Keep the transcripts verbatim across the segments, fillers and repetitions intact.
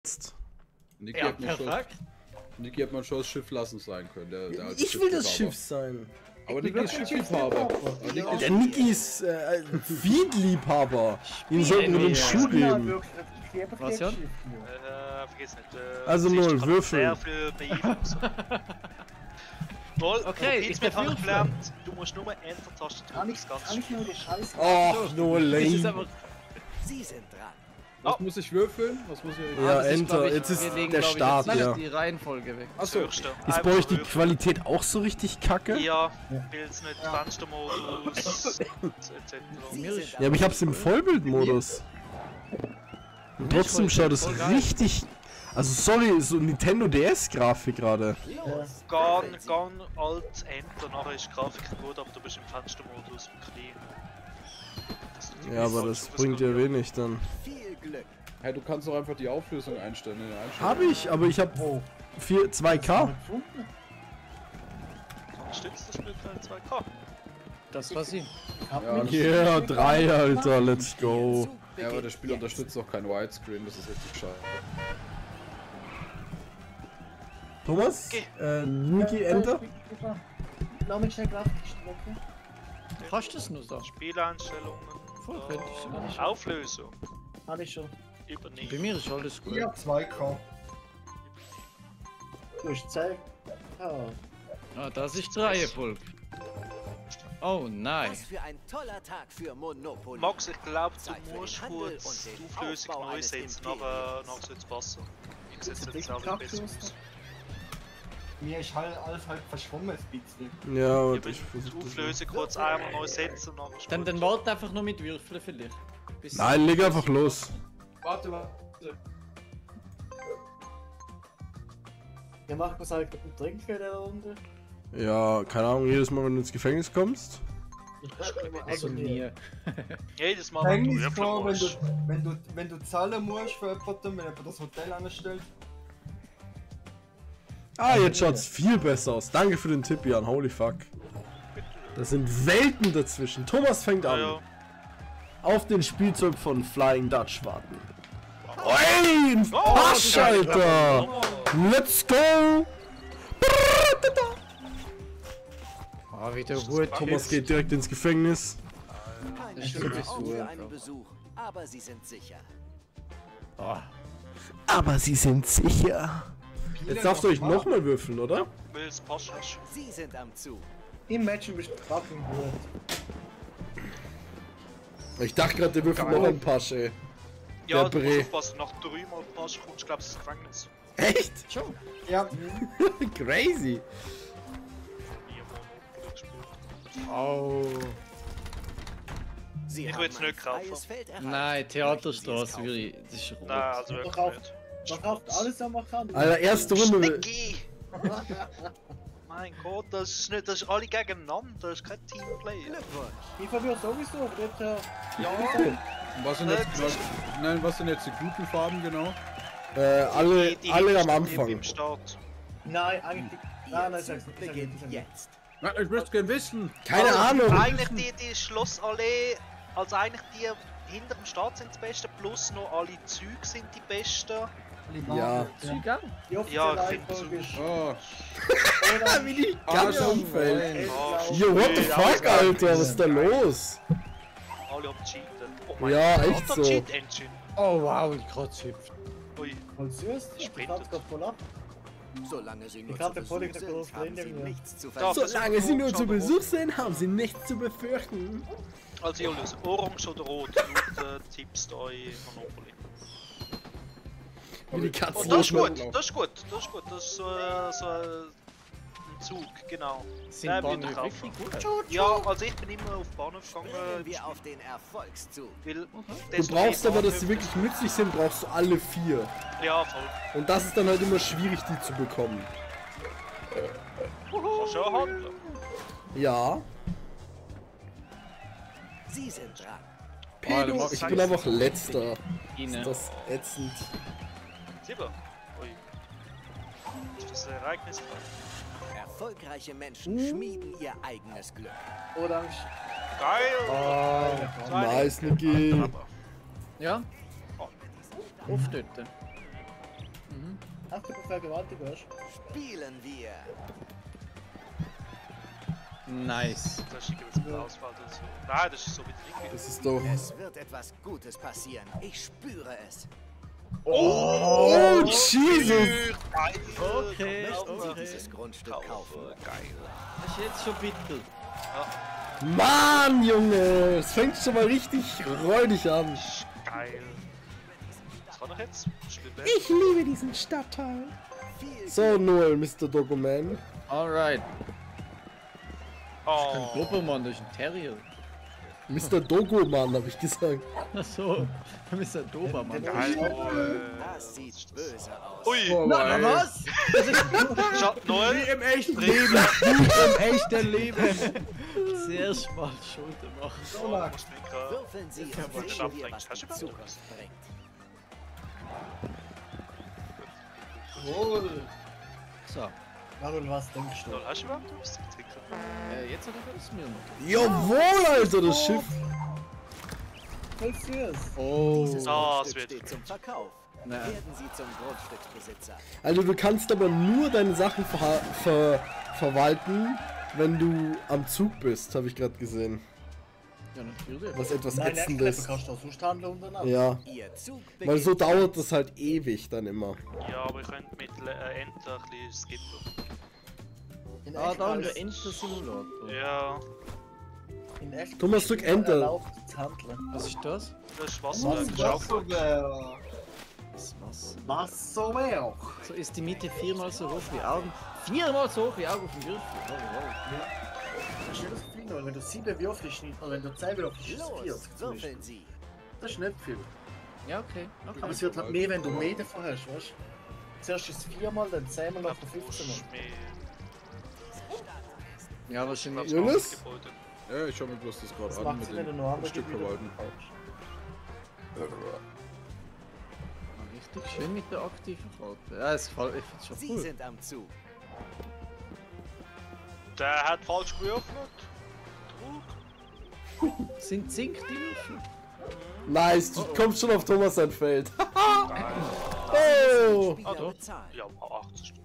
Niki Ja, hat man schon, perfekt. Niki hat man schon das Schiff lassen sein können. Der, der alte Ich will das Schiffliebhaber. Schiff sein. Aber Niki ist Schiffliebhaber. Aber Niki Der ist Niki ist äh, Feed-Liebhaber. Ihm sollten wir den Schuh geben. Was, Jan? Äh, vergiss nicht. Äh, Also siehst, null, ich kann Würfel. Sehr viel beeinflussen. Null, Okay, ich ich bin darf einfach würfeln. gelernt, du musst nur Enter-Taste Kann drücken, ich, das ganze kann ich Spiel. nur die Scheiße. Och, no Das ist lame. aber. Sie sind dran. Was muss ich würfeln? Was muss ich... Ja, das ist, Enter. glaub ich, Jetzt ist wir legen, der glaub ich, Start, jetzt ja. die Reihenfolge weg. Das Achso. Höchste. Ist Einfach bei euch die würfeln. Qualität auch so richtig kacke? Ja, weil es nicht Fenstermodus et cetera. Sie sind Ja, aber ich hab's im Vollbildmodus. Und trotzdem schaut es richtig. Also sorry, so Nintendo D S-Grafik gerade. los. Gan, gan alt Enter, nachher ist die Grafik gut, aber du bist im Fenstermodus klein. Dass du die Ja, aber falsch das bringt ja skalieren. wenig dann. Viel Glück. Hey, du kannst doch einfach die Auflösung einstellen in den Einstellungen. Hab ich, aber ich hab vier, zwei K. Unterstützt das Spiel kein zwei K? Das war sie. Ja, das- Yeah, drei, Alter, let's go. ja, aber das Spiel unterstützt auch kein Widescreen, das ist richtig schade. Thomas? Okay. Äh, Niki, Enter? Lass mich schnell Grafikstrecke. Hast du das nur so? Spieleinstellungen. Voll da, fertig, sind wir nicht. Auflösung. Habe ich schon. Bei Übernehmen. mir ist alles gut. Ja, zwei K. Du hast gezeigt. Ah. Ah, das ist die Reihenfolge. Oh nein. Was für ein toller Tag für Monopoly. Max, ich glaube, Zeit für du den musst Handel kurz und den die Auflösung Aufbau neu eines setzen, Imperiums. nachher, nachher soll es passen. Ich setze Ist jetzt das auch richtig besser abgeschlossen? aus. Mir ist halt alles halt verschwommen ein bisschen. Ja, Ja, und wenn ich du die versuch das. Auflösung kurz einmal neu setzen und nachher ist Dann, gut. dann warte einfach nur mit Würfeln vielleicht. Bis Nein, leg einfach los. Warte, warte. Ja, macht man halt einen Trink für der Runde? Ja, keine Ahnung, jedes Mal, wenn du ins Gefängnis kommst. Also nie. Jedes Mal, wenn du Hängnis würfeln vor, wenn du, musst. wenn du, wenn du zahlen musst für jemanden, wenn jemand das Hotel anstellt. Ah, jetzt schaut's viel besser aus. Danke für den Tipp, Jan. Holy fuck. Das sind Welten dazwischen. Thomas fängt Ja, an. ja. Auf den Spielzeug von Flying Dutch warten. Ey, ein Oh, Pasch, Alter! Let's go! Ah, wieder gut. Thomas geht direkt ins Gefängnis. Keine Ich schöne bin Ort so für einfach. einen Besuch, aber sie sind sicher. Aber sie sind sicher. Jetzt darfst du euch nochmal würfeln, oder? Weil es passt nicht. Sie sind am Zug. Im Match bist du fucking gut. Ich dachte gerade, der würfelt noch einen Pasch, ey. Ja, Der du Bre. musst aufpassen, nach dreimal Pass kommst du, glaubst du, ins Gefängnis. Echt? Schon. Ja, Crazy. Nie Monopoly gespielt. Oh. Sie Ich haben will's ein nicht kaufen. freies Feld erreicht. Nein, Möchten Sie Theaterstraße es kaufen? würde ich. Das ist rot. Nein, also man wirklich kauft, nicht. man kauft alles, was man kann. Alter, erste Runde. Schnecki! Mein Gott, das ist nicht, das ist alle gegeneinander, das ist kein Teamplay. Glückwunsch. Ich verwirre sowieso, aber dort, äh, Ja, Was sind jetzt, was, nein, was sind jetzt die guten Farben genau? Äh, alle, die- die alle am Hipster- Anfang. Im Start. nein, eigentlich. Nein, nein, Ihr sag's Zug nicht. beginnt Sag's nicht. jetzt. Na, ich möchte gerne wissen. Keine Also, Ahnung. Eigentlich die, die Schlossallee, also eigentlich die hinter dem Start sind die besten, plus noch alle Züge sind die besten. Ja. Die offizielle Ja, ich Reihenfolge ist Oh, Orange, Wie die Ah, Karte ja, umfällt. Oh, Yo, what the ja, fuck, Alter? Was ist da los? Alle am Cheaten. Oh mein Ja, Gott, echt der so. Cheat Engine. Oh wow, die Kratz hüpft. Ui. voll süß. Ich Sprintet. hab's grad voll ab. Solange sie nur Ich zu hab den Besuch Vorliegen groß sind, haben drin, sie Junge. nichts zu Ja. verlieren. Solange sie nur zu Besuch sind, haben sie nichts zu befürchten. Also ihr löst Orange oder Rot, laut äh, Tipps da in Monopoly. Wie die Katze. Oh, das ist Rot- gut, das ist gut, das ist gut, das ist so, äh, so äh, ein Zug, genau. Sind Den würde ich Bahnhöfe wirklich kaufen. gut? Ja, also ich bin immer auf Bahnhof gegangen, Springen äh, wir auf den Erfolgszug. weil Du brauchst aber, dass sie wirklich nützlich sind, brauchst du alle vier. Ja, voll. Und das ist dann halt immer schwierig, die zu bekommen. Kannst du auch handeln. Ja. Sie sind dran. Pedo, ich bin einfach letzter. Ihnen. Ist das ätzend. Sieben. Ui. Ist das ein Ereignis? Erfolgreiche Menschen schmieden ihr eigenes Glück. Orange. Geil! Nice, Niki. Ja? Auf dort. Ach, du vergewaltigt wirst. Spielen wir. Nice. Da schicken wir jetzt einen Ausfall dazu. Nein, das ist so wieder nicht. Das ist doch... Es wird etwas Gutes passieren. Ich spüre es. Oh, Jesus! Okay, Möchten Sie okay. dieses Grundstück kaufen? Geil. Das ist jetzt schon bitter. Mann, Junge! Es fängt schon mal richtig räudig an. Geil. Was war noch jetzt? Schlimm. Ich liebe diesen Stadtteil. Viel So, Noel, Mister Dogoman. Alright. Ein Oh. Dobermann, das ist ein Terrier. Mister Dogoman, habe ich gesagt. Achso, du bist ein Dobermann. Geil. Das sieht böse aus. Ui. Na, was? Schau, Noel. Im echten Leben. Im echten Leben. Sehr schmal Schulter machen. Oh, muss mir gerade- Würfeln Sie und wollte sehen schlafen, wir, eigentlich. was Hast du die überhaupt Zukunft bringt. Wohl. So, Manuel, was denkst du? Noel, hast du überhaupt was zu trinken? äh, jetzt hat er es mir noch. Jawohl, Alter, das Schiff. Voll süß. Oh. Dieses Ah, es Grundstück wird- steht zum Verkauf. Nein. Werden Sie zum Grundstücksbesitzer. Also du kannst aber nur deine Sachen ver ver verwalten, wenn du am Zug bist, habe ich gerade gesehen. Ja, natürlich. Was etwas Nein, ätzendes. Äpfel kannst du auch sonst handeln und dann Ja, Ihr Zug weil beginnt. so dauert das halt ewig dann immer. Ja, aber ich könnte mit äh, Enter ein bisschen skippen. in Ah, echt da haben alles- wir Enter-Simulator. Ja, in echt Thomas, drück Enter. erlaubt zu handeln. Was ist das? das ist Was Wasser. ist Schau, das so wäre? Das was? Was so wäre? So ist die Mitte viermal so hoch wie Augen. Viermal so hoch wie Augen vom Würfel. Oh, wow. Das ist nicht das Gefühl, weil wenn du sieben würfelst, nicht- oder wenn du zehn würfelst, ist es Los, vierzig zum Beispiel. würfeln Sie. Das ist nicht viel. Ja, okay. okay. Aber es wird halt mehr, wenn du mehr davon hast, weißt du? Zuerst ist es viermal, dann zehnmal, dann fünfzehn Mal. Ja, wahrscheinlich. Jonas? Ja, ich schau mir bloß das Das gerade an macht mit Sinn, wenn du nur dem andere Stück Gebiete verwalten. kaufst. Richtig schön mit der aktiven Karte. Ja, es gefällt mir schon Sie cool. sind am Zug. Der hat falsch geöffnet. Sind Zink die Würfel? Nice, du kommst schon auf Thomas sein Feld. oh! Ah, doch. bezahlen. Ja, achtzig Stück.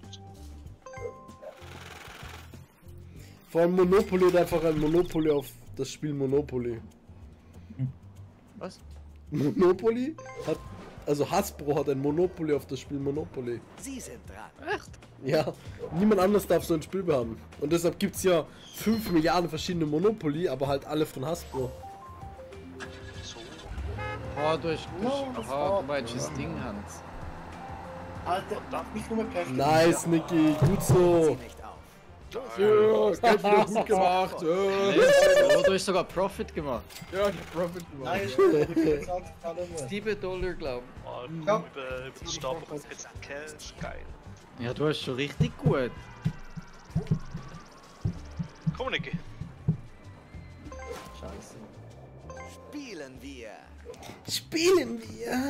Vor allem Monopoly hat einfach ein Monopoly auf das Spiel Monopoly. Was? Monopoly hat, also Hasbro hat ein Monopoly auf das Spiel Monopoly. Sie sind dran. Ja, niemand anders darf so ein Spiel haben. Und deshalb gibt es ja fünf Milliarden verschiedene Monopoly, aber halt alle von Hasbro. So. Ah, du hast. Du No, hast das aha, war- du meinst das Ding, Hans. Alter, nicht nur Kräfte. Nice, Niki, gut Sie so. nicht auf. Ja, das Geld wieder gut gemacht. Ja, Oh, du hast sogar Profit gemacht. ja die Profit Nein, gemacht. ist gut, ich will jetzt auch zahlen nur. sieben Dollar, glaub Mal Ja. über, über den Stapel kommt jetzt ein Cash. Geil. ich. Ja, du hast schon richtig gut. Komm, Niki. Scheiße. Spielen wir. Spielen wir.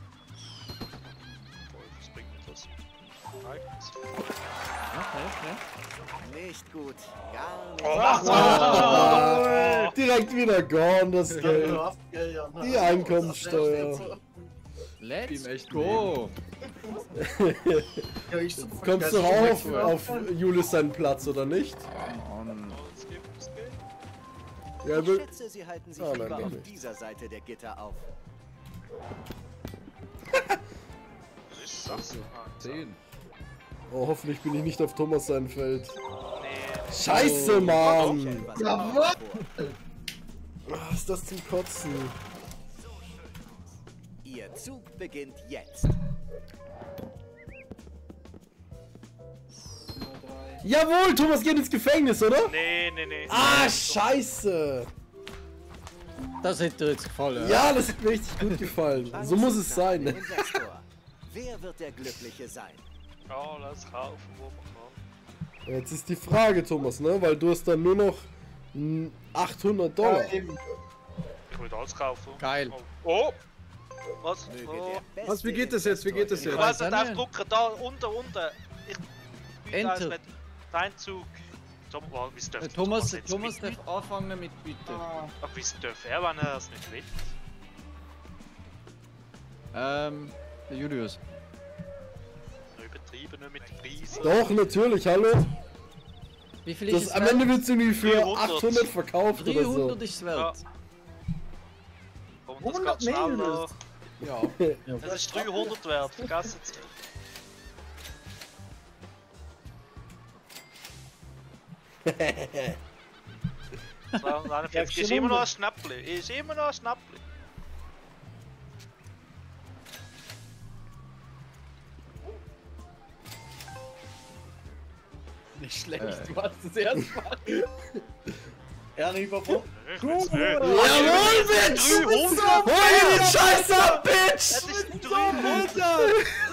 Boah, das bringt mir das. Ereignis. Okay, okay. Nicht gut. Gar nicht. Oh, was? Ah, direkt wieder gone, das Ja, Geld. ja, ja, ja. Die Einkommensteuer. Let's Im echten go! Ja, ich so Kommst du auch auf, auf Julius seinen Platz, oder nicht? Mann. Jetzt gibt es Geld. Ja, Ich will- schätze, Sie halten sich Ah, nein, lieber doch auf nicht. dieser Seite der Gitter auf. Was ist das? Ah, zehn. Oh, hoffentlich bin ich nicht auf Thomas sein Feld. Nee. Scheiße, Ich Mann! etwas Ja, vor. Was ist das zum Kotzen? Ihr Zug beginnt jetzt. Jawohl, Thomas geht ins Gefängnis, oder? Nee, nee, nee. Ah, scheiße! Das hätte dir jetzt gefallen. Ja, das hat mir richtig gut gefallen. So muss es sein. Chancen nach dem Investor. Wer wird der Glückliche sein? Ja, lass kaufen, wo man kann. Jetzt ist die Frage, Thomas, ne? Weil du hast dann nur noch mm, achthundert Dollar. Ich will alles kaufen. Geil. Oh! Oh. Was? Möge Oh. der beste Was, wie geht das jetzt? Wie geht das Ich jetzt? weiß weiß nicht, auch auf nicht. drucken, da, unten, unten. Ich bin Enter. da mit dein Zug. Thomas, oh, wieso darf Äh, Thomas, jetzt Thomas mit- darf anfangen mit Bitte. Ach, wieso darf er, wenn er es nicht will? Ähm, der Julius. Über sein. Doch, natürlich, hallo. Wie viel ist Das, es am wert? Ende wird es irgendwie für dreihundert. achthundert verkauft oder so. dreihundert ist es wert. Und das hundert geht schneller. Mehl. Ja. Das ist dreihundert wert, vergessen Sie nicht. zweihunderteinundvierzig ist immer noch ein Schnäppli, ist immer noch ein Schnäppli. Nicht schlecht, du hast das erste Mal. Ja, nicht über Jawohl, Bitch! dreihundert! Hol dir den Scheiß ab, Bitch! Das ist dreihundert!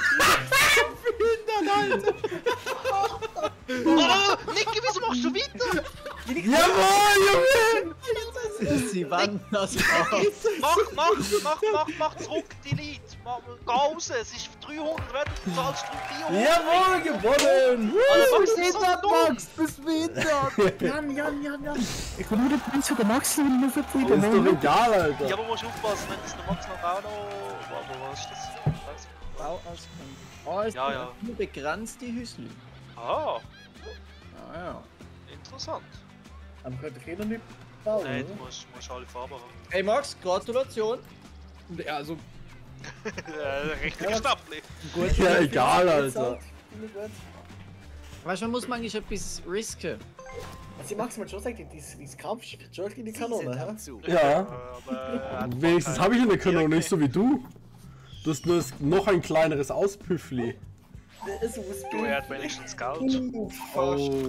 Oh, Niki, wieso machst du weiter? Jawohl, Junge! Sie wandern das aus. Mach, mach, mach, mach, mach zurück, Delete. Mach, geh raus, es ist dreihundert wert, du zahlst vierhundert. Jawohl, gewonnen! Alter, Max, das ist so dumm. Bis wieder! Jan, Jan, Jan, Jan. Ich will nur den Prinz für den Max und nur für die Ist doch egal, Ja, Alter. aber musst du aufpassen, wenn das der Max noch auch noch... Warte, was ist das? Scheiße. Bauausgang. Oh, es Ja, gibt ja. nur begrenzte Hüsli. Ah, Ah ja. interessant. Aber könnte ich eh noch nicht bauen, Nein, du oder? musst, musst alle Farben haben. Hey Max, Gratulation. Ja, also, Äh, richtiger Stapel. Gut, Ja, egal, Jetzt Alter. halt. Finde ich gut. Weißt du, man muss manchmal etwas risken. Also ich mag's mal schon sagen, dieses, dieses Kampfschiff hat schon in die Sie sind Kanone, am hä? Zug. Ja, Aber... äh, wenigstens habe ich eine Kanone, Okay. nicht so wie du. Du hast nur das- noch ein kleineres Auspüffli. Es muss Du, er hat wenigstens Geld. Oh.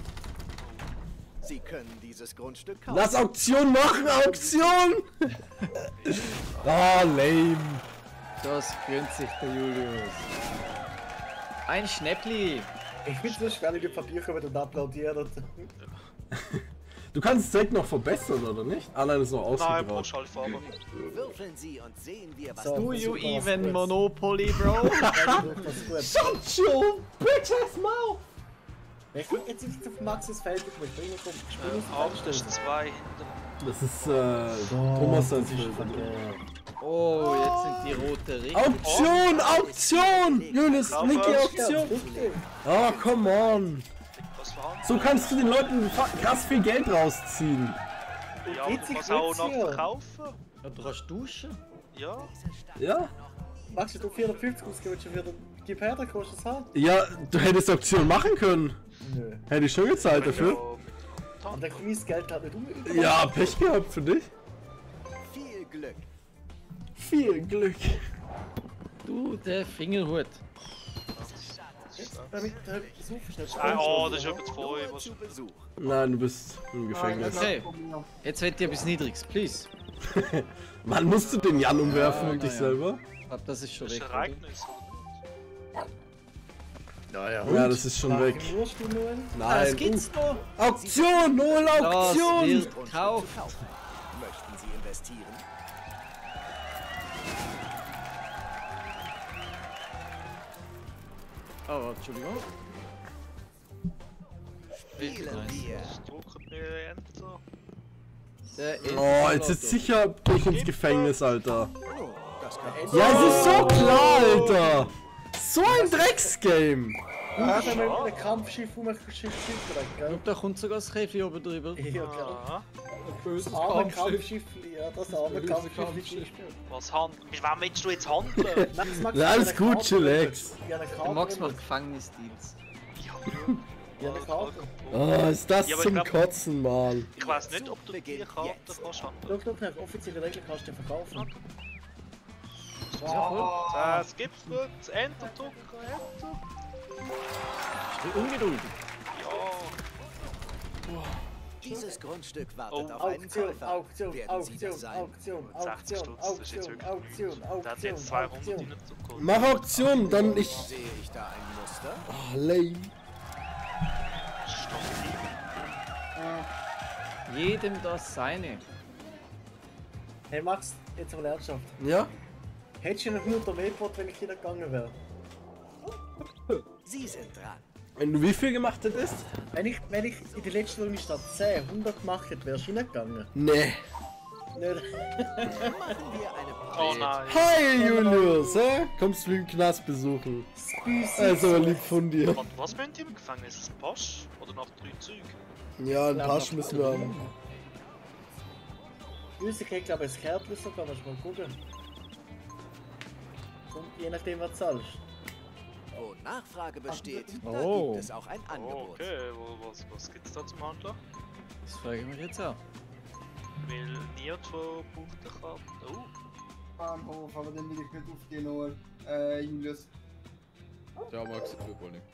Sie können dieses Grundstück kaufen. Lass Auktion machen, Auktion! Ah, lame. Das gönnt sich der Julius. Ein Schnäppli. Ich find's so schwer, die Papier kommen und applaudieren. Du kannst es direkt noch verbessern, oder nicht? Allein ist noch Nein, ausgegraut. brauchst alle Farben. Würfeln Sie und sehen wir, was So. Do you Super, even was Monopoly, Bro? Das ist gut. Shut your bitch ass mouth! Ich guck jetzt nicht auf Maxes Feld, ich möchte irgendwo vom Spiel Äh, auf Acht ist zwei hinter. Das ist äh, Thomas sein Bild. Oh, jetzt sind die rote richtig. Auktion, Auktion! Julius, Kaufen. Niki, Auktion! Oh, come on! Was verhandelt? So kannst du den Leuten fa- krass viel Geld rausziehen. Ja, aber du kannst auch noch verkaufen. Ja, du kannst duschen. Ja. Ja? Max, du vierhundertfünfzig ausgewählt schon wieder. Gib her, dann kostet es halt. Ja, du hättest Auktion machen können. Nö. Hätte ich schon gezahlt dafür. Ja, Und dann kommt das Geld halt nicht um. Ja, Pech gehabt für dich. viel Glück. Viel Glück. Du, der Fingerhut. Damit halt so schnell Ah, oh, das ist etwas voll. Nur Was? zu Besuch. Nein, du bist im Gefängnis. Okay, jetzt hätte ich etwas Niedriges, please. Mann, musst du den Jan umwerfen Ja, und dich na ja. selber? Ich glaub, das ist schon Das ist weg. ein oder? Ereignis, oder Ja, das ist schon weg. Ah, das Nein. gibt's noch. Auktion, null Das Auktion! wird Grundstück gekauft. zu kaufen. Möchten Sie investieren? Oh, Entschuldigung. Richtig Spielen nice. wir. nicht? Drucken wir Enter. Der Oh, jetzt ist sicher bin ich ins Gefängnis, Alter. Oh, das kann Ja, es ist so klar, Alter. So ein Drecksgame. Ja, dann mit einem Kampfschiff um ein Schiff gell? Und da kommt sogar das Käfig oben drüber. Ja, klar. Aha. Das arme Kampfschiff, ja, das arme Kampfschiff. Was handeln? Mit wem willst du jetzt handeln? Max, Max, Ja, alles gut, chillax. Ja, eine Der Karte. Max macht Gefängnisdienst. Ja, eine Karte. Oh, ist das Ja, aber zum ich glaub- Kotzen, Mann. Ich weiß nicht, ob du die Beginnt Karte jetzt. kannst handeln. Schau, schau, nach offiziellen Regeln kannst du den verkaufen. Ja, es gibt kurz Enter drücken, Enter. Ich bin ungeduldig. Ja. Dieses Grundstück wartet Oh. auf einen Auktion, Käufer. Auktion, Werden Sie das Auktion, sein? Auktion, sechzig Auktion, Stutz, das ist jetzt Auktion, wirklich Auktion, Da hat Auktion, jetzt zweihundert Auktion. reingekommen. Mach Auktion, dann ich. Sehe ich da ein Muster? Oh, lame. Jedem das seine. Hey Max, jetzt mal ernsthaft. Ja? Hättest du einen hundert mehr gebracht, wenn ich wieder gegangen wäre? Sie sind dran. Wenn du wie viel gemacht hättest? Wenn ich, wenn ich in der letzten Runde statt zehn hundert gemacht hätte, wärst du hingegangen. Nee. Nicht. Machen wir eine Oh Pause. nein. Hi Julius, hä? Kommst du mich im Knast besuchen? Also lieb von dir. Und was müsst ihr im Gefängnis? Ein Pass? Oder noch drei Züge? Ja, einen Pass müssen wir haben. Grüße kriegt glaube ich ein Kärtchen sogar, musst du mal gucken. Und je nachdem was du zahlst. Wo Nachfrage besteht, da Oh. gibt es auch ein Oh, Angebot. okay, wo, was, was gibt's da zum Handler? Das frage ich mich jetzt auch. Weil nirgendwo braucht der Karte. Oh, Bahnhof, aber den will ich nicht aufgehen, Noel. Äh, Julius. Ja, Max, ich will wohl nicht.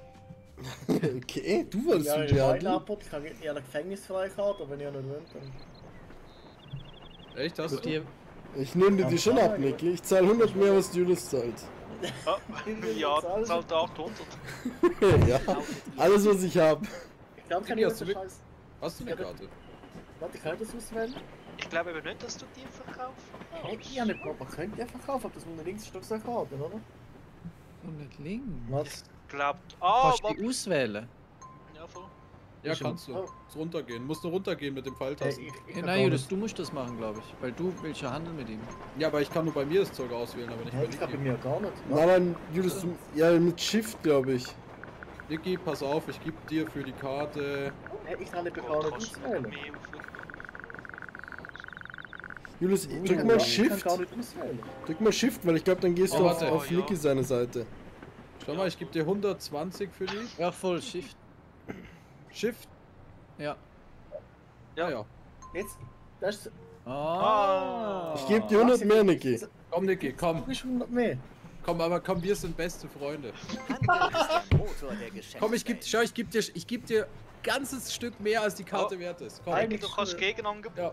Okay, du wolltest Ja, zum ich habe eine Gerdi? Antwort, ich habe eine Gefängnisfreikarte, wenn ihr nicht wollt. Dann... Echt, hast Gut, du? ihr, Ich nehme dir die schon ab, Niki. Ich zahle hundert mehr, was Julius zahlt. ah, ja, zahlt achthundert. Ja, alles was ich hab. Ich glaube, kann Ja, ich so das wie- Scheiß. Hast du eine Karte? Warte, kann ich das auswählen? Ich glaube eben nicht, dass du die verkaufst. Hey, ich habe nicht gehabt, man könnte die verkaufen, aber das muss links Stück so Karte, oder? und nicht links. Was? Glaubt. Ah, Kannst du warte. die auswählen? Ja, voll. Ja, Ich kannst du. Oh. Musst runtergehen. Musst du runtergehen mit dem Hey, Pfeiltasten. ich, ich Ja, hab nein, gar Julius, nicht- du musst das machen, glaube ich. Weil du willst ja handeln mit ihm. Ja, aber ich kann nur bei mir das Zeug auswählen, aber nicht Hey, bei ich hab bei Niki. mir gar nicht. Nein, nein, Julius, du, ja, mit Shift, glaube ich. Niki, pass auf, ich gebe dir für die Karte. Hey, ich kann nicht Gott, gar nicht kannst du auswählen. mehr auf- Julius, Ich drück kann mal gar- Ich Shift. kann gar nicht auswählen. Drück mal Shift, weil ich glaube, dann gehst Oh, du auf, warte. auf Ja. Niki seine Seite. Schau mal, ich gebe dir hundertzwanzig für die. Ja, voll, Shift. Shift. Ja. Ja, ja. Jetzt, das ist... Ah. Ich gebe dir hundert mehr, Niki. Komm, Niki, komm. Du bist hundert mehr. Komm, aber komm, wir sind beste Freunde. Handel ist der Motor der Geschäftswelt. Komm, ich geb, schau, ich geb dir, ich geb dir ganzes Stück mehr, als die Karte Oh. wert ist. Komm. Eigentlich- Du kannst Gegenangebot. Ja.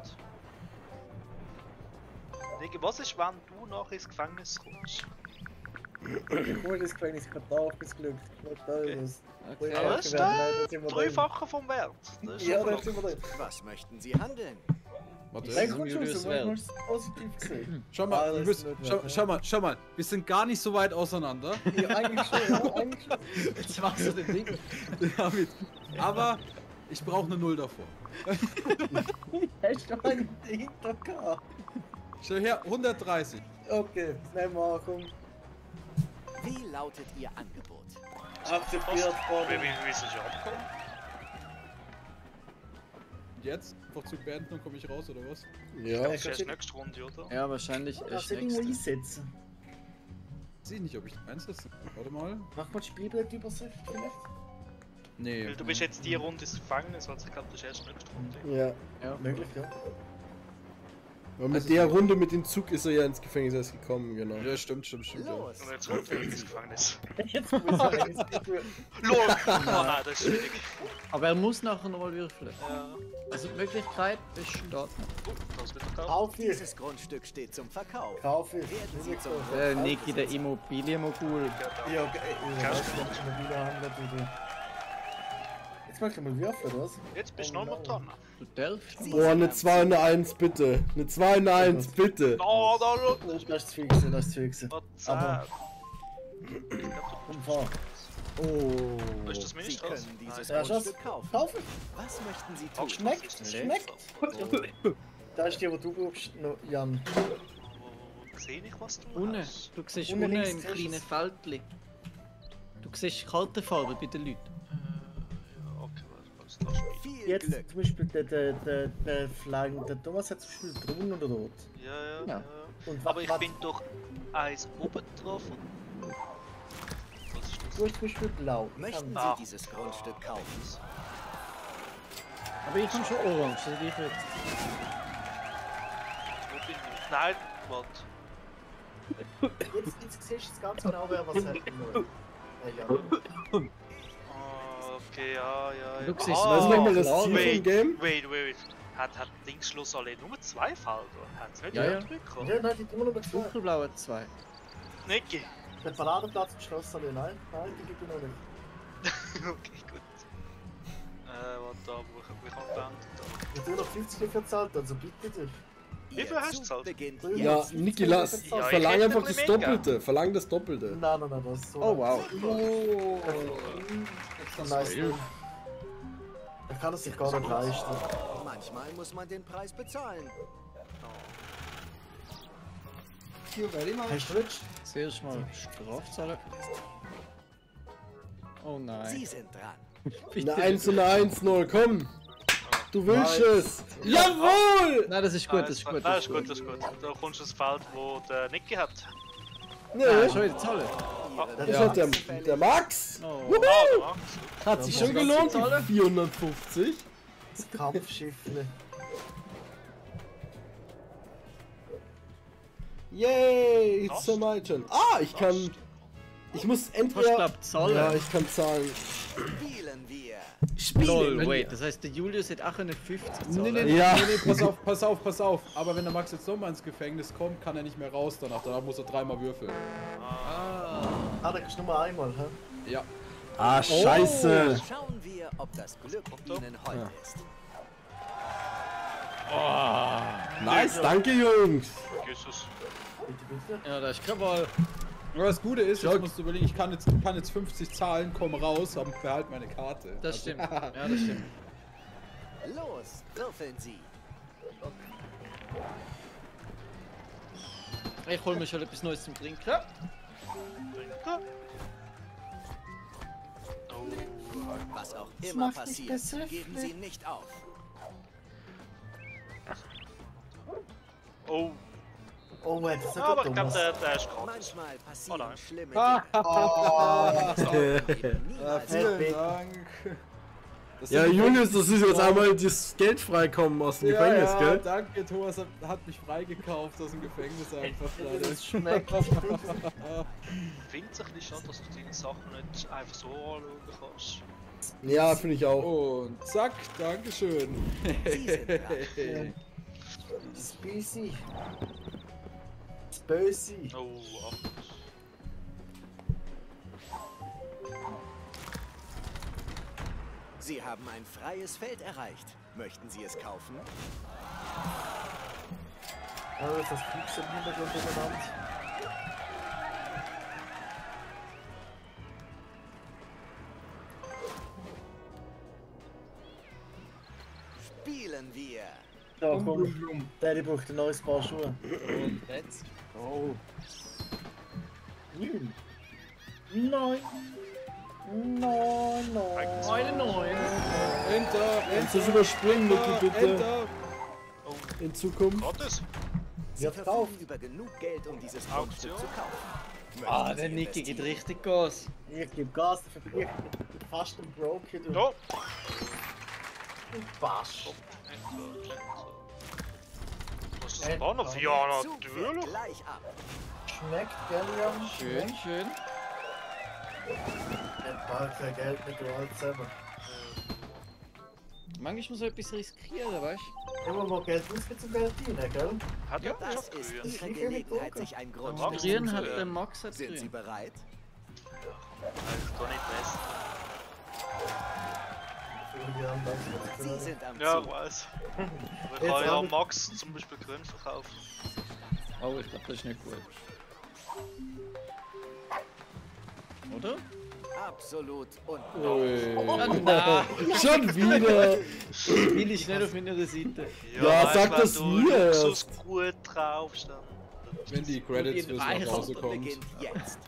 Niki, was ist, wenn du nachher ins Gefängnis kommst? Gut, das Gefängnis gerade da, ich bin glückt. Gut, da ist es. Okay. Ja, das ist Nein, das sind wir drin. Dreifache vom Wert. Das ist Ja, schon da sind wir drin. Was möchten Sie handeln? Warte. Nein, ist komm schon, Julius so Welt. man muss es positiv sehen. Schau mal, Ah, wir das ist müssen, nicht schau, wert, ja. schau mal, schau mal. Wir sind gar nicht so weit auseinander. Ja, eigentlich schon, ja, eigentlich schon. Jetzt machst du den Ding. Damit. Aber ich brauche eine Null davor. Hast du einen dahinter gehabt? Schau her, hundertdreißig. Okay, nehmen wir, komm. Wie lautet Ihr Angebot? Akzeptiert, Wie, Freunde. wie, wie ist es schon abgekommen? Jetzt? Vorzug beenden und komme ich raus, oder was? Ja. Das ist erst nächste Runde, oder? Ja, wahrscheinlich Kannst erst du irgendwo nächste. einsetzen? Weiß ich nicht, ob ich einsetze. Warte mal. Mach mal die Spielbrettübersicht vielleicht? Nee. Weil du bist jetzt die Runde ins Gefängnis, also ich glaube, das ist erst nächste Runde. Ja. Ja. Möglich, ja. Aber mit Also- der Runde mit dem Zug ist er ja ins Gefängnis erst gekommen, genau. Ja, stimmt, stimmt, stimmt. Ja. Los! Und jetzt kommt er ins Gefängnis. Jetzt muss ich eigentlich LOL! Oh nein, das ist schwierig. Aber er muss nachher nochmal würfeln. Ja. Also die Möglichkeit besteht. Oh, da ist wieder Karte. Kauf ich, Dieses Grundstück steht zum Verkauf. kauf ich. Werden Sie zum Der Niki, der Immobilienmogul. Ja, okay, ich Kannst weiß du nicht, mobile Handel, du. Jetzt mach ich mal würfeln, oder was? Jetzt bist du noch mal dran. Du darfst. Sie Boah, eine sind zwei und eine eins, bitte. Eine zwei und eine eins, bitte. Oh, da, da, Das ist zu fixen, das ist zu fixen. da. Aber- Und fahr. Oh. Ist das Sie Minister? können dieses Ja, Schatz. Grundstück kaufen. Kauf ich. Was möchten Sie tun? Schmeckt, schmeckt. Da ist die, wo du brauchst, noch, Jan. Wo sehe ich, was du Unten. hast? Du siehst Unten unten links im siehst kleinen du's. Feldchen. Du siehst kalte Farbe bei den Leuten. Ja, okay, was ist das? Viel Jetzt Glück. zum Beispiel der, der, der, der Flaggen, der Thomas hat zum Beispiel braun oder rot. Ja, ja, Ja. ja. Und Aber ich was- bin doch eins oben drauf und... Was ist das? Du hast zum Beispiel blau. Ich Möchten kann- Sie dieses Grundstück kaufen? Aber ich habe schon orange, also ich würde. Wo bin ich? Nein, warte. Jetzt, jetzt siehst du es ganz genau, wer was hat. Äh, ja. Ah, okay, ja, ja, ja. Du siehst, Was ist Ah, nochmal das klar, Ziel vom wait, Game? wait, wait. Hat, hat Dingsschluss alle nur zwei Felder? Hat es nicht Ja, ja. drücken? Ja, nein, die immer noch mit zwei. Dunkelblau hat zwei. Niki. Der Paradeplatz im Schloss, alle, nein, nein, die gibt es noch nicht. Okay, gut. Äh, warte, da, wo ich, wo ich angewendet habe. Ich habe noch fünfzig dafür gezahlt, also bitte dich. Wie viel Ihr hast du Zug gezahlt? beginnt Ja, jetzt. Niki, lass. Ja, ich Verlang hätte einfach ein das bisschen mehr Doppelte. Verlang das Doppelte. Nein, nein, nein, das ist so. Oh wow. Oh, das ist nice. Er kann es sich gar nicht leisten. Manchmal muss man den Preis bezahlen. Thank you very much. Hast du nicht? Zuerst mal Strafzahlen. Oh nein. Sie sind dran. Eine eins und eine eins null, komm! Du willst es! Jawohl! Nein, das ist gut, das ist gut. Das ist gut, das ist gut. Da kommst du ins Feld, wo der Niki hat. Nee, Ah, schon wieder Zahlen. das Ja. hat der, der Max! Oh. Wuhu! Ah, da. Hat sich schon gelohnt, die vierhundertfünfzig. Das Kampfschiffle. Yay, it's Was? so my turn. Ah, ich kann... Ich muss Was entweder... klappt Zahlen? Ja, ich kann zahlen. Spielen wir. Spielen! Lol, wait, das heißt, der Julius hat auch eine fünfzig Nee, nee, Zahlen. nee, Ja. nee, nee, pass auf, pass auf, pass auf. Aber wenn der Max jetzt nochmal ins Gefängnis kommt, kann er nicht mehr raus danach. Danach muss er dreimal würfeln. Ah. Ah, da kannst du nur einmal, hä? Ja. Ah, scheiße! Schauen wir, ob das Glück Ihnen heute Ja. ist. Nice, danke Jungs! Jesus. Bitte, bitte. Ja, da ist Krawall. Aber das Gute ist, jetzt musst du überlegen, ich kann jetzt, kann jetzt fünfzig zahlen, komm raus, aber behalte meine Karte. Das Also- stimmt. Ja, das stimmt. Los, würfeln Sie. Ich hol mir schon etwas Neues zum Trinken. Was auch immer macht mich passiert, besser. geben Sie nicht auf. Oh, Oh, wait, das ist aber ja ich glaube, Thomas. der, der ist gratis. Manchmal passieren Oh nein. schlimme Ah, Dinge. Eben niemals. Äh, Vielen Dank. Das Ja, sind die Julius, das ist jetzt Wow. einmal das Geld freikommen aus dem Ja, Gefängnis, ja, gell? danke, Thomas hat, hat mich freigekauft aus dem Gefängnis einfach. Das schmeckt. Ich finde es ein bisschen schade, dass du deine Sachen nicht einfach so anschauen kannst. Ja, finde ich auch. Und zack, Dankeschön. Sie sind dran. Specy. Spösi. Oh, ach. Sie haben ein freies Feld erreicht. Möchten Sie es kaufen? Ja, das ist das Fuchs im Hintergrund benannt. Spielen wir. Ja, komm. Daddy braucht ein neues Paar Schuhe. Und jetzt? Oh. Neun. Neun. Neun, neun. Eine neun. Enter, Kannst du das Enter, überspringen, Luki, Enter, bitte? Enter. In Zukunft. Gratis? Sie Wird verfügen gekauft. über genug Geld, um dieses Auktion. Grundstück zu kaufen. Ah, Möchten der Sie Niki geht investieren? richtig Gas. Ich gebe Gas, dafür bin ich fast ein Broke hier. Du Ja. Basch. Was ist das Bahnhof? Ja, Zug fährt natürlich. gleich ab. Schmeckt, gell, Jan? Schön, schön. Ich brauche kein Geld mit du alt selber. Manchmal muss man etwas riskieren, weißt Immer mal Geld ausgeben zum Geld rein, gell? Hat ja Das schon ist grün. Ihre Gelegenheit, sich ein du? Grundstück zu Grün hat sichern. der Max hat Sind Sie grün. bereit? Ich kann nicht messen. Für die anderen. Sie sind am Ja, ich Zug. weiß. Aber ich Jetzt kann ja hab ich- Max zum Beispiel grün verkaufen. Oh, ich glaube, das ist nicht gut. Oder? Absolut und Ah, nein. Schon wieder! Will ich nicht auf meiner Seite. Ja, weißt, sag wenn das du mir erst. Luxusgut draufst, dann. Wenn die Credits Und ihr fürs weiß, nach Hause Runde kommt. beginnt jetzt.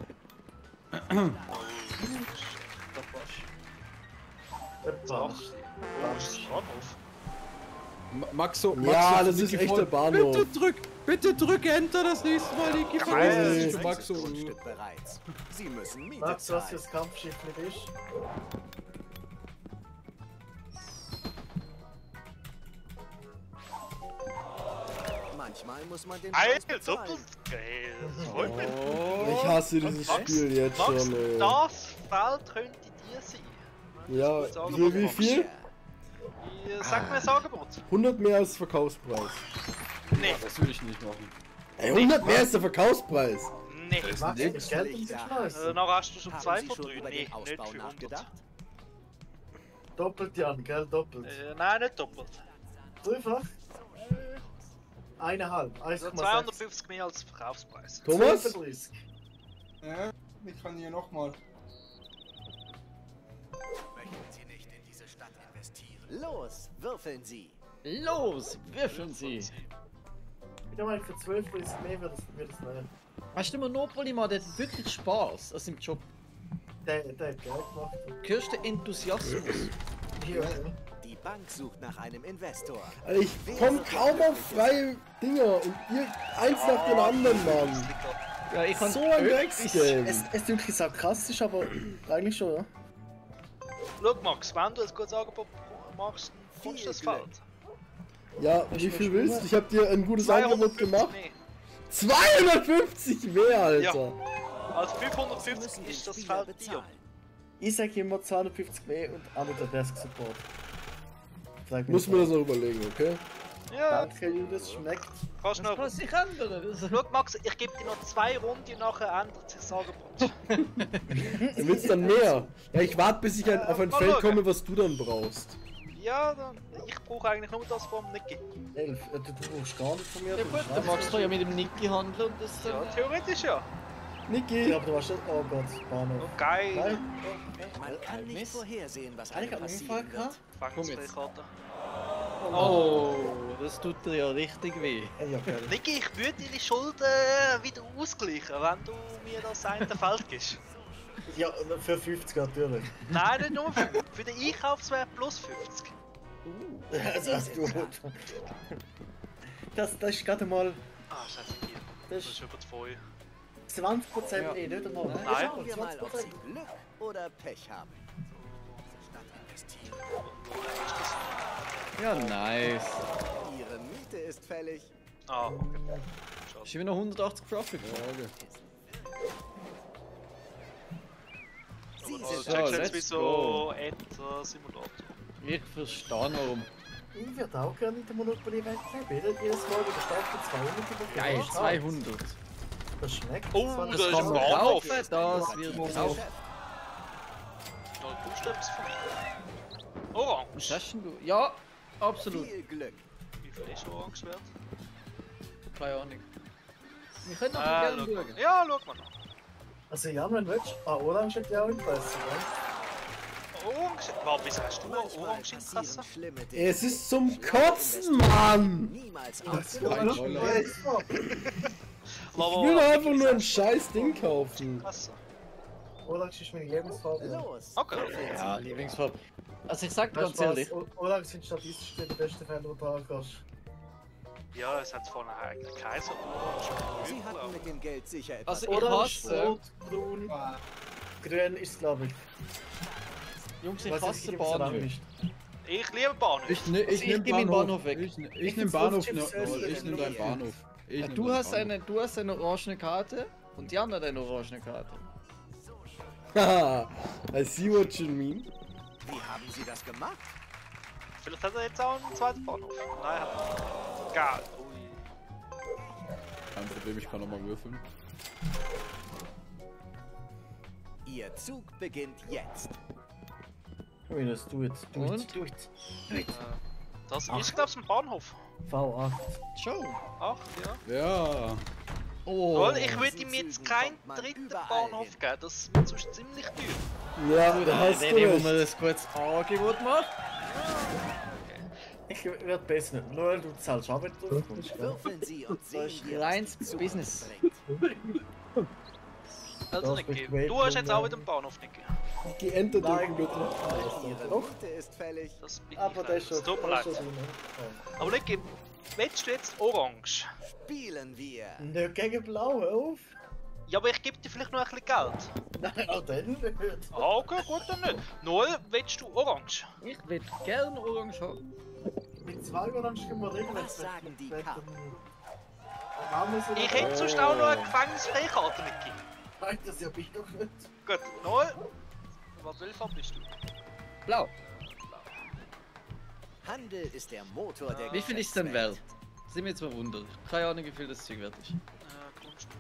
Der Ach, Basch. wo ist das Bahnhof? Ma- Maxo, Maxo Ja, zu das ist Niki echt voll. der Bahnhof. Bitte drück, bitte drück Enter das nächste Mal, Niki. Vergiss Nein. es nicht für Das Maxo. Grundstück bereits. Sie müssen Miete Max, was zahlen. fürs Kampfschiff mit ist? Manchmal muss man den Geil, Preis bezahlen. doppelt geil. Das freut mich. Ich hasse dieses Max, Spiel jetzt Max, schon, ey. das Feld könnte dir sein. Ja, Das Angebot wie, wie machst. viel? Ja, Sag mir das Angebot. hundert mehr als Verkaufspreis. Nee, Das will ich nicht machen. Ey, hundert mehr ist der Verkaufspreis. nee. Max, das Geld um sich Äh, schmeißen. dann hast du schon Haben zwei Sie von schon drei. über Nee, den nicht Ausbau für hundert. nachgedacht? Doppelt, Jan, gell? Doppelt. Äh, nein, nicht doppelt. Dreifach? Eineinhalb. Also eins Komma sechs. zweihundertfünfzig mehr als Verkaufspreis. Thomas? zweiunddreißig. Ja, ich kann hier nochmal. Möchten Sie nicht in diese Stadt investieren? Los, würfeln Sie. Los, würfeln Sie. Ja, mal für zwölf ist mehr, wird das, wird das nicht. Weißt du, Monopoly macht der hat wirklich Spaß an seinem Job. Der, der hat Geld gemacht. Hörst du den Enthusiasmus? Ja. Die Bank sucht nach einem Investor. Also ich komm kaum auf freie Dinger und ihr eins nach dem anderen, Mann. Ja, ich kann So ein Drecksgame. Es, es klingt sarkastisch, aber eigentlich schon, ja. Schau Max, wenn du ein gutes Angebot machst, dann kommst du das Feld. Ja, wie viel willst du? Ich hab dir ein gutes Angebot gemacht. mehr. zweihundertfünfzig mehr, Alter. Also fünfhundertfünfzig ist das Feld dir. Ich sag immer zweihundertfünfzig mehr und auch mit der Desk Support. Sag mir Muss mir das noch überlegen, okay? Ja, Danke, Judas, schmeckt. kannst du Das noch. kann sich ändern. Das- Schau Max, ich gebe dir noch zwei Runden und nachher ändert sich das Angebot. Du willst dann mehr. Ja, ich warte, bis ich ein, auf ein mal Feld schauen. komme, was du dann brauchst. Ja, dann, ich brauche eigentlich nur das vom Niki. Elf, äh, du brauchst gar nicht von mir. Ja du gut, bist dann magst du reich. ja mit dem Niki handeln und das Ja, dann... theoretisch ja. Niki! Ja, aber du warst nicht. Oh Gott, Bahnhof. Oh, geil. Nein, Man kann nicht vorhersehen, was Eigentlich einem hat man einen Fall passieren gehabt. wird. Komm jetzt. Fangungsfreikarte. Oh, das tut dir ja richtig weh. Ey, ja, geil. Niki, ich würde deine Schulden äh, wieder ausgleichen, wenn du mir das eine Feld gibst. Ja, für fünfzig natürlich. Nein, nicht nur für, für den Einkaufswert plus fünfzig. Das ist gut. Das, das ist gerade mal Ah, scheiße, hier. Das Das ist über zwei. zwanzig Prozent Ja. mehr, nicht einmal. Nein. Schauen wir mal, ob sie Glück oder Pech haben. Ja, nice. Ihre Miete ist fällig. Ah, okay. Ist immer noch hundertachtzig Profit. Sie Also, sind So, checkst let's jetzt wie so go. Enter Simulator. Ich verstehe warum. Ich würde auch gerne in der Monopoly weggeben. Jedes Jedes Mal wieder Staffel zweihundert. über die Geil, Stadt. zweihundert. Das schmeckt. Oh, Das das das ist kann ein man Bahnhof. Kaufen, das wird gekauft. Noch Buchstabs von mir. Orange. Was hast denn du? Ja, absolut. Viel Glück. Wie viel ist Orange wert? Keine Ahnung. Wir können doch Ah, gerne schau mal. schauen. Ja, schau mal nach. Also ja, wenn du willst. Ah, Orange hat ja auch Interesse, Orange? Warum, wieso hast du Manchmal Orange in passieren Kasse? schlimme Dinge. Es ist zum Kotzen, Mann! Niemals ja? ausprobieren. Ich Aber will wie einfach viel nur ein hast du scheiß Ding kaufen. Kasse? Orange ist meine Lebensfarbe. Los. Okay. Ja, Lieblingsfarbe. Also ich sag Weißt ganz du was? ehrlich, O- Orange sind statistisch die besten Fälle, die du haben kannst. Ja, es hat vorne eigentlich keinen so Orange. Sie hatten mit dem Geld sicher etwas. also ich Orange, hasse, Rot, Grün, Grün ist glaube ich. Jungs, ich Weiß hasse ich, gibt's aber Bahnhöfe. nicht. Ich liebe Bahnhöfe. Ich, ne, ich, Also ich nehm geb den Bahnhof. Bahnhof weg. Ich, ich, Ich nehm find's Bahnhof. lustig, Ne, dass es oh, ich nehm deinen Technologie Bahnhof. Ich nehm Du deinen hast, Bahnhof. eine, du hast eine orangene Karte und die andere eine orangene Karte. Haha, I see what you mean. Wie haben Sie das gemacht? Vielleicht hat er jetzt auch einen zweiten Bahnhof. Nein, hat er nicht. Geil. Ui. Kein Problem, ich kann nochmal würfeln. Ihr Zug beginnt jetzt. Ui, das tut. Tut, Und? tut. Äh, Das ist, glaube ich, ein Bahnhof. V acht. Show. Ach, ja. Ja. Oh. Weil ich würde ihm diesen jetzt Zügen keinen kommt man dritten überall Bahnhof hin. geben. Das ist mir sonst ziemlich teuer. Ja, da hast der, du der, wo man recht. das kurz Angebot macht. Ich werde besser nicht. Nur du zahlst auch, wenn du drauf kommst. gell? Würfeln Sie und sehen wir, Reins was die Zukunft Business. bringt. Also, Das Niki, bist du hast jetzt auch Wait- wieder einen Bahnhof, Niki. Die Enter Nein, drücken bitte. Ihre Doch. Miete ist fällig. Das bin Aber ich der ist nicht. schon. Es tut mir der ist leid. schon drin, ne? Aber Niki, willst du jetzt Orange? Spielen wir. Oh. Nicht gegen Blau, hör auf. Ja, aber ich gebe dir vielleicht noch ein bisschen Geld. Nein, auch dann nicht. Ah, okay, gut, dann nicht. Null, willst du Orange? Ich würde gerne orange haben. Mit zwei Orange können wir regeln. Was sagen die Karten? Ich hätte sonst auch noch eine Gefängnisfreikarte, Niki. Nein, das hab ich doch nicht. Gut, null. Was will Farbe bist du? Blau. Handel ist der Motor der Wie viel ist denn wert? Geschäftswelt. Sind wir jetzt verwundert. Keine Ahnung, wie viel das Zeug wert ist. Äh, Grundstück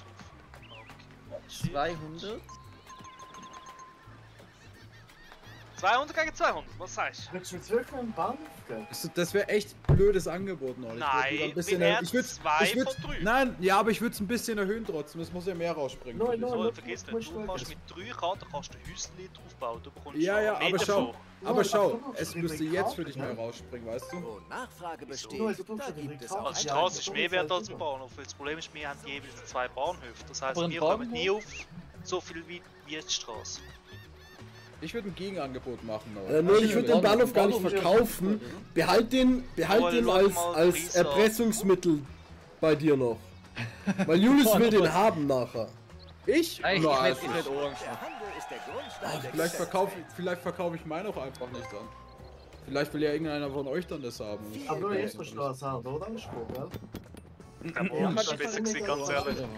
hinzufügen. Okay. zweihundert. zweihundert gegen zweihundert, was sagst du? Willst du jetzt wirklich einen Bahnhof gehen? Also, das wäre echt ein blödes Angebot noch. Ich Nein, würd ein bisschen wir erhöhen. werden ich würd, zwei ich würd, von drei. Nein, ja, aber ich würde es ein bisschen erhöhen trotzdem. Es muss ja mehr rausspringen. Nein, nein. So, vergiss nicht, du kannst mit drei Karten kannst du Häuschen draufbauen, du bekommst Ja, schon ja, eine aber schau, davon. aber Ja, schau, das kann es man müsste schon jetzt für mit dich Karten, mehr rausspringen, weißt du? Wo Nachfrage besteht, Nur, du tust da schon gibt mit es Karten. auch Als Ja, Straße das ist mehr ist wert halt als ein super. Bahnhof. Das Problem ist, wir haben jeweils zwei Bahnhöfe. Das heisst, Aber ein wir kommen Bahnhof? nie auf so viel wie wie die Straße. Ich würde ein Gegenangebot machen, aber. Äh, nur ich würde den Bahnhof gar nicht Bahnhof ist ja verkaufen. Behalt den, behalt Aber den schau als, mal als Preis an. Erpressungsmittel bei dir noch. Weil Julius will den haben nachher. Ich? Nein, ich Na, will also, ich will Orange. Der Handel ist der Grundstein der vielleicht Gesellschaft. verkaufe vielleicht verkauf ich meinen auch einfach nicht an. Vielleicht will ja irgendeiner von euch dann das haben. Aber nur jetzt musst du das haben, oder? Das ist gut, gell? Ich glaube, Ja, Orange ist das besser ist gewesen, ganz mega ehrlich.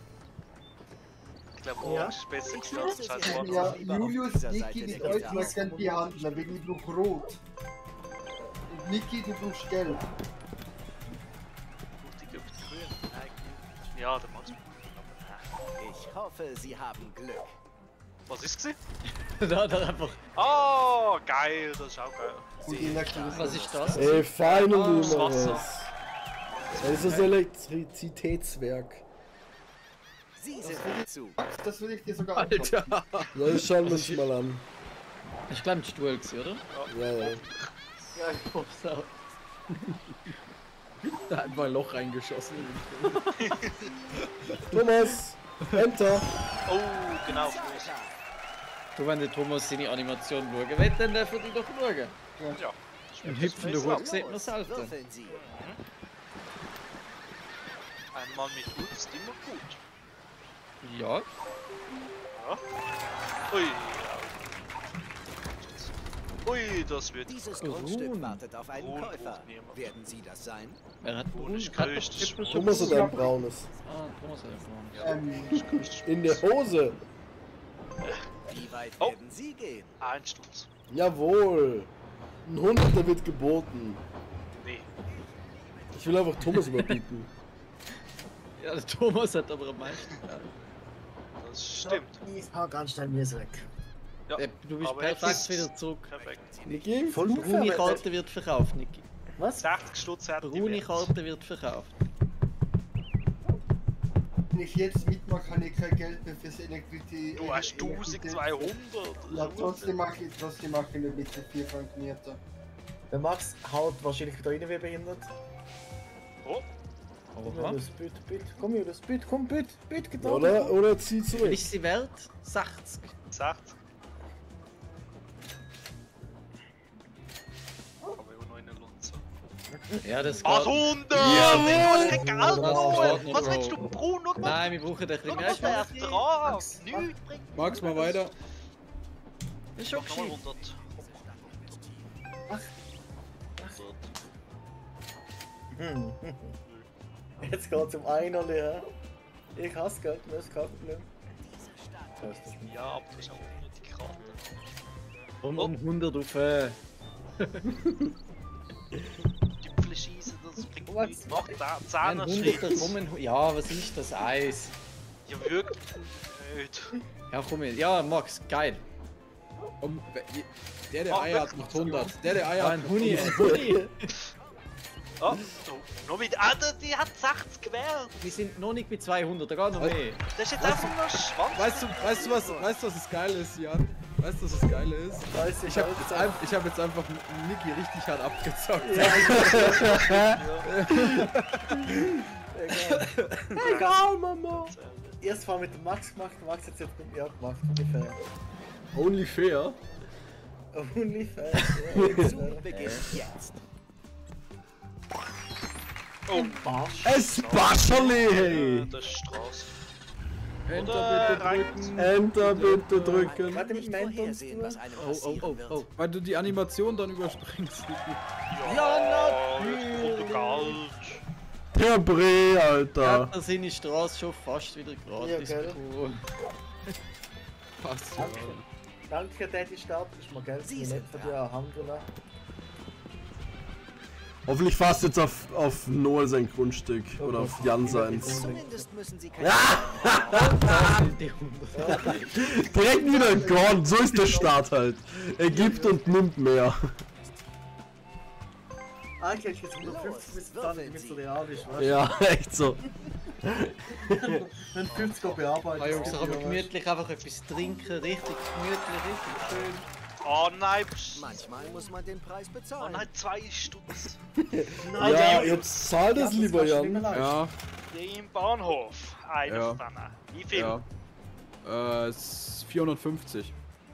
Ich glaube, Orange ist besser gewesen als scheiß Ja. Bahnhof. Ja, Lieber auf Julius, dieser Niki, Seite mit der euch Straße. möchten wir handeln, wegen ich brauche Rot. Und Niki, du brauchst Gelb. Die gibt grün. Ja, der Max. Ich hoffe, Sie haben Glück. Was ist sie? Da, da einfach. Oh, geil, das ist auch geil. Und die nächste Was ist das? Ey, finally das mal Wasser. was. Das ist das Elektrizitätswerk. Sie sind am Zug. Das will ich dir sogar anschauen. Alter! Ja, das schauen wir uns mal an. Ich glaube, ein Stuhl gewesen, oder? Ja, ja. Ja, ich hoffe so. Da hat einfach ein Loch reingeschossen. Thomas, Enter. Oh, genau. Du, wenn der Thomas seine Animation schauen will, dann darf er die doch schauen. Ja. Ein hüpfender Hut sieht man selten. Würfeln Sie. Einmal mit Hut ist immer gut. Ja. Ja. Ui. Ui, das wird Dieses Ruhen. Grundstück wartet auf einen Ruhen Käufer. braucht niemand. Werden Sie das sein? Wer hat Und ich hat doch grüß dich. Tippel- Thomas hat ein braunes. Ah, Thomas hat ein braunes. Ähm, In der Hose. Wie weit Oh. werden Sie gehen? Ein Stunz. Jawohl. Ein Hunderter wird geboten. Nee. Ich will einfach Thomas überbieten. Ja, der Thomas hat aber am meisten. Das stimmt. Ich fahr ganz schnell mir weg. Ja, Ja, du bist aber jetzt perfekt ist- wieder zurück. Perfekt. Niki? Voll Bruni Karte wird verkauft, Niki. Was? sechzig Stutz hat die Bruni Wert. Karte wird verkauft. wenn ich jetzt mitmache, kann ich kein Geld mehr fürs Elektrizität. Du hast eintausendzweihundert. Ja, trotzdem mache ich, trotzdem mache ich nicht mit den vier Franken Meter. Der Max haut wahrscheinlich wieder rein wie behindert. Oh, Komm Oha. Julius, bitte, bitte, komm Julius, bitte, komm, bitte, bitte, getan. Oder, oder zieh Wie zurück. ist sie wert? sechzig. sechzig. Aber immer noch in der Lunze. Ja, das geht. achthundert! Jawohl! Was, Geld, Das Mann. geht nicht, Was Bro. willst du, Bruno? Schau mal, Nein, wir brauchen ein bisschen schau mehr mal, der Spaß. Ertrag. Max. Nichts bringt. Max, mal weiter. Ist schon Mach nochmal gescheit. hundert. Ach. hundert. Hm. Jetzt geht's um einerli, hä? Ich hasse Geld, das ist kein Problem. Das ist das nicht. Ja, aber du hast auch unnötige Karte. Um, um hundert auf. Äh. Tüpfel schießen, das bringt Was? nichts. Mach da Ein zehner hunderter Schritt. rum. ein Hu- Ja, was ist das? Eis. Ja, wirklich nicht. Ja, komm her. Ja, Max, geil. Um, der, der Mach Eier hat wirklich macht hundert. Der, der Eier Ja, hat ein macht Huni, hundert. ein Huni. Oh, oh, noch mit. Ah, der- die hat sechzig wert. Wir sind noch nicht bei zweihundert, da geht noch mehr. Das ist jetzt einfach nur Schwanz. Weißt du, weißt du was, weißt du was das Geile ist, Jan? Weißt du was das Geile ist? Weißt du, Ich habe jetzt, ein, ich hab jetzt einfach Niki richtig hart abgezockt. Egal. Egal, Mama! Erst mal mit dem Max gemacht, Max hat es jetzt mit mir auch gemacht, ungefähr. Only fair. Ungefähr. Der Zug beginnt jetzt. Oh, Barsch. Es Bascherli, äh, hey. das ist Straße. Enter bitte rein. drücken. Enter bitte Man drücken. kann Warte, nicht Moment, vorhersehen, uns was einem Oh, oh, passieren oh, wird. oh. Weil du die Animation dann überspringst, Niki. Ja, natürlich. Kalt. Der Bre, Ja, Alter. da sind die Straße schon fast wieder gratis. Ja, gell? Cool. Passt ja. Danke. Danke, Daddy Start, ist mir Geld Sie nicht sind von dir Hand, oder? Hoffentlich fährst du jetzt auf, auf Noel sein Grundstück oder auf Jan seins. Zumindest müssen sie keine Direkt wieder ein Korn, so ist der Start halt. Er gibt und nimmt mehr. Eigentlich hätte ich jetzt hundertfünfzig bis dann, damit es so real ist, weißt du? Ja, echt so. Wenn fünfzig bearbeitet. Ah, Jungs, da kann man gemütlich einfach etwas trinken, richtig gemütlich, richtig schön. Oh nein, pst. Manchmal muss man den Preis Oh bezahlen. nein, zwei Stutz. Ja, jetzt zahl das lieber, Jan. Ja, Im Bahnhof. Einverstanden. Wie viel? ja. Äh, es ist vierhundertfünfzig.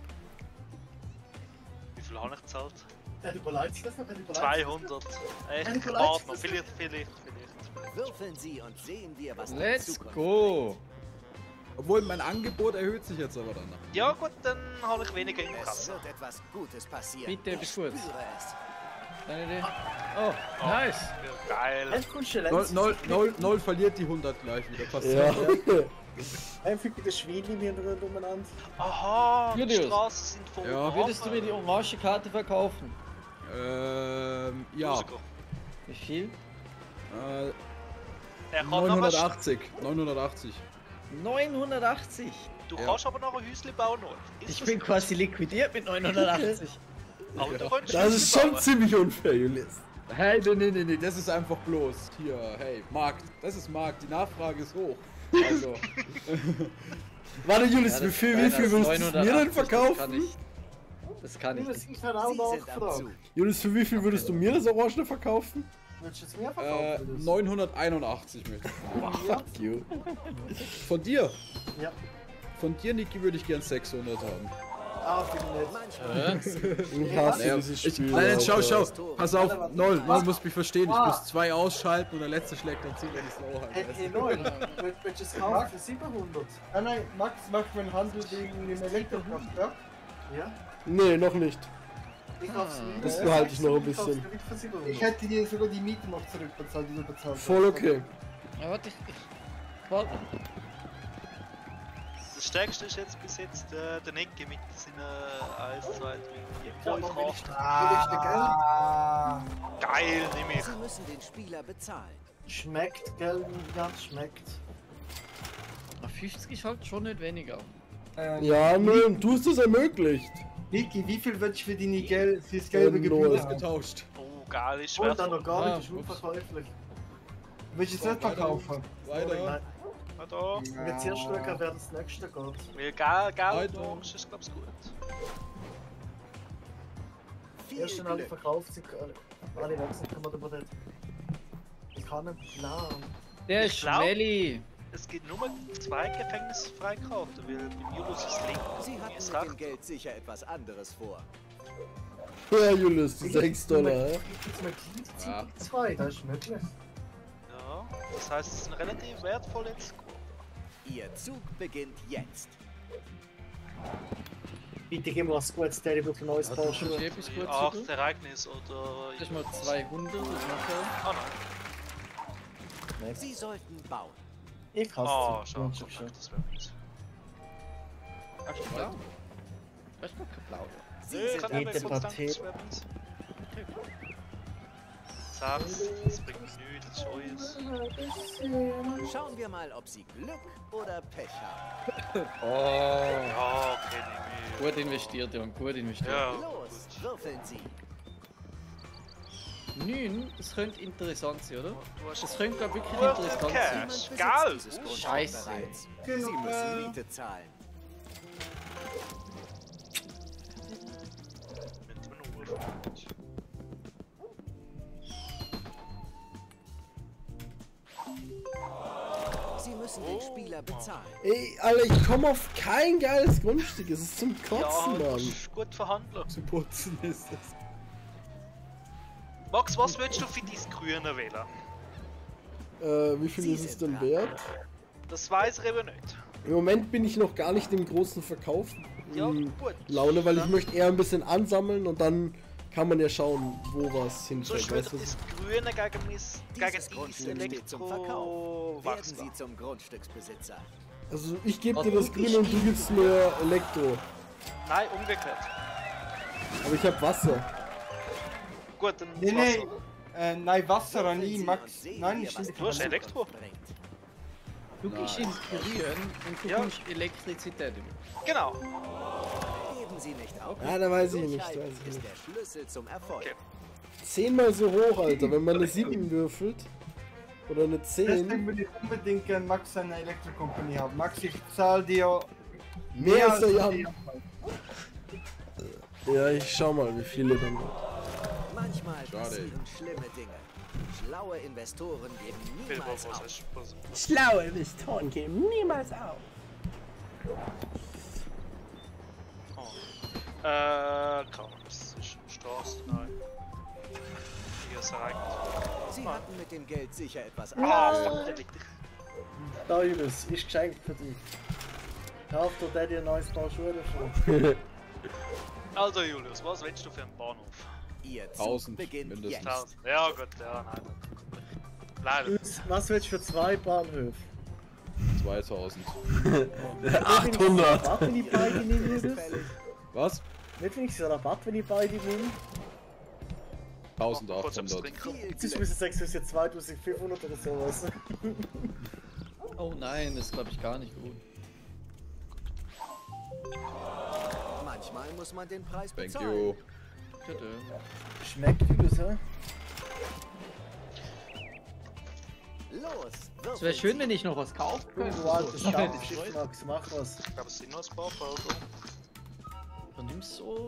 Wie viel habe ich gezahlt? Er überlegt sich das noch, er überlegt sich zweihundert. Echt, Ein ich Kollege, warte noch. das- Vielleicht, vielleicht, vielleicht. Würfeln Sie und sehen wir, was Let's die Zukunft go! Obwohl mein Angebot erhöht sich jetzt aber dann. Ja gut, dann habe ich weniger in der Es Kasse. wird etwas Gutes passieren. Bitte, etwas Ich Gutes. spüre es. Deine Idee? Oh, nice! Geil. Ein Kunstchen, Null, null, null, null verliert die hundert gleich wieder. Passt. Ja. Einfach mit der Schweine hier umeinander. Aha, die Julius. Straßen sind voll. Ja. Würdest du mir die orange Karte verkaufen? Ähm, ja. Musiker. Wie viel? Äh, Er kann noch was, neunhundertachtzig. neunhundertachtzig. neunhundertachtzig! du Ja. kannst aber noch ein Häuschen bauen. Noch. Ist Ich das bin gut? quasi liquidiert mit neunhundertachtzig. Aber du kannst Das ist Häuschen schon bauen. ziemlich unfair, Julius. Hey, nee, nee, nee, nee, das ist einfach bloß. Hier, hey, Markt. Das ist Markt. Die Nachfrage ist hoch. Also, Warte, Julius, Ja, wie viel, nein, wie viel das würdest du mir denn neunhundertachtzig, verkaufen? Das kann ich, das kann ich nicht. Ich werde auch Sie sind am nachfragen. Zug. Julius, für wie viel würdest du mir das Orange verkaufen? Willst du es mir äh, verkaufen? oder so? neunhunderteinundachtzig möchte ich. Fuck you. Von dir. Ja. Von dir, Niki, würde ich gern sechshundert haben. Ah, viel nett. Manchmal Ich hasse Naja, dieses ich, Spiel. nein, jetzt schau, Alter. schau. Pass auf, Noll, Noll muss mich verstehen. Ich muss zwei ausschalten und der letzte schlägt dann zu, wenn ich es auch Hey, halt. hey, neun. Willst du es kaufen für siebenhundert? Nein, nein, Max macht meinen Handel wegen dem Elektrokraftwerk. Ja. Nee, noch nicht. Ich kauf's mir. Das behalte ich noch ein Ich kauf's bisschen. mir nicht für siebenhundert. Ich hätte dir sogar die Miete noch zurückbezahlt, die du bezahlt hast. Voll okay. Ja, warte, ich. ich warte. Das stärkste ist jetzt bis jetzt äh, der Necke mit seinen eins, zwei, drei, vier, fünf aber wenn ich- Kraft. Ah, Geil, nimm ich. Sie müssen den Spieler bezahlen. Schmeckt, gell? Ja, schmeckt. Ah, fünfzig ist halt schon nicht weniger. ähm, Ja, nö, du hast es ermöglicht. Niki, wie viel würdest du für deine Gel fürs gelbe Ähm, Gebühr null. haben? Getauscht. Oh, geil, ist Und dann wertvoll. noch gar Ah, nicht, ist ups. unverkäuflich. Willst du es nicht verkaufen? Weiter. Nein, Ja, da. wenn wir zuerst schauen, wer das nächste geht. Weil geil, geil, Weiter. orange ist glaub's gut. Viel Erst wenn alle Glück. verkauft sind, alle- alle weg sind, kann man aber nicht. Ich kann nicht planen. Der Ich ist glaub- Schmelli. Es gibt nur zwei Gefängnisse freikaufen, weil beim Julius ist links. Sie Mir hatten ist mit dem rechts. Geld sicher etwas anderes vor. Ja, Julius, die sechs Dollar, hä? Jetzt mal die Ja. zwei, das ist möglich. Ja, das heißt, es ist ein relativ wertvoller Score. Ihr Zug beginnt jetzt. Bitte gib mir was Gutes, der ich wirklich neues Hast du Porsche. schon etwas Gutes Acht zu tun? Ereignis oder. Das ist mal zweihundert, das macht er. Ah nein. Sie sollten bauen. Ich hasse Oh, es. schade, schade, schade, das wäre gut. Hast du blau? Hast du kein Blau? Sie Ich sind kann am eben Bitte, Zug. kurz danken, Paket. das wäre gut. Sechs, das bringt nichts, das ist alles. Schauen wir mal, ob Sie Glück oder Pech haben. Oh. Ja, kenn ich mich. Gut investiert, Junge, gut investiert. Ja, Los, würfeln Sie. neun, das könnte interessant sein, oder? du hast Das könnte glaub, wirklich Gute interessant sein. Cash. Niemand besitzt Geil. dieses Grundstück Scheiße. bereits. Sie Genau, müssen äh, Miete zahlen. mit dem Uhr. Sie müssen den Spieler bezahlen. Ey, Alter, ich komme auf kein geiles Grundstück. Es ist zum Ja, Kotzen, das Mann. ist gut verhandeln. Zu putzen ist das. Max, was willst du für dein Grüne wählen? Äh, wie viel Sie ist es sind denn dran. wert? Das weiß ich eben nicht. Im Moment bin ich noch gar nicht im großen Verkauf. Ja, ähm, gut. Laune, weil ich Dann- möchte eher ein bisschen ansammeln und dann kann man ja schauen, wo was Sonst hinfällt. würde Weißt du? das Grüne gegen mis, gegen Dieses dieses Grundstück steht zum Verkauf. Elektro Werden wachsen. Sie zum Grundstücksbesitzer. Also ich gebe dir das Grün und du gibst mir Elektro. Nein, umgekehrt. Aber ich habe Wasser. Gut, dann Nee, das nee. Wasser. Äh, nein, Wasser an ihn, Max. Sehen Nein, wir, ich was bin Du hast Elektro. Du gehst ins Grün und du Ja. kommst Elektrizität über. Genau. Geben Sie nicht auf. Ja, da weiß ich nicht, Durchhalten weiß ich ist nicht. der Schlüssel zum Erfolg. Okay. Zehnmal so hoch, Alter, wenn man eine sieben würfelt. Oder eine Deswegen zehn. will ich unbedingt gern Max seine Elektrokompanie haben. Max, ich zahl dir Mehr als der dir. Jan. Ja, ich schau mal, wie viele dann. Manchmal Schade. passieren schlimme Dinge. Schlaue Investoren geben Bill, niemals was auf. ist was? Schlaue Investoren geben niemals auf. Äh, kaum. Das ist Straße, nein. Hier ist er eigentlich. Sie hatten mit dem Geld sicher etwas Ah, anderes. fuck, der liegt. Da Julius, ist geschenkt für dich. Kauf dir Daddy ein neues Paar Schuhe schon. Also Julius, was willst du für einen Bahnhof? Ihr Zug Tausend beginnt mindestens. jetzt. tausend. Ja gut, ja, nein. Leider. Julius, was willst du für zwei Bahnhöfe? zweitausend. achthundert. Rabatt, wenn ich beide nehme, Julius? Was? Nicht wenigstens Rabatt, wenn ich beide nehme? Kurz etwas eintausendachthundert. trinken. Viel Jetzt ist Glück. es sechs bis jetzt zweitausendfünfhundert oder sowas. Oh nein, das ist glaube ich gar nicht gut. Manchmal muss man den Preis Thank bezahlen. you. Bitte. Schmeckt Julius, hä? Los, Es wäre schön, wenn ich noch was kaufen Du könnte. altes So. Dampfschiff, Max, mach was. Ich glaube, es sind nur ein paar Folgen. Und nimmst so.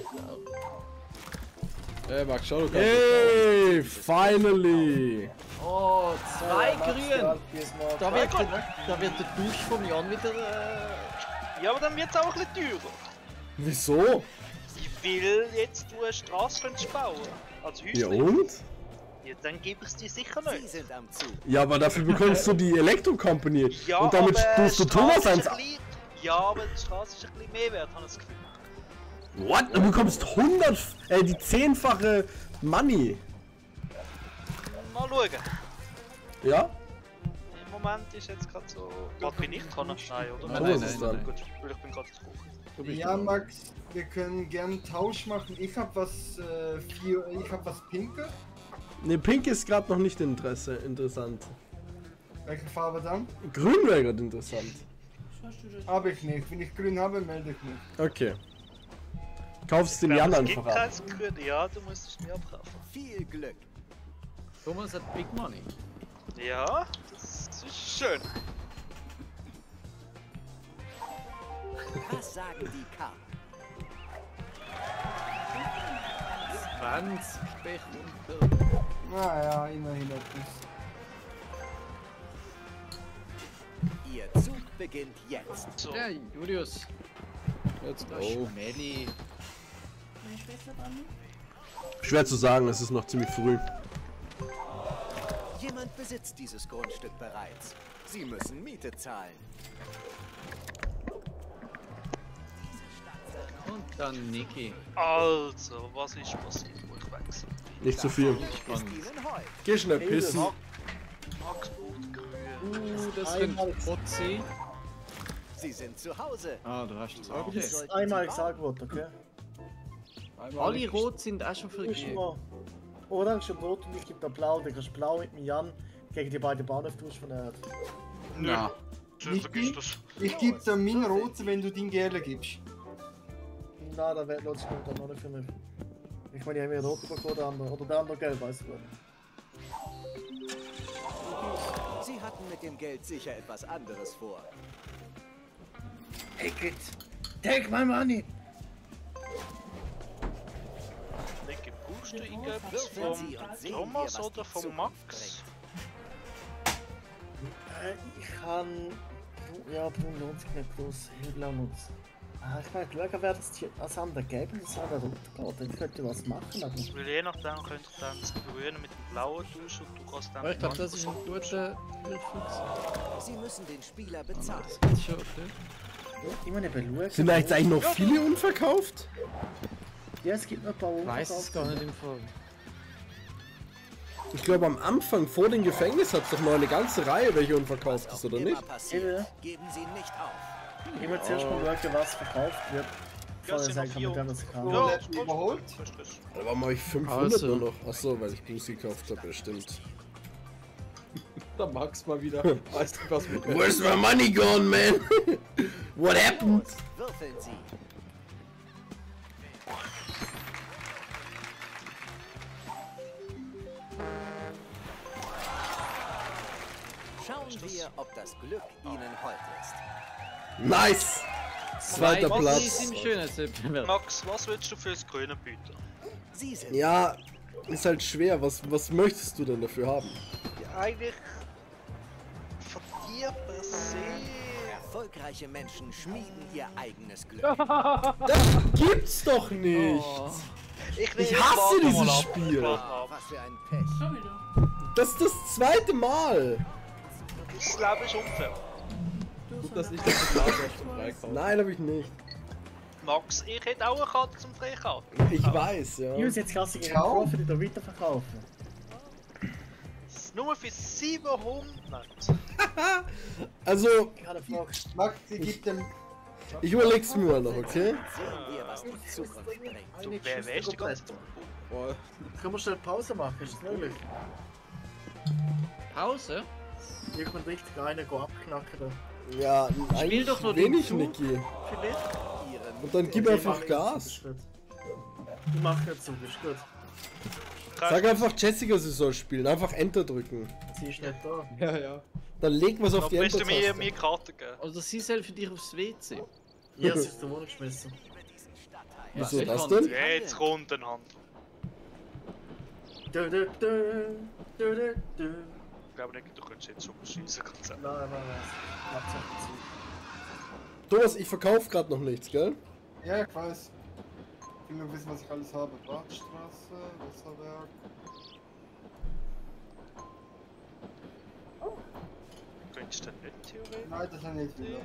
Ey, Max, schau, du kannst Hey, finally. Oh, zwei Max, grün. du altes Max. Da wird, der, da wird der Dusch vom Jan wieder. Äh, Ja, aber dann wird es auch ein bisschen teurer. Wieso? Ich will jetzt du eine Straße könntest bauen. Als Häuschen. Ja und? Ja, dann gebe ich es dir sicher Sie nicht. sind am Zug. Ja, aber dafür bekommst du die Elektro-Company. Ja, Und damit aber tust du die Thomas Straße eins ist ab. ein bisschen- Ja, aber die Straße ist ein bisschen mehr wert, habe ich das Gefühl. What? Du bekommst hundert, äh, die zehnfache Money. Mal schauen. Ja? Im Moment ist jetzt gerade so. Was bin ich kann? Nein, oder? Nein, nein, nein, nein, nein. Gut, weil ich bin gerade zu Kuchen. du bist Ja, dran. Max, wir können gern einen Tausch machen. Ich hab was, äh, vier, ich hab was Pinkes. Ne, Pink ist gerade noch nicht Interesse, interessant. Welche Farbe dann? Grün wäre gerade interessant. Habe ich nicht. Wenn ich grün habe, melde ich mich. Okay. Kaufst den Ja, Jan es einfach gibt ab. keins Grün. Ja, du musst es mir abkaufen. Viel Glück. Thomas hat Big Money. Ja, das ist schön. Was sagen die Karten? Franz, Pech und Naja, immerhin etwas. Ihr Zug beginnt jetzt. So. Ja, Julius. Let's Oh. go. Schmelly. Schwer zu sagen, es ist noch ziemlich früh. Jemand besitzt dieses Grundstück bereits. Sie müssen Miete zahlen. Und dann Niki. Also, was ist passiert, wo ich wechsle? Nicht zu viel. Ist Ihnen heu. Geh schnell pissen. Max braucht Grün. Uh, das Einmal- könnte Fotzi. Sie sind zu Hause. Ah, du hast es auch. Okay. Das ist einmal gesagt worden, okay? Einmal Alle rot sind auch schon Du bist vergeben. mal orange und rot und ich gebe da blau. Du kannst blau mit dem Jan gegen die beiden Bahnhöfe tauschen von der Nö. Na, Tschüss, vergiss das. Ich gebe dir meinen roten, wenn du den gelben gibst. Na, da wird lohnt sich dann noch nicht für mich. Ich meine, ich habe mir rot bekommen, der andere. Oder der andere gelb, weißt du. Sie hatten mit dem Geld sicher etwas anderes vor. Take it! Take my money! Welche brauchst du eingeben? Würfeln Sie Vom und sehen Thomas wir, was oder die vom Zukunft Max? Äh, ich kann. Ja, Bruno lohnt sich nicht groß. Hügel nutzen. Ah, ich meine, schauen, wer das hier als andere geben, das an der Route geht. Ich könnte was machen, aber. Weil je nachdem könnt ihr dann das Grüne mit dem Blauen tauschen und du kannst dann. Aber ich glaube, das ist ein guter Würfel. Sie müssen den Spieler bezahlen. Das ist schon okay. Ich meine, schauen. Sind da jetzt eigentlich noch viele unverkauft? Ja, es gibt noch ein paar Ich weiß es gar nicht im Fall. Ich glaube am Anfang vor dem Gefängnis hat es doch noch eine ganze Reihe, welche unverkauft ist, oder Immer nicht? passiert, Ja. geben Sie nicht auf. Ich will zuerst mal schauen, was verkauft wird. Ja, es sind noch sagen, vier. kann man das kann. Ja, letzten überholt. das ist das. Da warum habe ich fünfhundert Also. nur noch? Achso, weil ich Boost gekauft habe, bestimmt. Da Max mal wieder. Weißt du, was mit Where's my money gone, man? What happened? Los, würfeln Sie. Schauen wir, ob das Glück Ihnen hold ist. Nice! Zweiter Was Platz. ist im Schönheitswettbewerb? Max, was willst du für das Grüne bieten? Sie sind Ja, ist halt schwer. Was, was möchtest du denn dafür haben? Ja, eigentlich von dir per se. erfolgreiche Menschen schmieden ihr eigenes Glück. Das gibt's doch nicht! Ich, Ich hasse warte dieses mal ab. Spiel. Warte mal ab. Was für ein Pech. Das ist das zweite Mal! Das Leben ist unfair. Gut, dass ich das Glas auf zum Freikaufen. Nein, habe ich nicht. Max, ich hätte auch eine Karte zum Freikaufen. Ich weiß, ja. Jungs, jetzt kannst du gegen Ciao. Profi wieder weiterverkaufen. Nur für siebenhundert. Also, Ich habe eine Frage. Max, sie gibt dem. ich überleg's mir mal noch, okay? Sehen wir, was die Zukunft bringt. Du, wer wärst die ganze Zeit? Boah, Können wir schnell Pause machen? Ist das möglich? Pause? Ich kann richtig einen go abknacken. Da. Ja, eigentlich doch nur den wenig, Zug. Niki. Vielleicht? Und dann gib Okay, einfach mach ich. Gas. Ist gut. Ich mach jetzt so, ist gut. Sag einfach Jessica, sie soll spielen. Einfach Enter drücken. Sie ist nicht da. ja, ja. Dann leg was auf Dann die musst du mir, Enter-Taste. mir Karte geben. Oder sie soll für dich aufs W C. Ja, sie ist der Wohnung geschmissen. Wieso Ja, das ich denn? Jetzt kommt ein Handel. Du, du, du, du, du, du. Ich glaube nicht, du könntest jetzt so schießen. Nein, nein, nein. Hauptsache zu. Thomas, ich verkauf gerade noch nichts, gell? Ja, ich weiß. Ich will nur wissen, was ich alles habe. Bachstraße, Wasserwerk. Könntest du denn nicht theoretisch? Nein, das ist nicht wieder.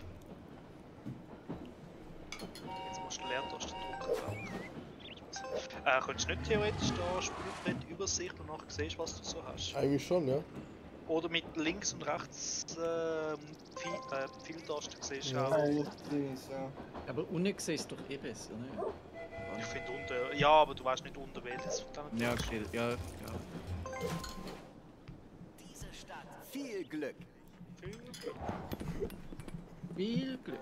Jetzt musst du Leertaste drücken. Äh, könntest du nicht theoretisch da Spielbrett Übersicht und nachher siehst, was du so hast? Eigentlich schon, ja. Oder mit links und rechts ähm, Pfeil, äh, Pfeiltasten siehst du Ja. auch. Ja, jetzt Dings, ja. Aber unten siehst du doch eh besser, ne? Ich finde unter. Ja, aber du weißt nicht unter welches von denen. Ja, okay, ja, ja. Diese Stadt. Viel Glück. Viel Glück.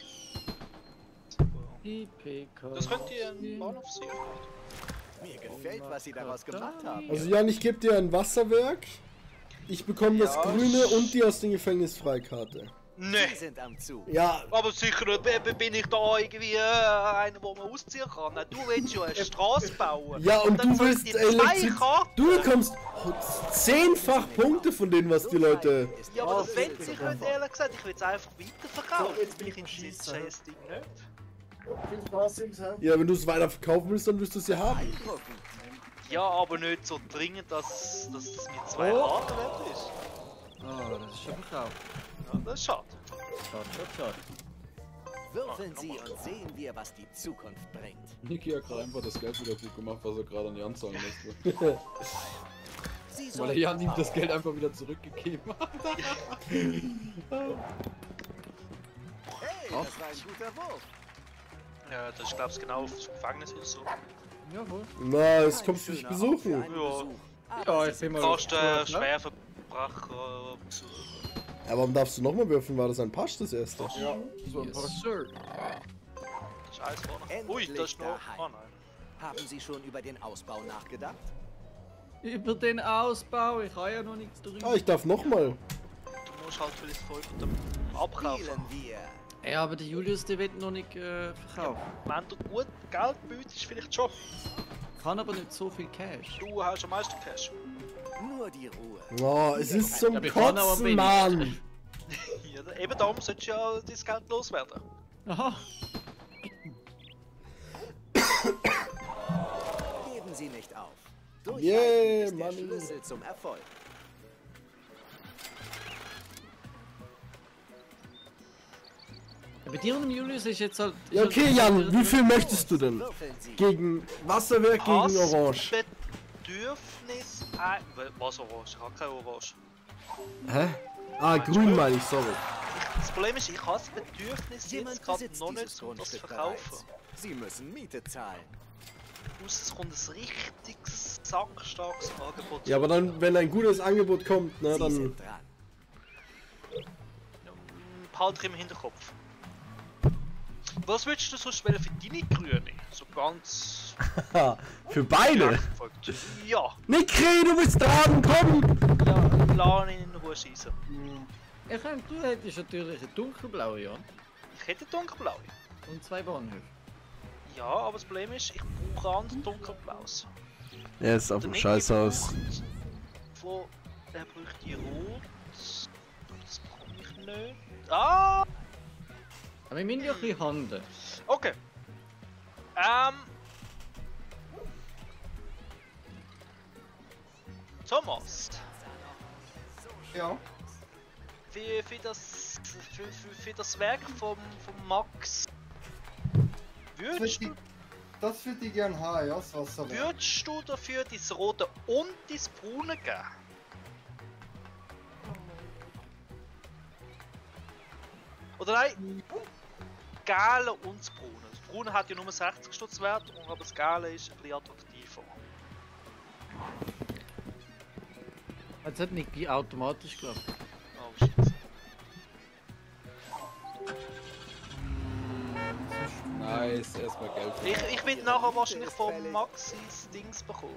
I P K. Das könnte ja ein Bahnhof sein. Mir gefällt, was Sie daraus gemacht haben. Also Jan, ich gebe dir ein Wasserwerk. Ich bekomme das Ja. Grüne und die aus dem Gefängnis Freikarte. Sie Nee. sind am Zug. Ja, Aber sicher nicht, b- bin ich da irgendwie äh, einer, wo man ausziehen kann. Du willst ja eine Straße bauen. ja und dann du soll willst ich dir zwei Elektrizität. Karten. Du bekommst zehnfach Punkte von denen, was die Leute. Ist Ja, aber das Oh, will das ich ist nicht, einfach. ehrlich gesagt. Ich will es einfach weiterverkaufen. So, jetzt bin Mich ich interessiert das schießen. scheiß Ding nicht. Viel Spaß, Jungs. hä? Ja, wenn du es weiter verkaufen willst, dann wirst du es ja haben. beeindruckend. Ja, aber nicht so dringend, dass, dass es mir zwei Oh. Karten wert ist. Oh, das ist schon verkauft. Ja, das ist schade. Schade, schade, schade. Würfeln Sie und sehen wir, was die Zukunft bringt. Niki hat gerade einfach das Geld wieder gut gemacht, was er gerade an Jan zahlen musste. Sie Weil er sollen Jan ihm das Geld einfach wieder zurückgegeben hat. Hey, das war ein guter Wurf. Ja, das ist, glaube ich, genau aufs Gefängnis oder so. Jawohl. Na, es Ein kommst du mich schöner Ort für besuchen. einen Ja. Besuch. Aber Ja, Sie ich sind bin Du mal. kannst äh, Schwerverbrecher besuchen. Ja, warum darfst du nochmal würfeln? War das ein Pasch, das erste? Ja, das war ein paar. Yes, sir. Das ist alles vorne. Endlich Ui, das ist noch. daheim. Oh nein. Haben Sie schon über den Ausbau nachgedacht? Über den Ausbau, ich habe ja noch nichts drüber. Ah, ich darf nochmal. Du musst halt vielleicht voll von dem abkaufen. Spielen wir. Ja, aber der Julius, der wird noch nicht äh, verkaufen. Wenn du gut Geld bietest, vielleicht schon. Kann aber nicht so viel Cash. Du hast am meisten Cash. Nur die Ruhe. Oh, es ist zum Ja, wir fahren aber Kotzen, wenig. Mann. Ja, eben darum solltest du ja dein Geld loswerden. Aha. Geben Sie nicht auf. Yeah, Durchhalten ist der Mann. Schlüssel zum Erfolg. Ja, bei dir und dem Julius ist jetzt halt. Ja, okay, Jan, wie viel möchtest du denn? Würfeln Sie. Gegen Wasserwerk, gegen Hast Orange. Bedürfnis ein... Was Orange? Ich habe kein Orange. Hä? Ah, grün meine ich, sorry. Das Problem ist, ich habe das Bedürfnis Jemand jetzt gerade besitzt noch nicht, dieses um das zu Grundstück verkaufen. bereits. Sie müssen Miete zahlen. Außer es kommt ein richtiges, sackstarkes Angebot. Ja, aber dann, wenn ein gutes Angebot kommt, ne, Sie dann... sind dran. Behalte im Hinterkopf. Was würdest du sonst wählen für deine Grüne? So ganz... Für beide? Ja, Nikri, du bist dran, komm! ja, lass ihn in Ruhe schießen. Ich meine, du hättest natürlich eine dunkelblaue, ja? Ich hätte dunkelblaue. Und zwei Bahnhöfe. Ja, aber das Problem ist, ich brauche ein dunkelblaues. Ja, es sieht einfach scheiße aus. Wo er bräuchte rot. Das kann ich nicht. Ah! Aber wir müssen ja ein bisschen handeln. Okay. Ähm. Thomas, Ja. für, für, das, für, für, für das Werk vom, vom Max, Das würdest würde du, ich, das würd ich gern haben, ja, das Wasser. würdest du dafür das Rote und das Braune geben? Oder nein? Gale und das Braune. Das Braune hat ja nur sechzig Stutz wert, aber das Gale ist ein bisschen attraktiver. Jetzt hat Niki automatisch geklappt. Oh shit. Nice, erstmal Geld. Ich, ich will nachher wahrscheinlich von Max ins Dings bekommen.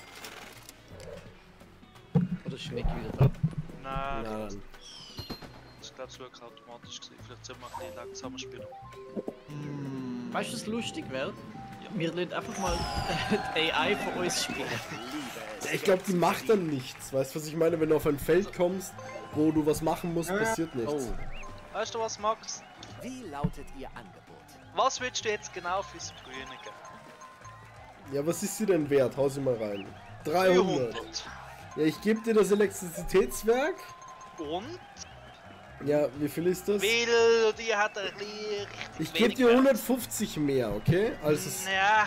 Oder ist Niki wieder da? Nein, Nein. das ist glaube ich wirklich automatisch gewesen. Vielleicht sollten wir ein bisschen langsamer spielen. Weißt du, was lustig wäre? Wir lassen einfach mal die A I von uns spielen. Ich glaube, die macht dann nichts. Weißt du, was ich meine? Wenn du auf ein Feld kommst, wo du was machen musst, Ja, ja. passiert nichts. Oh. Weißt du was, Max? Wie lautet Ihr Angebot? Was willst du jetzt genau fürs Grüne geben? Ja, was ist sie denn wert? Hau sie mal rein. dreihundert. vierhundert. Ja, ich gebe dir das Elektrizitätswerk. Und? Ja, wie viel ist das? Weil die hat ein bisschen richtig Ich gebe wenig dir Wert. hundertfünfzig mehr, okay? Also, es, Ja.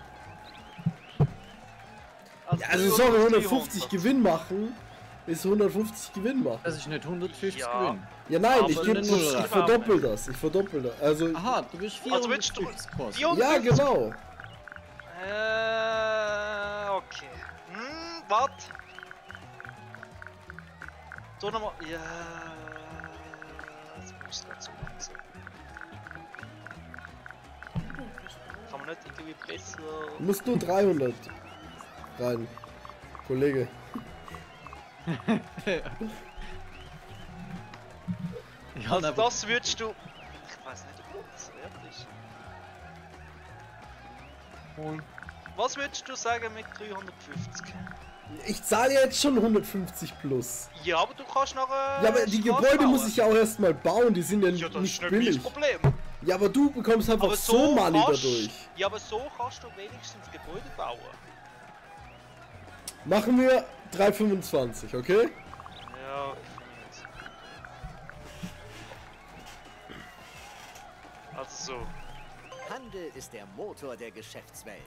ja, also sorry, hundertfünfzig Gewinn machen ist hundertfünfzig Gewinn machen. Das ist nicht hundertfünfzig Ja. Gewinn. Ja, nein, Aber ich gebe eine das, Null ich rein. verdoppel das, ich verdoppel das. Also, Aha, du bist Also willst du vierhundertfünfzig quasi. ja, vierhundertfünfzig? genau. Äh, okay. Hm, warte. So nochmal. Ja. Das muss nicht so langsam. Kann man nicht irgendwie besser. Du musst nur dreihundert rein, Kollege. Ja, Also aber das würdest du. Ich weiß nicht, ob das wert ist. Was würdest du sagen mit dreihundertfünfzig? Ich zahle ja jetzt schon hundertfünfzig plus. Ja, aber du kannst noch. Äh, Ja, aber die Straße Gebäude bauen. muss ich ja auch erstmal bauen, die sind ja, Ja, das ist nicht nicht billig. mein Problem. Ja, aber du bekommst einfach Aber so, so Money kannst- dadurch. Ja, aber so kannst du wenigstens Gebäude bauen. Machen wir drei fünfundzwanzig, okay? Ja, okay. Also so. Handel ist der Motor der Geschäftswelt.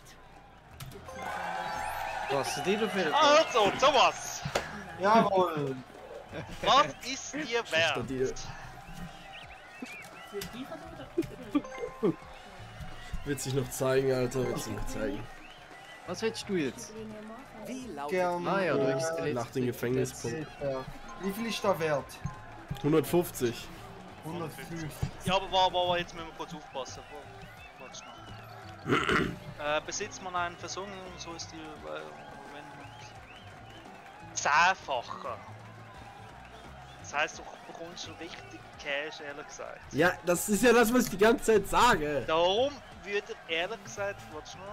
was hast du dir dafür? Also, Thomas! Jawohl. Was ist dir wert? dir. Wird sich noch zeigen, Alter, wird sich noch zeigen. Was willst du jetzt? Wie lautet Gern. Ah ja, du äh, hast die Nach den Gefängnispunkten. ja. Wie viel ist da wert? hundertfünfzig. hundertfünfzig. Ja, aber warte, warte, jetzt müssen wir kurz aufpassen. Warte schnell. äh, besitzt man einen Versungen und so ist die. Äh, wenn. Zehnfacher. Das heißt, du bekommst schon richtig Cash, ehrlich gesagt. Ja, das ist ja das, was ich die ganze Zeit sage. Darum würde ehrlich gesagt, warte schnell.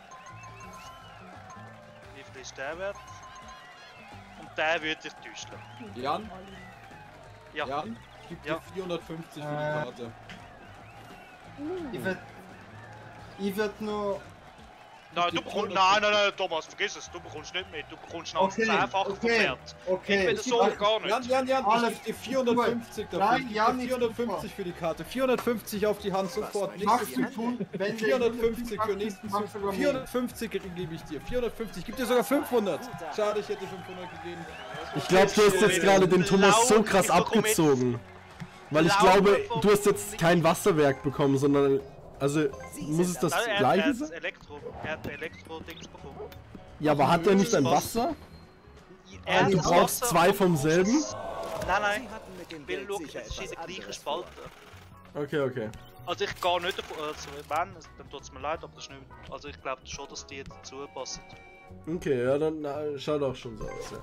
Wie viel ist der wert? Und der würde ich täuschen. Jan? Ja. Jan? Ich gebe Ja. dir vierhundertfünfzig für die Äh. Karte. Ich würd, ich würd nur Nein, du bekommst. Nein, nein, nein, Thomas, vergiss es, du bekommst nicht mit. Du bekommst noch Okay, das Zehnfache okay, vom Wert. okay. Entweder so oder gar Jan, nicht. Jan, Jan, Alles ich geb dir vierhundertfünfzig dafür. Nein, Ich geb Jan, dir ist vierhundertfünfzig für die Karte. vierhundertfünfzig auf die Hand sofort. Machst Nächstes du Zug. tun, wenn der vierhundertfünfzig für nächsten Zug. Machst du sogar mehr. vierhundertfünfzig gebe ich dir. vierhundertfünfzig. Ich gebe dir sogar fünfhundert. Schade, ich hätte fünfhundert gegeben. Ich glaube, du hast jetzt gerade den Thomas so krass abgezogen. Weil ich glaube, du hast jetzt kein Wasserwerk bekommen, sondern... Also, muss es das Nein, er, er gleiche hat sein? Elektro, er hat Elektro-Dings bekommen. Ja, aber hat der nicht ein Wasser? Er Und du hat brauchst Wasser zwei und vom du musst selben? es- Nein, nein. Sie hatten mit dem Weil Geld schau, sicher es ist in etwas der gleichen anderes Spalte. Okay, okay. Also ich gehe nicht davon, also wenn, dann tut es mir leid, aber das ist nicht... Also ich glaube schon, dass die dazu passen. Okay, ja, dann na, schaut auch schon so aus, ja.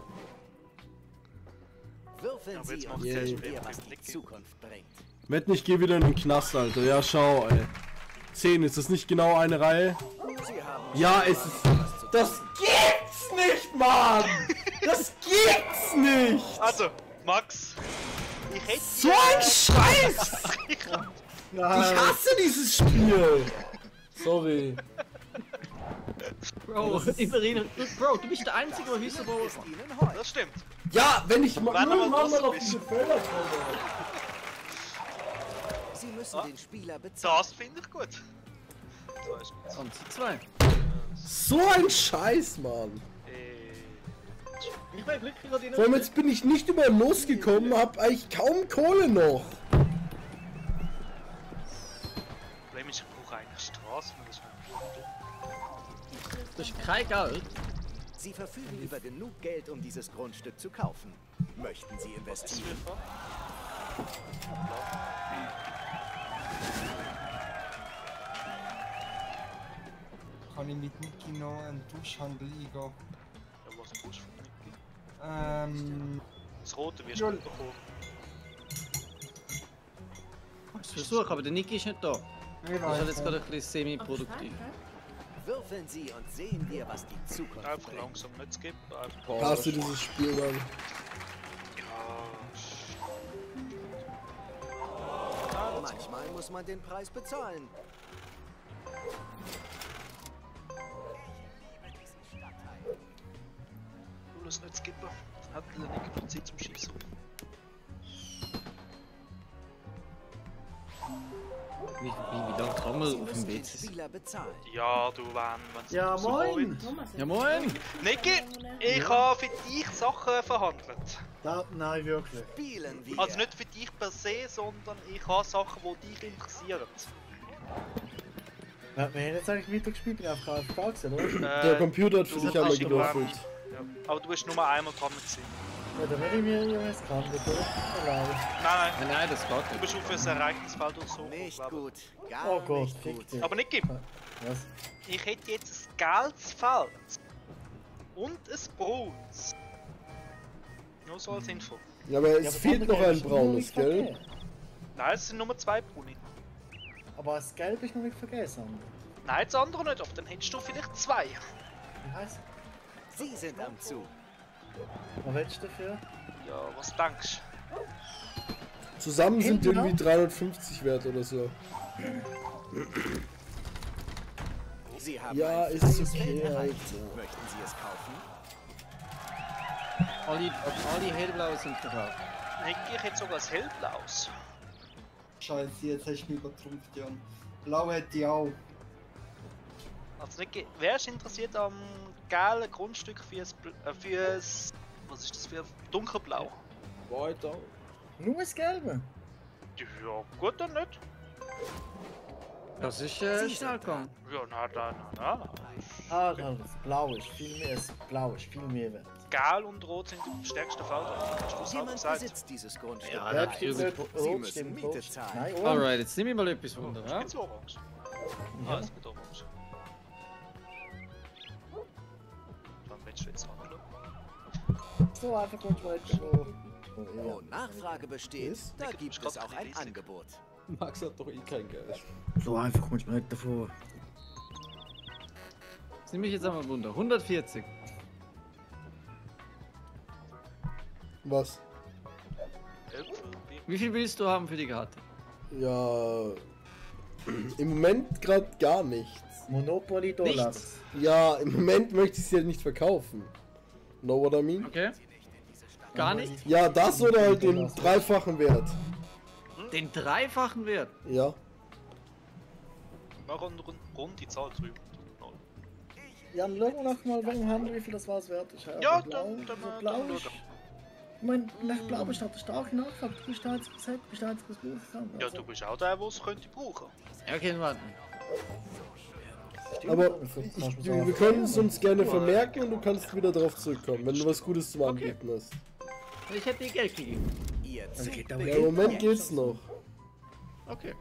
Würfeln Aber Sie jetzt und macht sehen es wir, erst was mit die Nicky. Zukunft bringt. Wetten, ich gehe wieder in den Knast, Alter. Ja, schau, ey. zehn, ist das nicht genau eine Reihe? Sie haben Ja, es ist... Das gibt's nicht, Mann! Das gibt's nicht! Also, Max, ich hätte... So ein Scheiß! Ich hasse dieses Spiel! Sorry. Bro, immerhin. Du, Bro, du bist der Einzige, der wissen, wo ist Ihnen heute. Das stimmt. Ja, wenn ich mal Wann aber irgendwann mal draußen auf bist. diese Felder komme. Sie müssen Ah. den Spieler bezahlen. Das finde ich gut. So ist gut. Und zwei. So ein Scheiß, Mann. Äh, Ich war glücklich an Vor allem jetzt bin ich nicht über losgekommen, hab eigentlich kaum Kohle noch. Problem ist, ich brauche eigentlich Straßen, das ist Du hast kein Geld. Sie verfügen über genug Geld, um dieses Grundstück zu kaufen. Möchten Sie investieren? Kann ich mit Niki noch einen Duschhandel eingehen? Ja, was brauchst du von Niki? Ähm... Das Rote wirst Ja. du nicht bekommen. Ich versuche, aber der Niki ist nicht da. Ich Das ist weiß halt jetzt gerade nicht. ein bisschen semi-produktiv. Würfeln Sie und sehen wir, was die Zukunft Einfach bringt. langsam nicht skippen. Einfach. Hast du dieses Spiel, Mann? Ja. Manchmal muss man den Preis bezahlen. Du lässt nicht skippen. Hat der Niki noch Zeit zum Schießen. Wie, wie, wie lange kann man Sie auf dem müssen den W C sein? Spieler bezahlen. Ja, du, wenn, wenn sie Ja, so moin! wollen. Ja, moin! Niki, ich habe für dich Sachen verhandelt. Da, nein, wirklich. Spielen wir. Also nicht für dich per se, sondern ich habe Sachen, die dich interessieren. Wir haben jetzt eigentlich weitergespielt, bin einfach auf K gewesen, oder? Der Äh, Computer hat für du dich einmal hast aber- gewürfelt. Ja. Aber du bist nur einmal dran gewesen. Ja, dann werde ich mir ja jetzt kann, oder? Alleine. Nein, nein, Nein, nein, das geht du nicht. bist auf ein Ereignisfeld oder so. Nicht glaub ich. gut. Gar Oh Gott, nicht fick gut. dich. Aber Niki, Was? ich hätte jetzt ein gelbes Feld. Und ein braunes. Nur so als Info. Ja, aber es Ja, aber fehlt das noch andere ein Gelb ist noch braunes, nicht gell? verkehrt. Nein, es sind nur zwei braune. Aber das Gelb ist noch nicht vergessen. Nein, das andere nicht, aber dann hättest du vielleicht zwei. Wie heißt es? Sie sind am Zug. Was willst du dafür? Ja, was denkst Zusammen sind Hinten irgendwie noch? dreihundertfünfzig wert oder so. Sie haben Ja, ein ist freies okay, Feld erreicht. Alter. Möchten Sie es kaufen? Alle, alle hellblauen sind verkauft. du? Niki, ich hätte sogar das hellblaues. Scheiße, jetzt hast du mich übertrumpft, Jan. Blau hätte ich auch. Also Niki, wer ist interessiert am gelben Grundstück fürs, Bl- äh, fürs, was ist das für dunkelblau? Weiter. Nur das Gelbe? Ja, gut dann nicht. Das ist äh, Sie schnell sind gegangen. Ja, nein, nein, nein, nein. Ah, das Blau ist viel mehr, das Blau ist viel mehr wert. Gelb und Rot sind die stärksten Felder. Hast du es auch Jemand gesagt? besitzt dieses Grundstück. Ja, Ja, natürlich. stimmt nicht. Sie Rot müssen stimmt, Miete rot. zahlen. Nein, orange. Alright, jetzt nehme ich mal etwas Wunder, ja? Jetzt orange. Ah, es wird orange. Dann willst du jetzt anschauen. So einfach kommst du mal jetzt wo... Wo Nachfrage besteht, da Nick, du gibt bist es grad auch ein ein bisschen Angebot. Max hat doch eh kein Geld. So einfach kommst du mir nicht davor. Das nehme ich jetzt einmal Wunder. hundertvierzig. Was? Äpfel, Bier. Wie viel willst du haben für die Karte? Ja. Im Moment gerade gar nichts. Monopoly Dollars. Nichts. Ja, im Moment möchte ich sie halt nicht verkaufen. Know what I mean? Okay. Gar nicht? Ja, das oder halt den dreifachen Wert. Den dreifachen Wert. Ja. Mach rund, rund, rund die Zahl drüber. Jan, schau mal noch mal beim Handel, wie viel das was wert ist. Ja, blau, dann, dann, so dann, blau dann ist. Ich meine, nach Blau besteht eine starke Nachfrage. Du bist da jetzt gesagt, bist da jetzt was Buch kann. Ja, du bist auch der, der es könnte brauchen. Ja, okay, warte. Aber ich, wir, wir können es uns gerne vermerken und du kannst wieder drauf zurückkommen, wenn du was Gutes zum Anbieten hast. Ich hätte dir Geld gegeben. Ihr Also Zug geht aber Ja, im Moment geht's noch. Okay.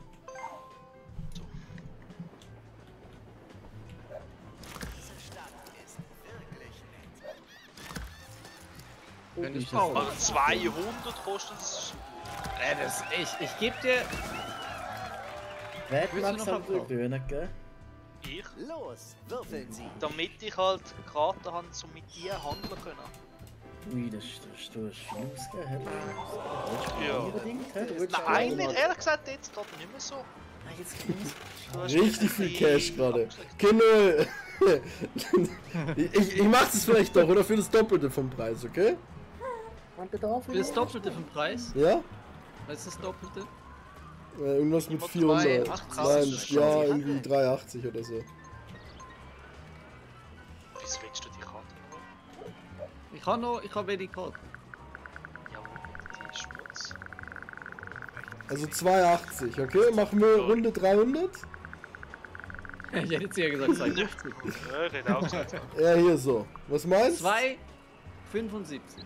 Wenn ich das Also zweihundert kostet es. Äh, das, ich, ich gebe dir. Wer Willst du macht noch halt abkaufen? Döner, gell? Ich. Los, würfeln Sie. Damit ich halt Karten habe, um mit dir handeln können. Ui, das ist, das ist, du hast viel ausgegeben, hä? Ja. Unbedingt, hä? Du willst Nein, eigentlich, ehrlich gesagt, jetzt gerade nicht mehr so. Nein, jetzt geht's. Du hast Richtig viel die- Cash gerade. Genau. ich, ich, ich mach das vielleicht doch, oder für das Doppelte vom Preis, okay? Man bedarf Für das Doppelte vom Preis. Ja? Was ist das Doppelte? Äh, irgendwas mit Immer vierhundert. zwei achtzig. Nein, Das ist ja, schon irgendwie Handel. dreihundertachtzig oder so. Wieso willst du die Karte noch? Ich habe noch, ich habe wenig Karten. Ja, wo die Schmutz. Also zweihundertachtzig, okay? Machen wir Runde dreihundert? Ich hätte jetzt eher gesagt zweihundertfünfzig. Ja, ich hätte auch gesagt. Ja, hier so. Was meinst du? zwei fünfundsiebzig.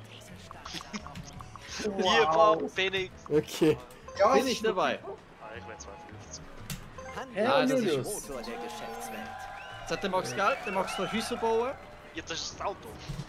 Lieber Phoenix. Okay. Ja, Bin ich dabei. Ah, ich will zwei fünfzig. Handel Ja, ist das der ist- Motor der Geschäftswelt. Jetzt hat der Max Geld, der Max zwei Häuser bauen. Ja, das ist das Auto.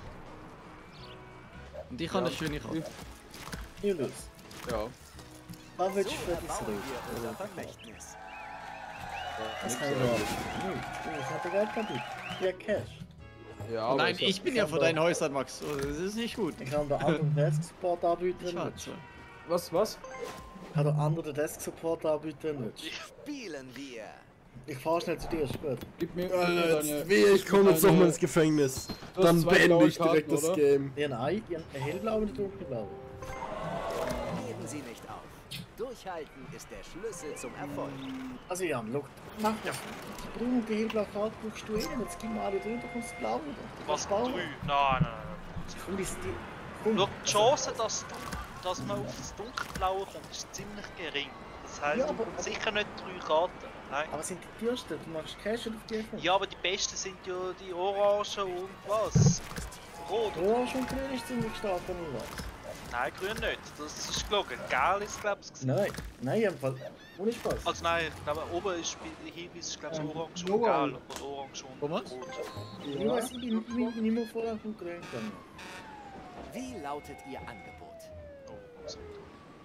Und ich habe eine schöne Karte. Julius, Ja. was willst So du für dich erbauen zurück? wir unser Vermächtnis. Das kann ich nicht. Ich hatte Geld kaputt. Ja, Cash. Ja, aber Nein, ich hab- ich bin ja von deinen Häusern, Max. Oh, das ist nicht gut. Ich kann da anderen Desk-Support anbieten. Ich nicht. warte. Was, was? Ich kann da anderen Desk-Support anbieten. nicht. Spielen wir. Ich fahr schnell zu dir, ist gut. Gib mir Alter, deine- jetzt wehe, ich komme jetzt deine- nochmal ins Gefängnis. Du hast Dann zwei beende blaue ich direkt Karten, das oder? Game. Ja, nein, die haben eine hellblaue und eine dunkelblaue. Geben Sie nicht auf. Durchhalten ist der Schlüssel zum Erfolg. Also Jan, schau, mach das. Die braune und die hellblaue Karte brauchst du eh. Jetzt gib mir alle drunter, kommst du blau wieder. Was? Drei? Nein, nein, nein. Und ist die... nein. Schau, die Chance, dass, dass man auf das Dunkelblaue kommt, ist ziemlich gering. Das heisst, Ja, du aber- bekommst sicher nicht drei Karten. Nein. Aber sind die teuersten? Du machst Cash auf die F. Ja, aber die besten sind ja die Orangen und was? Rot. Orange und Grün ist ziemlich stark an was. Nein, grün nicht. Das ist gelogen. Gelb ist, glaube ich, Nein, nein, im Fall. Ohne Spaß. Also nein, ich glaube oben ist bei der Hinweis ist glaube ich Ähm, orange und Noah. gelb oder orange und Thomas? rot. Ich weiß, ich bin, ich bin nicht mehr vorher gut Grün gegangen. Wie lautet Ihr Angebot? Oh, was soll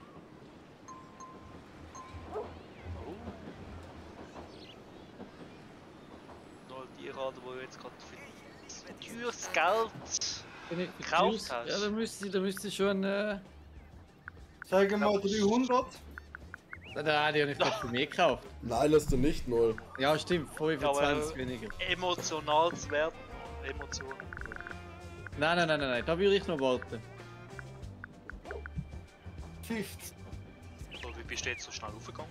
das? Oh. Nur die Karte, die jetzt gerade für teures Geld Wenn ich gekauft hast. Ja, dann müsste, dann müsste schon. Äh... Sagen wir dreihundert. Nein, die habe ich gerade für mich gekauft. Nein, hast du nicht, null. Ja, stimmt, fünfundzwanzig Aber- weniger. emotionales Wert. Emotionen. Nein, nein, nein, nein, nein, da würde ich noch warten. fünfzig. So, wie bist du jetzt so schnell aufgegangen?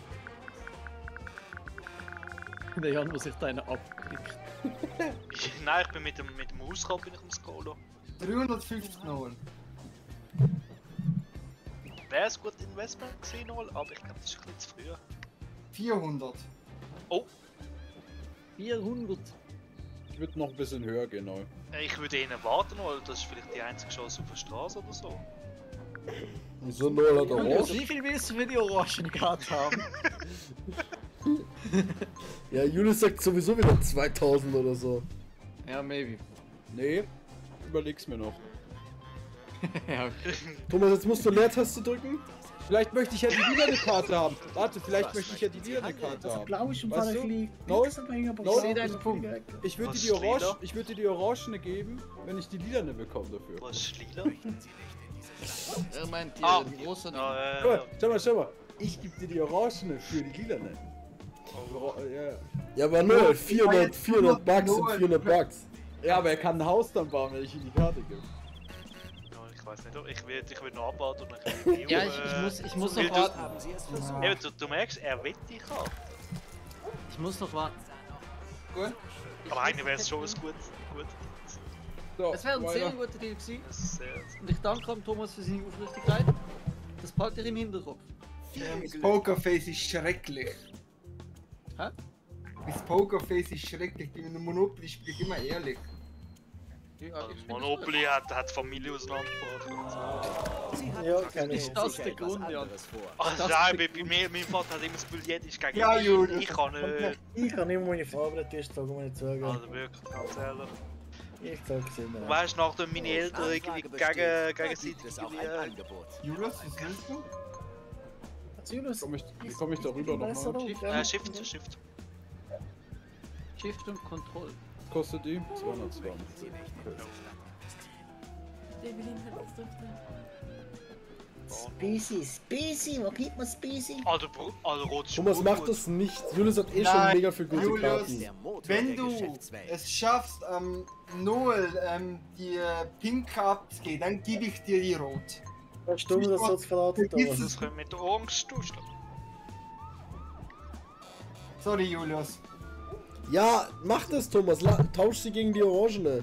Der Jan muss sich da einen abklickt. Ich, nein, ich bin mit dem, mit dem Hausrat bin ich am Scrollen. dreihundertfünfzig Null. Wäre es gut Investment gewesen, nochmal, aber ich glaube, das ist ein bisschen zu früh. vierhundert. Oh, vierhundert. Ich würde noch ein bisschen höher gehen, neu. ich würde ihnen warten, weil das ist vielleicht die einzige Chance auf der Straße oder so. Wieso null hat er Julius, auch? wie viel willst du für die Orangenkarte haben? Ja, Julius sagt sowieso wieder zweitausend oder so. Ja, maybe. Nee, überleg's mir noch. Ja, okay. Thomas, jetzt musst du Leertaste drücken. Vielleicht möchte ich ja die lilane Karte haben. Warte, vielleicht möchte ich ja die lilane Karte Also haben. blau ist im Weißt Fall du? ein bisschen... No? Pixelabhängig, aber No? blau Ich sehe ist deinen ein Punkt. bisschen- Ich würde Was dir die ist lila? Orange, ich würde dir die Orangene geben, wenn ich die lilane bekomme dafür. Was ist lila? Er meint die, Ah. die große. Ah, Schau äh, mal, schau mal, schau mal. Ich gebe dir die Orangene für die lilane. Oh, ja. Ja, aber nur vierhundert, vierhundert Bucks und vierhundert Bucks. Ja, aber er kann ein Haus dann bauen, wenn ich ihm die Karte gebe. Ja, ich weiß nicht, ich will, ich will noch abwarten und dann Ja, ich, ich muss, ich muss noch warten. Haben Sie es versucht? Ja, du, du merkst, er will die Karte. Ich muss noch warten. Gut. Aber eigentlich wäre es schon was Gutes. Gut. So, Es wäre ein weiter. sehr guter Deal gewesen. Das ist sehr... Und ich danke am Thomas für seine Aufrichtigkeit. Das behaltet ihr im Hinterkopf. Das Pokerface ist schrecklich. Hä? Das Pokerface ist schrecklich. Bei einem Monopoly spiele ich immer ehrlich. Ja, ich bin Monopoly hat, hat Familie auseinandergebracht und so. Sie hatten Ja, mit keine Sicherheit Ahnung. Das ist der etwas Grund, ja. anderes vor. Ach Das nein, ist- bei, bei mir, mein Vater hat immer das Gefühl, jeder ist gegen Ja, mich. Julius. Ich kann nicht. Ich kann immer meine Farbe nicht Tisch sagen, wenn ich sagen. Also wirklich, ganz ehrlich. Ich sag's immer. Du weißt, nachdem meine Eltern Anfrage irgendwie besteht, gegen, da gegenseitig gibt es auch ein irgendwie... Angebot. Julius, was willst du? Julius, Komm ich, wie komme ich darüber besser nochmal? auf, Äh, Shift, Shift. Shift und Control. Was kostet die? zweihundertzwanzig. Specy, Specy, wo gibt man Specy? Alter, Bro- Alter, rot ist Thomas gut. macht das nicht. Julius hat eh schon Nein, mega viel gute Julius. Karten. Der Motor Wenn der du Geschäftswelt. es schaffst, ähm, Noel ähm, die äh, Pink abzugeben, dann gebe ich dir die Rot. Hast du mir das so zu verraten, Thomas? Das können wir mit der Orange tauschen. Sorry, Julius. Ja, mach das, Thomas. La tausch sie gegen die Orangene.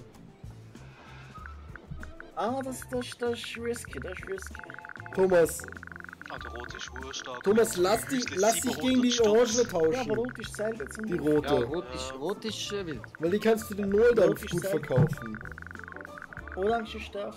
Ah, das, das, das ist risky, das ist risky. Thomas, Alter, rot ist urstark. Thomas, lass, die, Müsli lass dich gegen die siebenhundert Orangene Ja, aber tauschen. rot ist selten zum Die Ja, rote. rot ist, rot ist äh, wild. Weil die kannst du den Null dann Rot ist gut selten. verkaufen. Orange ist stärker.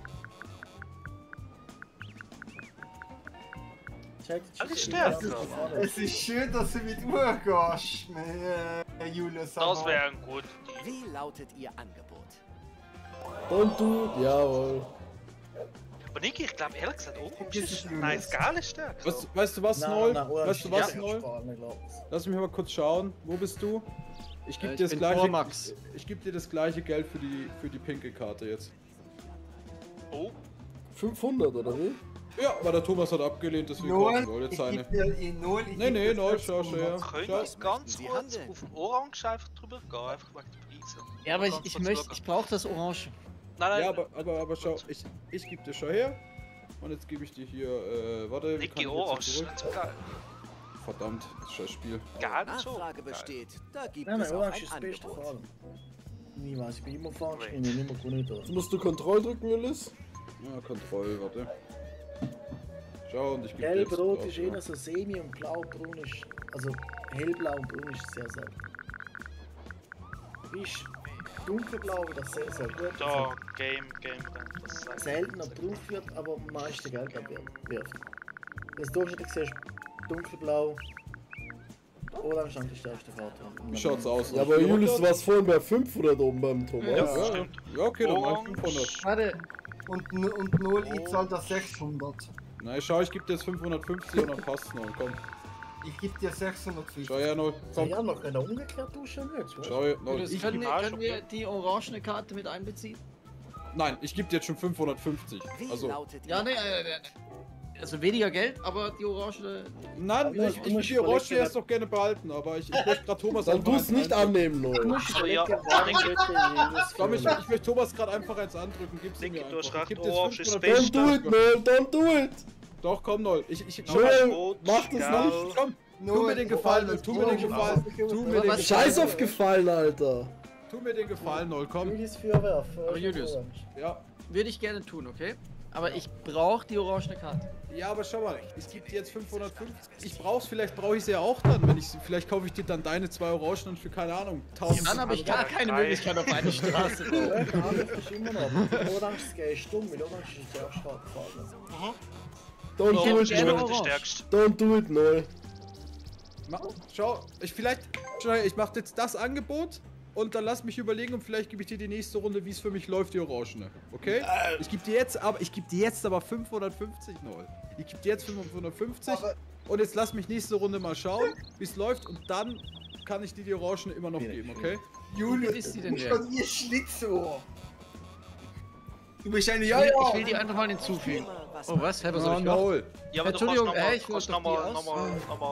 Check, check, Alles check. stärker. Es ist schön, dass du mit Uhr gehst, äh, Julius. Das aber- wäre ein guter Deal. Wie lautet Ihr Angebot? Und du, jawohl. Aber Niki, ich glaube ehrlich gesagt, Orange Das ist ist... Julius. Nein, Skal ist stärker. Was, weißt du was, Nein, Noel? nein, Orange Weißt du ist was, stärker, Noel? Sparen, glaub's. Lass mich mal kurz schauen. Wo bist du? Ich gebe Äh, dir ich das bin gleiche. vor Max. Ich, ich gebe dir das gleiche Geld für die für die pinke Karte jetzt. Oh, fünfhundert oder wie? Ja, weil der Thomas hat abgelehnt, deswegen kaufe ich Noel, jetzt ich seine. gebe dir die Noel. ich Nee, geb nee, dir Noel, schau, schau sechshundert. her. können Schau. wir jetzt ganz Sie kurz handeln? auf den Orange einfach drüber gehen, einfach wegen der Preise. Ja, aber ich, Ganz ich kurz möchte, schauen. ich brauche das Orange. Nein, nein, Ja, aber, aber, aber schau, ich, ich gebe dir schon her. Und jetzt gebe ich dir hier, äh, warte, wie kann Niki ich jetzt Orange, hier zurück? nicht so geil. Verdammt, das scheiß Spiel. Geil so. Nachfrage besteht, da gibt Nein, es nein, auch Orange ein ist das Beste Angebot. vor allem. Ich weiß, ich bin immer falsch, ich bin immer gut da. Jetzt musst du Kontroll drücken, Julius. Ja, Kontroll, warte. Schau, und ich gebe dir jetzt Gelb-Rot drauf, ist ja. eher so semi und blau-braun ist. Also hellblau und braun ist sehr selten. Ist dunkelblau wieder sehr, sehr gut. Da, Game, Game, dann das Also, sagt. seltener gebraucht wird, aber am meisten Geld abwirft. Das durchschnittlich siehst du dunkelblau. Orange ist die stärkste Karte. Wie schaut's aus? Ja, aber Julius, du warst vorhin bei fünfhundert oben beim Thomas. Ja, ja, stimmt. ja, okay, dann mach ich Orange. fünfhundert. Warte, Und, N- und Noel, ich zahle da sechshundert. Nein, schau, ich gebe dir jetzt fünfhundertfünfzig und dann passt's noch. Komm, Ich gebe dir sechshundertfünfzig. schau her, noch. Komm, ja, wir können umgekehrt tauschen jetzt. was? schau her, noch. Das Ich, können, wir, Ah, können schon wir gut. die orangene Karte mit einbeziehen? nein, ich gebe dir jetzt schon fünfhundertfünfzig. Wie Also, lautet Ja, Ihr ne, äh, äh, also weniger Geld, aber die orange. nein, Ja, ich, du ich will musst die Orange überlegen, erst doch gerne behalten, aber ich, ich möchte gerade Thomas Dann einfach tust eins nicht andrücken. annehmen, Du Noel. musst Aber ja, überlegen, warum Niki- wird der Jesus Komm, ich, führen? ich möchte Thomas gerade einfach eins andrücken, gib's ihm Niki, mir du hast einfach. recht, Ich geb dir Orange jetzt ist das Don't do it, Noel, don't do it! Doch, komm, Noel. Ich, ich, schau, Noel, Rot, mach das Grau. nicht! komm, tu mir den Gefallen, Noel, tu mir den Gefallen. Tu mir den Was- Scheiß Gefallen. auf Gefallen, Alter! Tu mir den Gefallen, Noel, komm. Julius Feuerwerf. Aber Julius. Ja. Würde ich gerne tun, okay? Aber ich brauche die orangene Karte. Ja, aber schau mal, ich gebe dir jetzt fünfhundertfünfzig. Ich brauch's, vielleicht brauche ich sie ja auch dann, wenn ich vielleicht kaufe ich dir dann deine zwei Orangen und für keine Ahnung, tausend. Dann habe ich gar keine Möglichkeit auf eine Straße. Ja, der andere ist immer noch. Orange ist stumm, weil Orange ist der stark gefallen. Don't do Orange it, ist gerne Noel! wirklich der Orange. stärkste. Don't do it, Noel! Ma- Schau, ich vielleicht, schau, ich mache jetzt das Angebot und dann lass mich überlegen und vielleicht gebe ich dir die nächste Runde, wie es für mich läuft, die Orangene. Okay? Ich gebe dir jetzt aber, ich gebe dir jetzt aber fünfhundertfünfzig, Noel. Ich gebe dir jetzt fünfhundertfünfzig Aber- und jetzt lass mich nächste Runde mal schauen, wie es läuft und dann kann ich dir die Orangene immer noch geben, okay? Julius, Wie ist die denn du wert? bist ihr Schlitzohr. Du bist eine Ich ja, will, ja. ich will die einfach mal hinzufügen. Thema, was Oh was? Hä, was soll Oh, ich machen? Noel. Ja, aber du kannst Entschuldigung, nochmal, ey, ich kannst wollte doch die nochmal, aus- nochmal, nochmal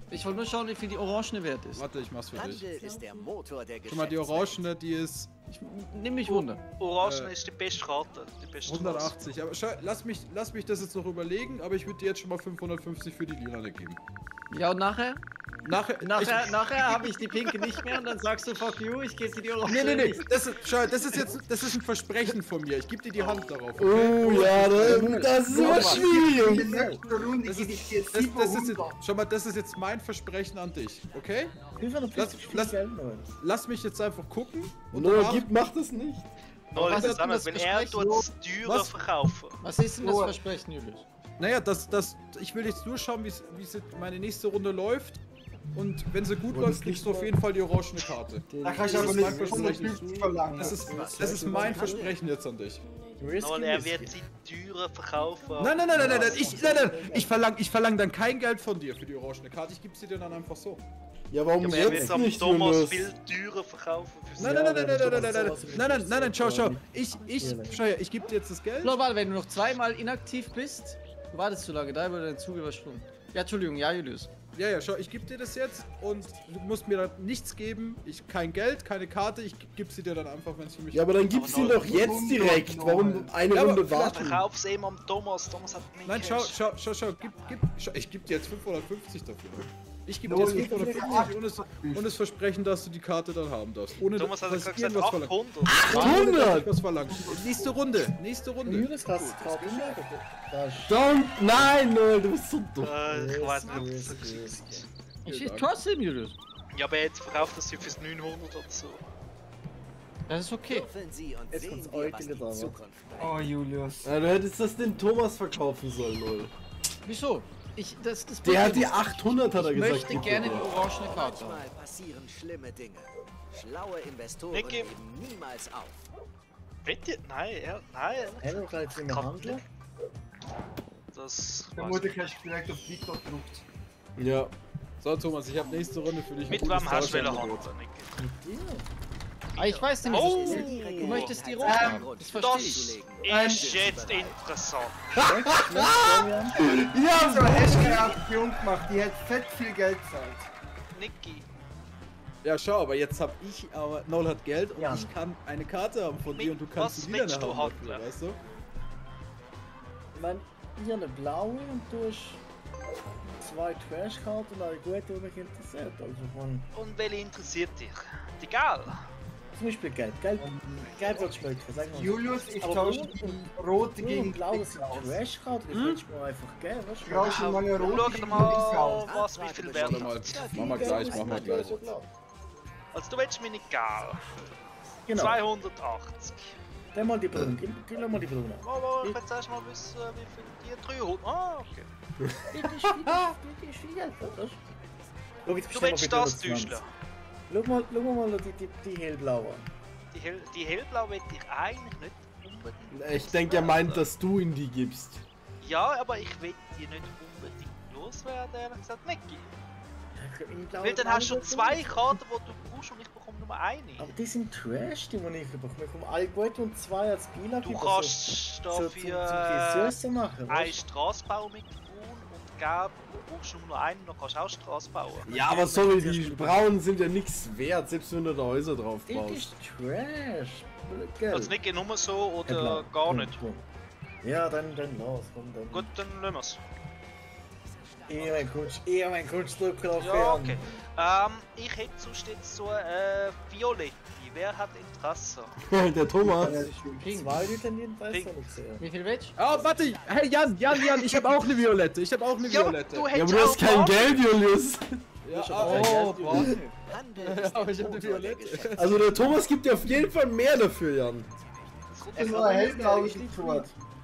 Ich wollte nur schauen, wie viel die Orangene wert ist. Warte, ich mach's für dich. Handel ist der Motor der Guck mal, die Geschäftswelt. Orangene, die ist Ich nimm mich wunder. Orange Äh, ist die beste Karte. Die beste hundertachtzig. Aber schau, lass mich, lass mich das jetzt noch überlegen, aber ich würde dir jetzt schon mal fünfhundertfünfzig für die Lilane geben. Ja, und nachher? Nachher, Nachher, ich, nachher habe ich die pinke nicht mehr und dann sagst du fuck you, ich gebe dir die Orange. Nee, nee, nee, das ist, schau, das ist jetzt, das ist ein Versprechen von mir. Ich gebe dir die Hand darauf, okay? Oh ja, das, das ist immer schwierig. In der nächsten Runde Das gebe ist, ich dir das, das ist jetzt, siebenhundert. schau mal, das ist jetzt mein Versprechen an dich, okay? fünfhundertfünfzig Lass- viel Geld noch. Lass mich jetzt einfach gucken und Noah, danach- gib, mach das nicht. Null, Was das ist denn anders, das wenn er Versprechen? tut es teurer Was? verkaufen. Was ist denn das Nur- Versprechen, Julius? Naja, das, das, ich will jetzt durchschauen, wie es meine nächste Runde läuft. Und wenn sie gut Aber läuft, das kriegst liegt du auf jeden Fall die orangene Karte. Da kann ich Das aber ist nicht mein Versprechen. hundertfünfzig verlangen. Das ist, das ist mein Versprechen jetzt an dich. Risky, Null, er risky. wird sie teurer verkaufen. Nein, nein, nein, nein, nein, nein, ich, nein, nein, ich verlange ich verlang dann kein Geld von dir für die orangene Karte. Ich gebe sie dir dann einfach so. Ja, warum Ja, aber er wird jetzt es am nicht, Thomas Julius? viel teurer verkaufen. Für Nein, sie. nein, nein, nein, nein, nein, nein, nein, nein, sowas nein, nein, nein, nein, schau, schau. Ich, ich, Ja. schau her, ich gebe dir jetzt das Geld. Global, wenn du noch zweimal inaktiv bist, du wartest zu lange, da wurde dein Zug übersprungen. Ja, Entschuldigung, ja, Julius. Ja, ja, schau, ich gebe dir das jetzt und du musst mir da nichts geben. Ich, kein Geld, keine Karte, ich gebe sie dir dann einfach, wenn es für mich... Ja, aber dann gib Aber sie Noel- doch jetzt direkt. Warum eine Ja, aber Runde vielleicht warten? Verkauf's eben am Thomas. Thomas hat nicht Nein, schau, Cash. schau, schau, schau, gib, gib, schau, ich gebe dir jetzt fünfhundertfünfzig dafür. Ich gebe No, dir jetzt ich geb dir fünfhundertfünfzig und das, und das Versprechen, dass du die Karte dann haben darfst. Ohne Thomas hat dass gerade ich gesagt irgendwas verlange. achthundert. Ohne, dass ich hundert! was verlange. Nächste Runde, nächste Runde. Julius, kannst du gerade umlegen? Da ist... Don't, nein, Noel, du bist so dumm. Äh, ich weiß Risky, nicht. risky, risky. Ich Vielen Dank. trotzdem, Julius. Ja, aber jetzt verkauft er sie fürs neunhundert oder so. Das ist okay. Würfeln Sie und Jetzt sehen kommt's wir, euch was wieder die da, wa? Zukunft bringt. Oh, Julius. Ja, du hättest das den Thomas verkaufen sollen, Noel. Wieso? Ich, das, das Der hat Problem die ist, achthundert, hat er ich gesagt. möchte gibt gerne er die dir. orangene Karte haben. Manchmal passieren schlimme Dinge. Schlaue Investoren Nicky. geben niemals auf. Bitte? Nein, er, nein. Haben wir gleich nicht mehr handeln? Das Der weiß Mutter ich. hast direkt auf Victor gedruckt. Ja. So, Thomas, ich habe nächste Runde für dich ein Mit gutes wem hast du welche Tauschangebot. Hand? Nicky? Mit dir? Ah, ich weiß nämlich, Oh! was ist. Du möchtest die rote Ähm, haben. Das verstehe Das ich. ist jetzt interessant. Ja, So, hast du eine Aktion gemacht, die hat fett viel Geld gezahlt. Nicky, Ja, schau, aber jetzt hab ich, aber Noel hat Geld und Ja. ich kann eine Karte haben von dir und du Was kannst sie wieder willst eine du haben dafür, handeln? weißt du? Ich meine, ich habe eine blaue und du hast zwei Trash-Karten und eine gute, die mich interessiert. Also von... und welche interessiert dich? Die Gal? Zum Beispiel Gelb. Gelb, Gelb wird schmecken, sagen wir mal. Julius, ich Aber tausche Blut die und- rote Blau gegen und Blau, das sind aus. Trash-Karten, die willst du mir einfach geben, weißt du? Brauchst du lange rote Schau gegen mal, aus. was wie viel Wert Warte mal, hat. machen wir gleich, machen wir gleich. Also du willst mir nicht Gal. Genau, zweihundertachtzig. dann mal die Brune, gib, gib mal die Brune. Aber ich will zuerst mal wissen, wie viel die dreihundert. Ah, okay. Das ist viel, das ist viel Geld, oder? Schau, jetzt Du bestellen wir willst bitte das über zwanzig. täuschen. Schau mal, schau mal die, die, die hellblaue an. Die, Hell, die hellblau will ich eigentlich nicht unbedingt. ich denke, er meint, dass du ihm die gibst. Ja, aber ich will die nicht unbedingt loswerden, ehrlich gesagt. Nicky. In Blau- Weil dann hast du Blau- zwei Karten, die du brauchst und ich bekomme nur eine. Aber die sind Trash, die man nicht bekomme. Ich bekomme alle gut und zwei als Spieler. Du kannst so, so, zum, dafür zum Süßer machen. einen weißt Straßenbau mit Grün und Gelb. Du brauchst nur noch einen, dann kannst du auch Straße bauen. Ja, aber sorry, die Braunen sind ja nichts wert, selbst wenn du da Häuser drauf du? Das baust. ist Trash. Gell? Also nicht nur so oder Hellblau. gar Komm, nicht. komm. Ja, dann, dann los, komm dann. Gut, dann lassen wir's. Ich mein Kunst, ich mein Kunstdruck drauf. Ja, okay. Ähm, ich hätte sonst jetzt so äh, Violette. Wer hat Interesse? Der Thomas. Zwei Leute in den Preis Pink. habe ich gesehen. Wie viel willst Ah, warte, hey Jan, Jan, Jan, ich habe auch eine Violette, ich habe auch eine Ja, aber Violette. du Ja, hättest aber du hast auch kein Blau- Geld, Julius. Ja, Ich hab ah, auch oh, Geld, warte. Handel Ja, ist aber der ich hab die Motor der Violette. Geschäftswelt. Also der Thomas gibt dir auf jeden Fall mehr dafür, Jan. Ich gebe dir noch eine hellblaue dazu.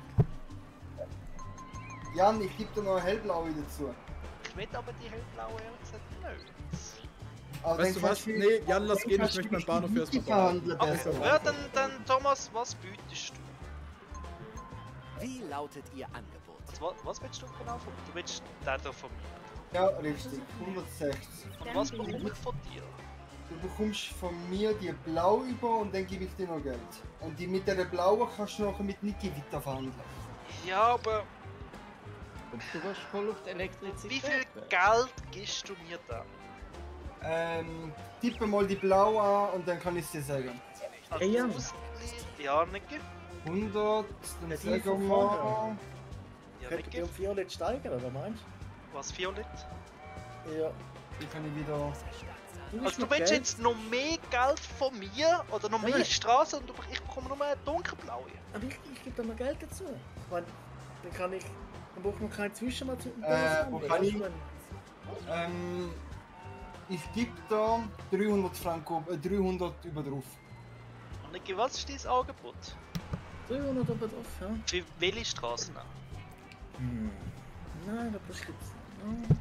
Jan, ich gebe dir noch eine hellblaue dazu. Ich will aber die hellblaue ehrlich gesagt nicht. Aber Weißt dann du kannst was? du- Nee, Jan, lass dann gehen, kannst ich möchte du meinen Bahnhof die erstmal bauen. verhandeln Okay, besser. ja, dann, dann Thomas, was bietest du? Wie lautet Ihr Angebot? Also, was, was willst du genau von mir? Du willst den da von mir. Ja, richtig. hundertsechzig. Und was bekomme ich von dir? Du bekommst von mir die blau über und dann gebe ich dir noch Geld. Und die mit der blauen kannst du nachher mit Niki weiter verhandeln. Ja, aber Kommst du was voll auf die Elektrizität? Wie viel Geld gibst du mir da? Ähm, tippe mal die Blau an und dann kann ich dir sagen. Also, Hey, Jan. Ja, Niki. hundert, dann Ja, die sagen von wir vorne. Ja, Könnte Niki. die um Violett steigern, oder meinst Was, Violett? du? Ja. Die kann ich wieder... Du Also du willst jetzt noch mehr Geld von mir oder noch Nein, mehr nein. Straßen und ich bekomme nur eine dunkelblaue. Aber ich, ich gebe da noch Geld dazu. Ich meine, dann kann ich... Dann braucht man keinen Zwischenmann zu... Äh, wo kann ich- Ähm, ich gebe da dreihundert Franken, äh, dreihundert über drauf. Und Niki, was ist dein Angebot? dreihundert oben drauf, ja? Für welche Straßen? Hm. Nein, das gibt's nicht.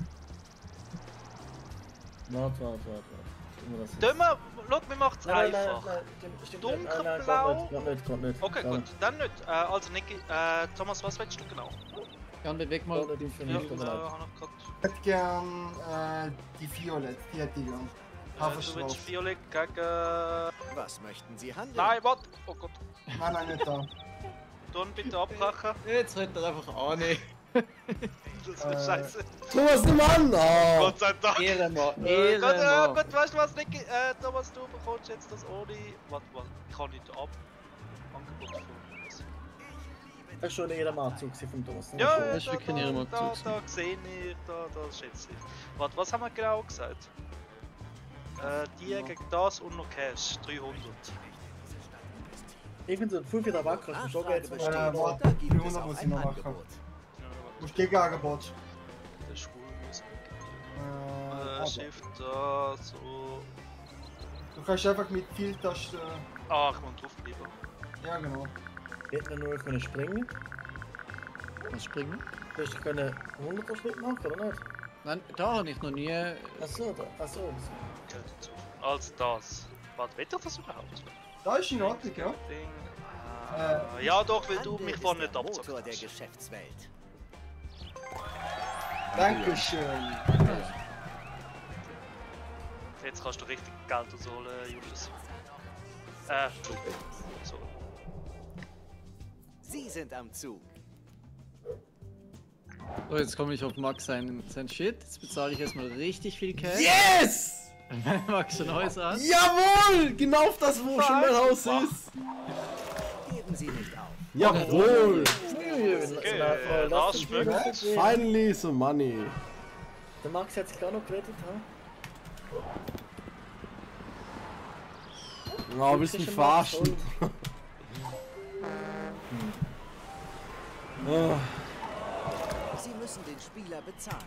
Warte, warte, warte, warte. Tun wir, schau, wir machen es Nein, nein, einfach. nein, nein, stimmt, stimmt nicht. Nein, nein, Dunkelblau? geht nicht, geht nicht, geht nicht. Okay, Geht gut, nicht. dann nicht. Äh, also Niki, äh, Thomas, was willst du genau? Jan, beweg Geht mal. nicht, ich finde Ja, nicht, äh, tut mir leid. habe ich grad. Ich hätte gern äh, die Violett, die hätte ich gern. Äh, du Haferstraße. willst Violett gegen... Was möchten Sie handeln? Nein, warte! Oh Gott. Nein, nein, nicht da. Ton bitte abbrechen. Jetzt rennt er einfach an. ey. Das wird Äh, scheiße. Thomas, nimm an! Ah. Gott sei Dank. Ehrenmann, Äh, gut, äh, Ehrenmann. gut, weißt du was, Niki? Äh, Thomas, du bekommst jetzt das ohne... Warte, warte, kann ich da ab... Angebot von... Das ist schon ein Ehrenmann-Zug vom Thomas. Ja, ja, Das ist da, wirklich ein da, Ehrenmann-Zug. da, da sehe ich, da, da schätze ich. Warte, was haben wir genau gesagt? Äh, die gegen das und noch Cash, dreihundert. Ich finde so ein fünf wieder wacker, ist mir schon Geld Nachfrage zu besteht. machen. Äh, warte, Da gibt es dreihundert auch muss ich ein noch machen. Angebot. Ja, Du warte, musst Gegenangebot. das ist cool. Äh, Äh, aber Shift da, so... du kannst einfach mit viel Tasten. Ah, ich muss draufbleiben. Ja, genau. Hätten wir nur können springen. Was springen? Du hast können hundert Schritt machen, oder nicht? Nein, da habe ich noch nie. Achso, da, achso. Geld dazu. Als das. Warte, wird das überhaupt? Da ist in Ordnung, ja. Ding. Ah, ja doch, weil du Handel mich ist vorhin der nicht abzockt Motor der hast. Geschäftswelt. Dankeschön. Jetzt kannst du richtig Geld rausholen, Julius. Äh, so. Sie sind am Zug. So, jetzt komme ich auf Max sein, sein Shit. Jetzt bezahle ich erstmal richtig viel Cash. Yes! Max ein Haus an. Jawohl! Genau auf das, wo schon mein Haus Wow. ist. Geben Sie nicht auf. Jawohl! Okay, das schmeckt. Finally some money. Der Max hat sich gar noch gerettet, ha? Ja, willst du mich verarschen? Ah, Sie müssen den Spieler bezahlen.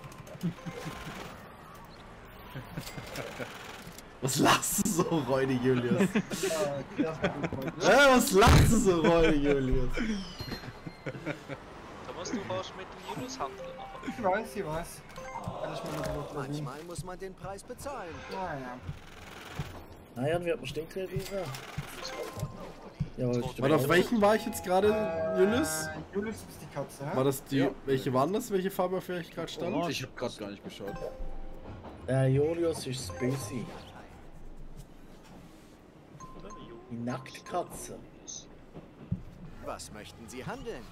was lachst du so, räudig, Julius? Äh, ja, gut, Ja, was lachst du so, räudig, Julius? Thomas, du kannst mit dem Julius handeln. nachher. ich weiß, ich weiß. Das ist mir nicht so Problem. Manchmal muss man den Preis bezahlen. Ja, ja. Naja, wie hat man Stinkräder? Jawohl, Warte, auf welchen war ich jetzt gerade, Julius? Äh, Julius ist die Katze, hä? War das die. Ja. Welche waren das? Welche Farbe, auf der ich gerade stand? Ich hab grad gar nicht geschaut. Der Julius ist Spacey. Die Nacktkatze. Was möchten Sie handeln?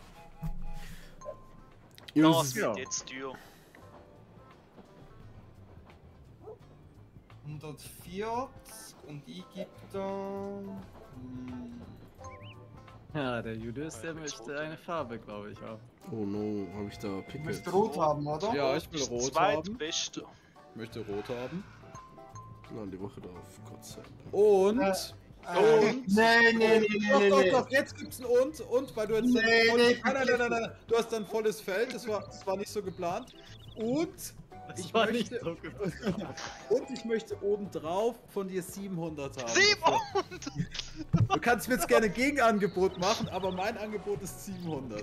Julius Das ist, wird jetzt teuer. hundertvierzig und ich gebe da... Hm, Ja, der Julius, der möchte eine Farbe, glaube ich, auch. oh no, habe ich da du Pickel. musst rot haben, oder? Ja, ich will Das rot haben. zweitbeste. Ich möchte rot haben. Nein, die Woche drauf. Gott sei Dank. Und. Äh, Und. Nee, nee, nee, Doch, nee, doch, nee. doch, jetzt gibt's ein Und, und, weil du jetzt. Nee, voll- nee, nein, nein, nein, nein, nein, du hast dann volles Feld, das war, das war nicht so geplant. Und. Das Ich war möchte, nicht so gut. und ich möchte obendrauf von dir siebenhundert haben. siebenhundert! Du kannst mir jetzt gerne Gegenangebot machen, aber mein Angebot ist siebenhundert.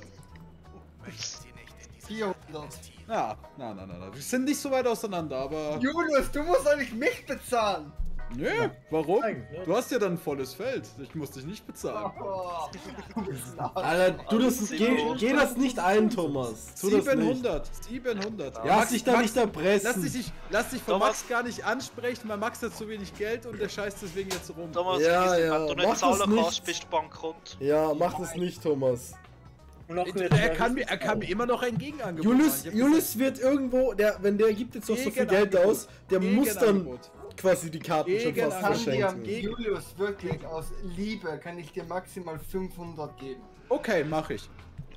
vierhundert. Ja, nein, nein, nein, nein. Wir sind nicht so weit auseinander, aber. Julius, du musst eigentlich mich bezahlen. Nö, warum? Nein, ne? Du hast ja dann ein volles Feld. Ich muss dich nicht bezahlen. Oh, du bist ein Arsch. Alter, du das. Geh, geh das nicht ein, Thomas. Tu das nicht. siebenhundert. siebenhundert. Ja, lass Max- dich da Max- nicht erpressen. Lass dich, nicht- lass dich von Thomas- Max gar nicht ansprechen, weil Max hat zu wenig Geld und der scheißt deswegen jetzt rum. Thomas, Ja, vergiss nicht, ja, wenn du mach nicht das zahlen nicht. kannst, bist du bankrott. Ja, mach das nicht, Thomas. Und noch wird Er kann, mir, er kann mir immer noch ein Gegenangebot Julius, machen. Julius wird irgendwo, der, wenn der gibt jetzt noch so viel Geld aus, der muss dann quasi die Karten schon fast Kann dir verschenken. Julius wirklich aus Liebe kann ich dir maximal fünfhundert geben. Okay, mach ich.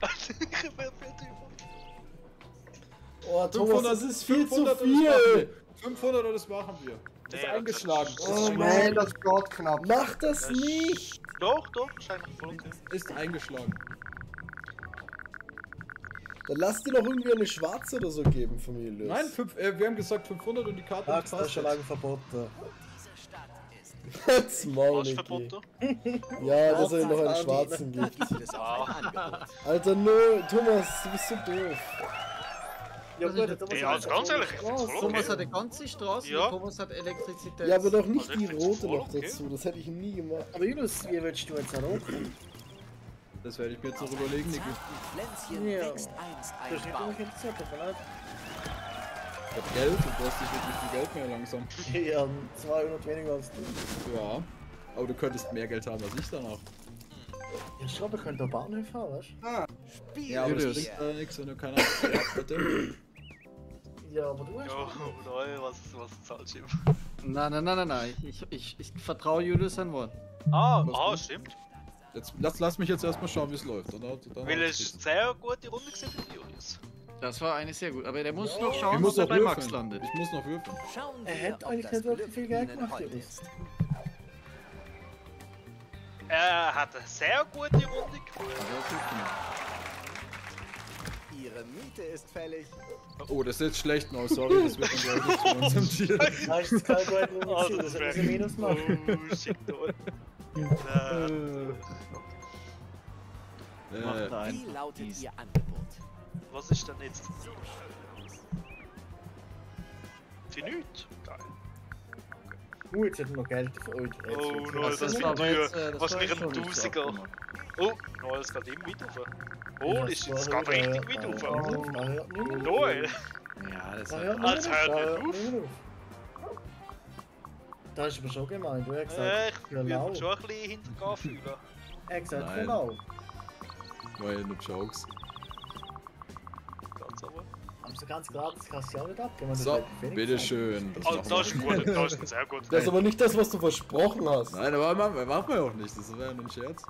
Oh, Thomas, das ist viel zu fünfhundert und das machen viel. wir. fünfhundert und das machen wir. Das ist Ja, eingeschlagen. das Oh Nein, Mann, das geht knapp. mach das nicht. Doch, doch, wahrscheinlich voll okay. Ist eingeschlagen. Dann lass dir doch irgendwie eine schwarze oder so geben von mir, Julius. Nein, fünf, äh, wir haben gesagt fünfhundert und die Karte Max, das ist schon passt. lange verboten. Das Maul, Was Niki. verboten? Ja, dass er ihm noch einen Andi. schwarzen gibt. Gibt es auch ein Angebot. Alter, no, Thomas, du bist so doof. Ja Das gut, ist- Thomas Ja, hat also ganz ehrlich, ich Straße. find's voll Thomas okay. hat eine ganze Straße Ja. und Thomas hat Elektrizität. Ja, aber doch nicht Also ich die find's rote voll noch okay. dazu. Das hätte ich nie gemacht. Aber Julius, wie willst du jetzt rot? Das werde ich mir jetzt noch überlegen, Niki. Pflänzchen Ja. wächst einst Das ist nicht ein Baum. immer interessiert, tut mir leid. Ich hab Geld und du hast nicht wirklich viel Geld mehr langsam. Ja, zweihundert weniger als du. Ja. Aber du könntest mehr Geld haben als ich danach. Ja, ich glaube, wir können da Bahnhof haben, weißt du? Ja, aber das Julius. bringt äh, nichts, wenn du keine Ahnung hast. Ja, aber du hast. Ja, nein, was, was zahlst du ihm? Nein, nein, nein, nein, nein. Ich, ich, ich vertraue Julius sein Wort. Ah, Was ah, denn? stimmt. Jetzt, lass, lass mich jetzt erstmal schauen, wie es läuft. Oder? Dann Weil es ist eine sehr gute Runde gewesen für die Julius. Das war eine sehr gut. Aber der muss Ja. noch ich schauen, muss ob er noch bei würfeln. Max landet. Ich muss noch würfeln. Schauen Er wir, hätte ob eigentlich das nicht wirklich Glück viel Geld Ihnen gemacht, heute Julius. ist. Er hat eine sehr gute Runde geführt. Ihre Miete ist fällig. Oh, das sieht schlecht aus, sorry, das wird ein Geld zu unserem Deal. Nein, das ist kein Geld, wo Oh, wir das das wär- müssen Minus machen. Oh, shit, toll. Äh, Macht Äh, er Wie einfach. lautet Easy. Ihr Angebot? Was ist denn jetzt? Für nichts? Geil. Uh, jetzt hätten wir Geld für euch. Jetzt Oh, wird's- no, das Das wird war aber jetzt, teuer. äh, das Was war nicht jetzt ein schon nicht so Tausiger. abgemacht. Oh, no, es geht immer wieder rauf. Oh, Ja, das ist war jetzt gerade wieder- richtig weit da- rauf. da- da hört nicht mehr auf. Noel! Ja, das Da war. hört Als nicht mehr hört auf. Da nicht hört auf. nicht mehr auf. Das ist aber schon gemein. Du hast Äh, gesagt, ich für würde lau. mich schon ein bisschen hintergehen fühlen. Er hat gesagt, für Nein. lau. war ja nur Jokes. Ganz aber. Aber so ganz gratis kannst du ja auch nicht abgeben. das So, wird wenig bitteschön. Das Oh, machen das ist wir. gut, das ist sehr gut. Das ist aber nicht das, was du versprochen hast. Nein, aber machen, machen wir auch nicht, das wäre ja nur ein Scherz.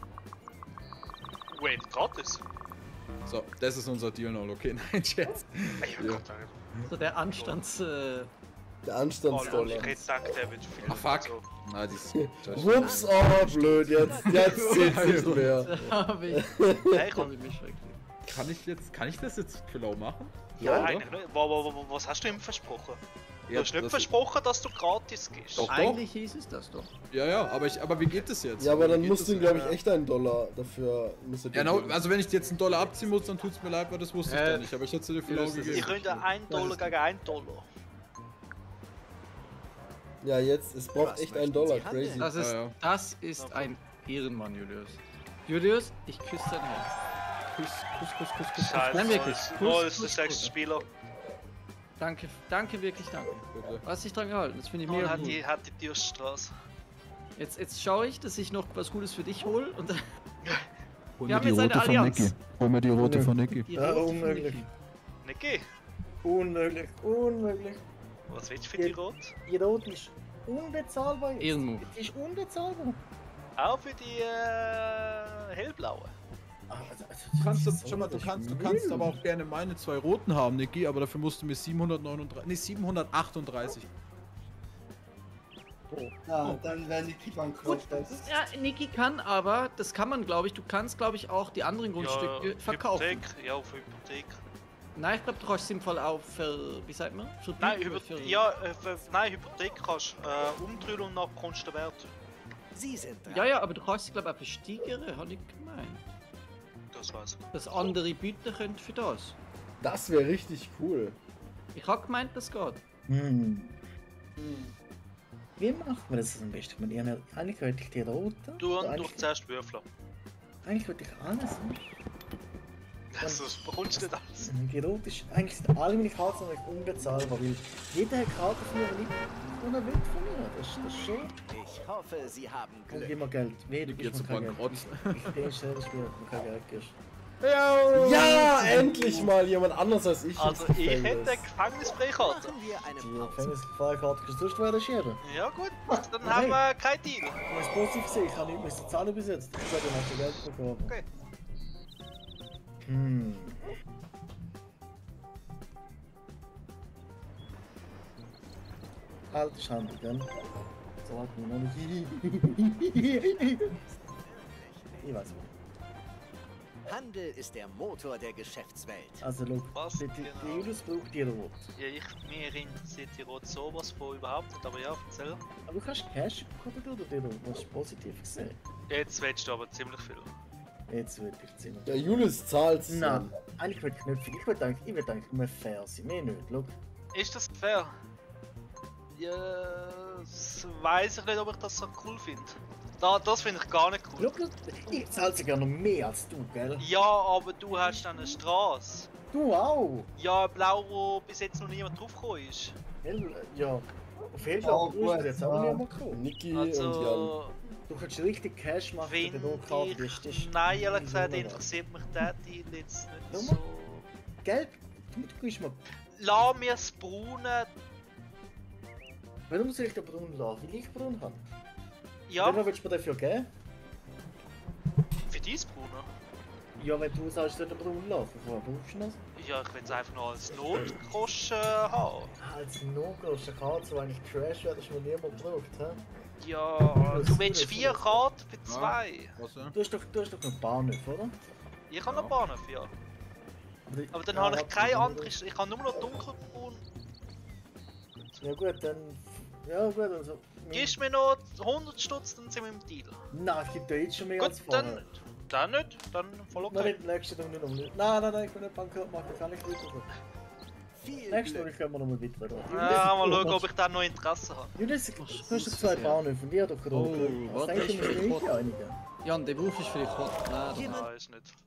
Wait, gratis? So, das ist unser Deal noch, okay? Nein, Scherz. Ich Ja. hab grad So der Anstands. Äh, Der Oh, Anstandsdollar. ich hätte gesagt, der wird viel. Ach, fuck. So. Nein, die ist. Ups, oh, blöd, jetzt, jetzt zählt's nicht mehr. habe ich. Hey, komm. Habe ich mich schrecklich. Kann ich jetzt, kann ich das jetzt für lau machen? Ja, oder? eigentlich nicht. Wa- wa- wa- Was hast du ihm versprochen? Du Ja, hast nicht das- versprochen, dass du gratis gehst. Doch. Eigentlich hieß es das doch. Ja, ja, aber ich, aber wie geht das jetzt? Ja, aber Wie dann geht musst das du ihm, jetzt? glaube ich, echt einen Dollar dafür. Musst du dir Ja, no, geben. also wenn ich jetzt einen Dollar abziehen muss, dann tut's mir leid, weil das wusste ich Äh, doch nicht. Aber ich hätte dir für lau das ist- Ich gegeben. könnte ein Dollar gegen ein Dollar. Ja, jetzt, es braucht Was echt möchten einen Dollar, Sie handeln? crazy. Das ist, Ja, ja. das ist ein Ehrenmann, Julius. Julius, ich küsse dein Herz. Kuss, Kuss, Kuss, Kuss, Kuss. Scheiße, Nein, wirklich. Noel ist der Kuss, stärkste Kuss. Spieler. Danke, danke, wirklich danke. Bitte. Du hast dich dran gehalten, das finde ich Noel mega hat gut. die, hat die Tierstraße. Jetzt, jetzt schaue ich, dass ich noch was Gutes für dich hole und dann. Hol Wir haben jetzt eine Allianz. Hol mir die rote von Niki. Die Ja, rote von unmöglich. Niki. Niki, Unmöglich, unmöglich. was willst du für die Rot? Die Rot ist unbezahlbar. jetzt. Ehrenmove. Die ist unbezahlbar. Auch für die äh, hellblaue. Ah, also- also, Du kannst, das das, ist schau mal, du so kannst, du schlimm. kannst aber auch gerne meine zwei roten haben, Niki, aber dafür musst du mir siebenhundertneununddreißig, nee, siebenhundertachtunddreißig. Ja, dann wäre Niki bankrott. Das Ja, Niki kann aber, das kann man glaube ich, du kannst glaube ich auch die anderen Grundstücke verkaufen. Hypothek, ja, auf Hypothek. Nein, ich glaube, du kannst es im Fall auch für, wie sagt man? Für Nein, Bieten, Hypo für- ja, äh, für, nein, Hypothek kannst du äh, umdrehen und nach kommst du den Wert. Sie sind dran. Ja, ja, aber du kannst sie glaube ich auch versteigern, habe ich gemeint. Das war's. Dass andere bieten können für das. Das wäre richtig cool. Ich habe gemeint, das geht. Hm. Wie macht man das am besten? Man ihnen, eigentlich wollte ich die rote. Du oder und du eigentlich, zuerst Würfeln. eigentlich wollte ich alles. Also, das bekommst du nicht alles. Die rote ist, eigentlich sind alle meine Karten eigentlich unbezahlbar, weil jeder hat Karten von mir, die nicht und er will von mir. Das, das ist schon. Ich hoffe, Sie haben Und Glück. gib mir Geld. Weh, du Niki gibst jetzt mir so kein Geld. bankrott. Ich bin schnell das Spiel, wenn du kein Geld gibst. Ja, Ja, endlich mal jemand anders als ich. Also ins ich hätte Gefängnis. eine Gefängnisfreikarte. Machen wir eine Die Pause. Gefängnisfahrkarte kannst du sonst reduzieren. Ja gut, dann haben wir keinen Deal. Du hast positiv gesehen, ich habe nicht mehr zahlen bis jetzt. Ich sage, du hast Geld bekommen. Okay. Hm. Alte Schande, gell? So hat man noch nicht. Ich weiß nicht. Handel ist der Motor der Geschäftswelt. Also, look, Was? die, die, Genau. die Julius braucht die Rot. Ja, ich, mir interessiert die Rot sowas von überhaupt nicht, aber ja, erzähl. Aber du kannst Cash bekommen oder die Rot? Das ist positiv gesehen. Jetzt willst du aber ziemlich viel. Jetzt würde ich ziemlich. Der Julius zahlt es. Nein, eigentlich will ich nicht viel. Ich will eigentlich, ich will eigentlich nur fair sein. Mehr nicht, look. Ist das fair? Ja, das weiß ich nicht, ob ich das so cool finde. Da, das finde ich gar nicht cool. Look, look, ich zahle sogar noch mehr als du, gell? Ja, aber du hast dann eine Straße. Du auch! Ja, blau, wo bis jetzt noch niemand draufgekommen ist. Hell, ja. Auf jeden Oh, Fall, du bist gut, jetzt auch ja. niemand gekommen. Niki und Jan. Also, Du kannst richtig Cash machen mit der finde Rotkarte. Das ist- das ich... ist Nein, ehrlich gesagt, wunderbar. interessiert mich der Deal jetzt nicht Nummer? so. Geld? Du gibst mir. Lass mir das Braunen... Warum soll ich den Brunnen lassen? Will ich Brunnen haben? Ja, Wie viel willst du mir dafür geben? für dein Braunen? Ja, wenn du sagst, du sollst den Brunnen lassen. Woher brauchst du das? Ja, ich will es einfach noch als Notgroschen haben. Ah, als No-Groschen Karte, so eigentlich Trash wäre, das mir niemand braucht, hä? Ja, du willst vier Karten für zwei. Was denn? Du hast doch, du hast doch einen Bahnhof, oder? Ich habe noch Bahnhof, ja. die- Aber dann Ja, habe ich warte, keine warte, andere... Ich habe nur noch dunkelbraun. Ja gut, dann... Ja gut, also... Gibst du mir noch hundert Stutz, dann sind wir im Deal. Nein, ich gebe dir jetzt schon mehr Gut, als vorher. dann... Dann nicht, dann voll Nein, okay. nicht nächste Runde noch nicht. Nein, nein, nein, ich will nicht Bankrott machen, kann ich nicht. Viel Nächste Glück. Runde können wir noch mal weiter. Ja, mal schauen, ob ich dann noch Interesse habe. Julius, du hast doch zwei Bahnhöfe und die hat doch Oh, rot. Was warte, denkst ich du, wir will müssen kurz- einigen? Jan, den brauchst du vielleicht kurz. Nein, Jemand- Nein, ist nicht.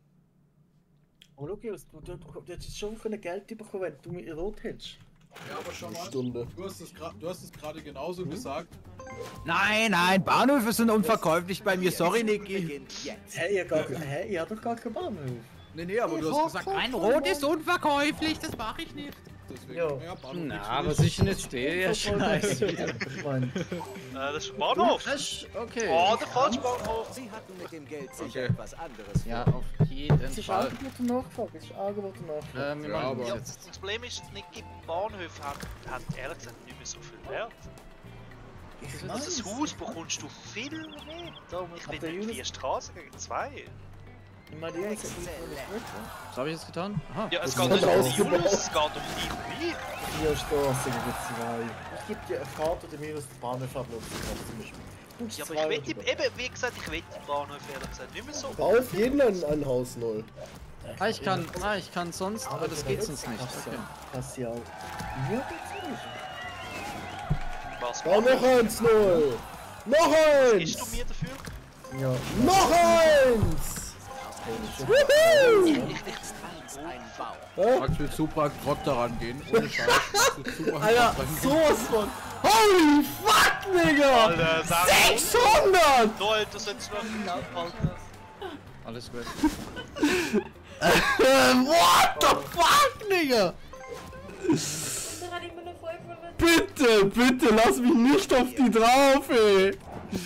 Oh, schau, Julius, du, du, du, du hättest schon können Geld bekommen, wenn du mit rot hättest. Ja, aber schon mal. Stunde. Du hast es gra- du hast es gerade genauso gesagt. Nein, nein, Bahnhöfe sind unverkäuflich bei mir. Sorry, Niki. Beginnt jetzt. Hä, ihr, gar, hä, ihr habt doch gar keinen Bahnhof. Nee, nee, aber du hast gesagt, Ein Rot ist unverkäuflich, das mache ich nicht. deswegen. Ja. Ja, Bahnhof Na, kriegst du aber nicht. sicher nicht der, ja, scheiße. Ich meine, Äh, das ist ein Bahnhof. Das ist okay. Oh, der falsche Bahnhof. Sie hatten mit dem Geld sicher Okay. etwas anderes Ja, vor. auf jeden es ist Fall. Angebot und Nachfrage, es ist Angebot und Nachfrage. Äh, wir Ja, machen aber- das Ja, jetzt. das Problem ist, nicht Bahnhöfe hat, hat ehrlich gesagt nicht mehr so viel Wert. Ich Also weiß. das Haus bekommst du viel mehr. Darum, ich Aber will der nicht Julius- vier Straßen gegen zwei. Ich meine, Julius hat nicht mehr Was habe ich jetzt getan? Aha. Ja, es Das geht ist nicht um ausgebaut. Julius, es geht um dich und mich. vier Straßen gegen zwei. Ich gebe dir eine Karte, die mir aus der Bahnhof ablaufen kann, zum Beispiel. Du hast Ja, aber zwei ich will die, oder- eben, wie gesagt, ich will die Bahnhöfe ehrlich gesagt nicht mehr so. Bau auf jeden ein, ein Haus null. Ah, ich kann, ah, ich kann sonst, aber das geht sonst nicht. Kannst Okay. ja- Kannst ja auch. Mir geht's nicht. Was Bau noch eins null. Noch Gibst du eins. mir dafür? Ja, Noch eins. Wuhu. Ich, ich, ich, Als ein Bau. Hä? Max will Supra Grott daran gehen. Ohne Scheiß. Zu Supra Alter, Grott rangehen. sowas von. Holy fuck, Digga! Alter, sag sechshundert! Noel, du sollst noch nicht abhalten. Alles gut. Ähm, what the fuck, Digga? Bitte, bitte, lass mich nicht auf die drauf, ey!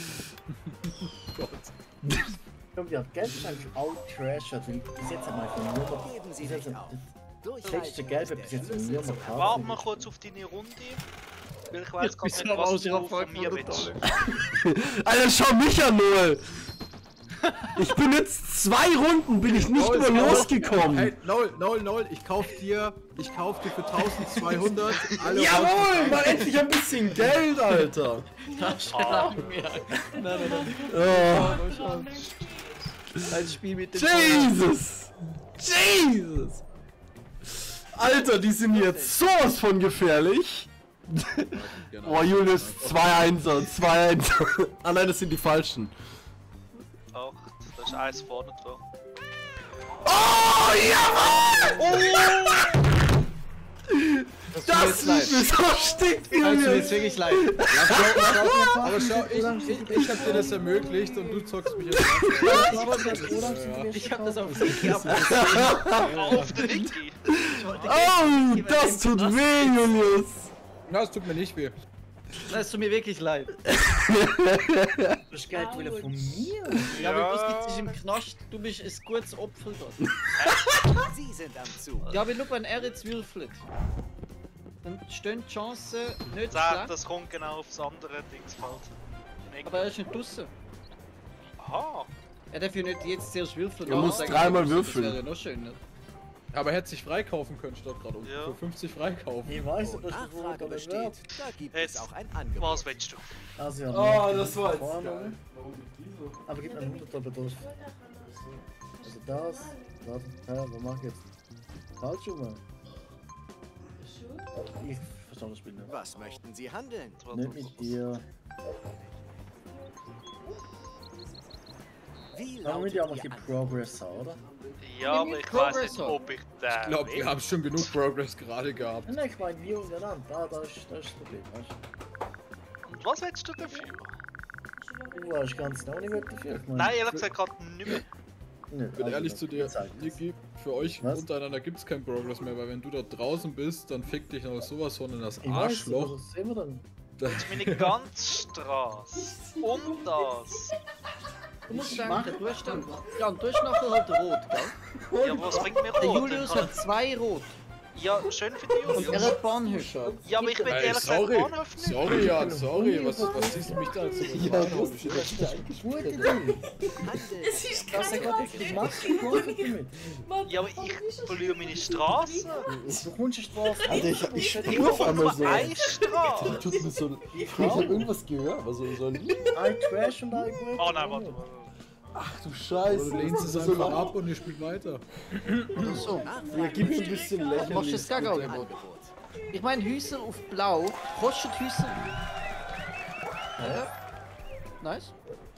ich glaube, ja, Geld ist eigentlich auch Trash, weil bis jetzt haben wir einfach nur noch. Geben Sie Bis jetzt nicht haben- auf. Das letzte Geld hat bis jetzt nur noch Karten. Warte mal kurz auf deine Runde. Weil ich weiß Ich gar bin nicht, so was raus, du ich hab voll von mir gute willst. Alter, schau mich an, Noel! Ich bin jetzt zwei Runden, bin ich nicht Noel, mehr Noel, losgekommen! Hey, Noel, Noel, Noel, ich kauf dir, ich kauf dir für eintausendzweihundert alle Jawohl, mal endlich ein bisschen Geld, Alter! Ah, Nein, nein, nein. Oh, Ein Spiel mit dem Jesus! Jesus! Alter, die sind jetzt sowas von gefährlich! Oh, Julius, zwei Einser, zwei Einser. Ah nein, das sind die falschen. Ach, da ist eins vorne dran. Oh, jawohl! Das tut mir jetzt leid. ist so stick, Das tut mir Julius! jetzt wirklich leid. Ja, schau, schau, aber schau, ich, ich, ich hab dir das ermöglicht und du zockst mich jetzt an. Ich hab das auf Niki Auf den Niki! Oh, das tut weh, Julius! Na, es tut mir nicht weh. Das tut mir wirklich leid. Du hast Geld wieder von mir? Ja, aber was gibt sich im Knast? Du bist ein gutes Opfer dort. Sie sind am Zug. Ja, aber schau, wenn er jetzt würfelt, dann stehen die Chancen nicht Sag, schlecht, das kommt genau aufs andere Dingsfeld. aber er ist nicht draussen. Aha! Er darf ja nicht jetzt zuerst würfeln. Er muss sagen, dreimal das würfeln. wäre ja noch schöner. Aber er hätte sich freikaufen können statt gerade um. Ja. Für fünfzig freikaufen. Ich weiß, Wo aber das ist Nachfrage besteht, da gibt Jetzt. es auch ein Angebot. Was willst du? Also, ja, Oh, das war jetzt vorne. geil. Aber gib mir einen hundert aber durch. Also das, das, hä, was mach ich jetzt? Falsch rum. Ich verstehe das Spiel nicht. Was möchten Sie handeln? Nicht mit dir. Wie Haben wir lautet die auch noch Ihr die Angebot? Progress haben, oder? Ja, aber ich weiß nicht, Progressor. ob ich den. Ich glaube, wir will. haben schon genug Progress gerade gehabt. Nein, ich meine wir untereinander. Da, da ist, da ist das Problem, weißt Und was willst du dafür? du? Du hast ganz genau nicht dafür. Ich meine, Nein, ehrlich gesagt gerade nicht mehr. Nicht, Ich bin also, ehrlich zu dir, zeig es. Niki, für euch Was? untereinander gibt es keinen Progress mehr, weil wenn du da draußen bist, dann fickt dich noch sowas von in das Ich weiß, Arschloch. was sehen wir dann? Da- Meine ganze Straße. Und das. Du musst denken, du hast dann. Ja, und du hast nachher halt rot, gell? Ja, aber was bringt mir Der rot? Julius Dann kann hat zwei rot. ich- Ja, schön für die Und er Julius. hat Bahnhöfe. Ja, aber ich will Ey, ehrlich gesagt sorry, Bahnhof nicht. sorry, Jan, sorry, was, was ziehst du mich da zu Ja, Bahnhof? das ist eine gute Idee. Handel Das ist gerade die Maske geholfen damit. Ja, aber ich verliere meine Straße. Du kommst in die Straße. Alter, ich, ich Ich spür auf komme einmal auf so. eine Straße. Tut mir so. Ich hab irgendwas gehört, aber so, so ein. Ein Trash und ein gut. Oh nein, warte mal. Ach du Oder Scheiße. du lehnst es so einfach laut. ab und ihr spielt weiter. Oder so. Ja, gib mir ein bisschen Du machst lächerlich. das Gagangebot. Ich meine, Häuser auf Blau kostet Häuser. Ja. Nice.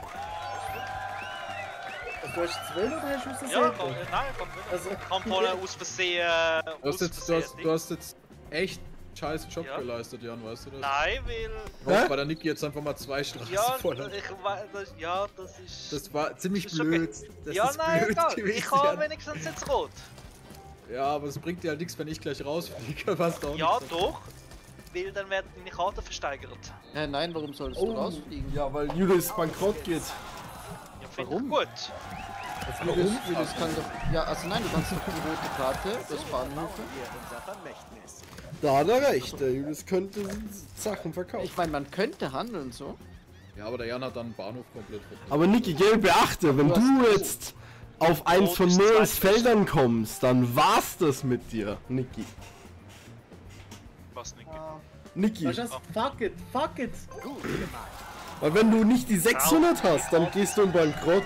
Du hast zwei oder hast du es Ja, gesehen? komm, äh, nein, komm wieder. Also, Ich habe vorne aus Versehen. Du hast Aus jetzt, du hast, Versehen du hast jetzt echt scheiß Job Ja. geleistet, Jan, weißt du das? Nein, weil. Was, bei der Niki jetzt einfach mal zwei Straßen Ja, voll. ich weiß, das, ja, das ist. Das war ziemlich Das ist okay. blöd. Das ja, ist nein, blöd egal. gewesen, Ich habe Jan. wenigstens jetzt rot. Ja, aber es bringt dir halt nichts, wenn ich gleich rausfliege. Was da auch Ja, nicht. doch. Weil dann werden meine Karten versteigert. Ja, nein, warum sollst du rausfliegen? Ja, weil Julius bankrott geht. Ja, finde ich Warum? gut. Warum? Das kann doch. Ja, also nein, du kannst doch die rote Karte, das Bahnhofe. hier unser Vermächtnis. Da hat er recht, der Julius könnte Sachen verkaufen. Ich meine, man könnte handeln so. Ja, aber der Jan hat dann den Bahnhof komplett verpasst. Aber Niki, gell, beachte, wenn Du du hast- jetzt auf eins Rot von ist Noels zwei Feldern kommst, dann war's das mit dir, Niki. Was nicht. Niki, Weißt du was? Fuck it, fuck it. weil wenn du nicht die sechshundert hast, dann gehst du in Bankrott.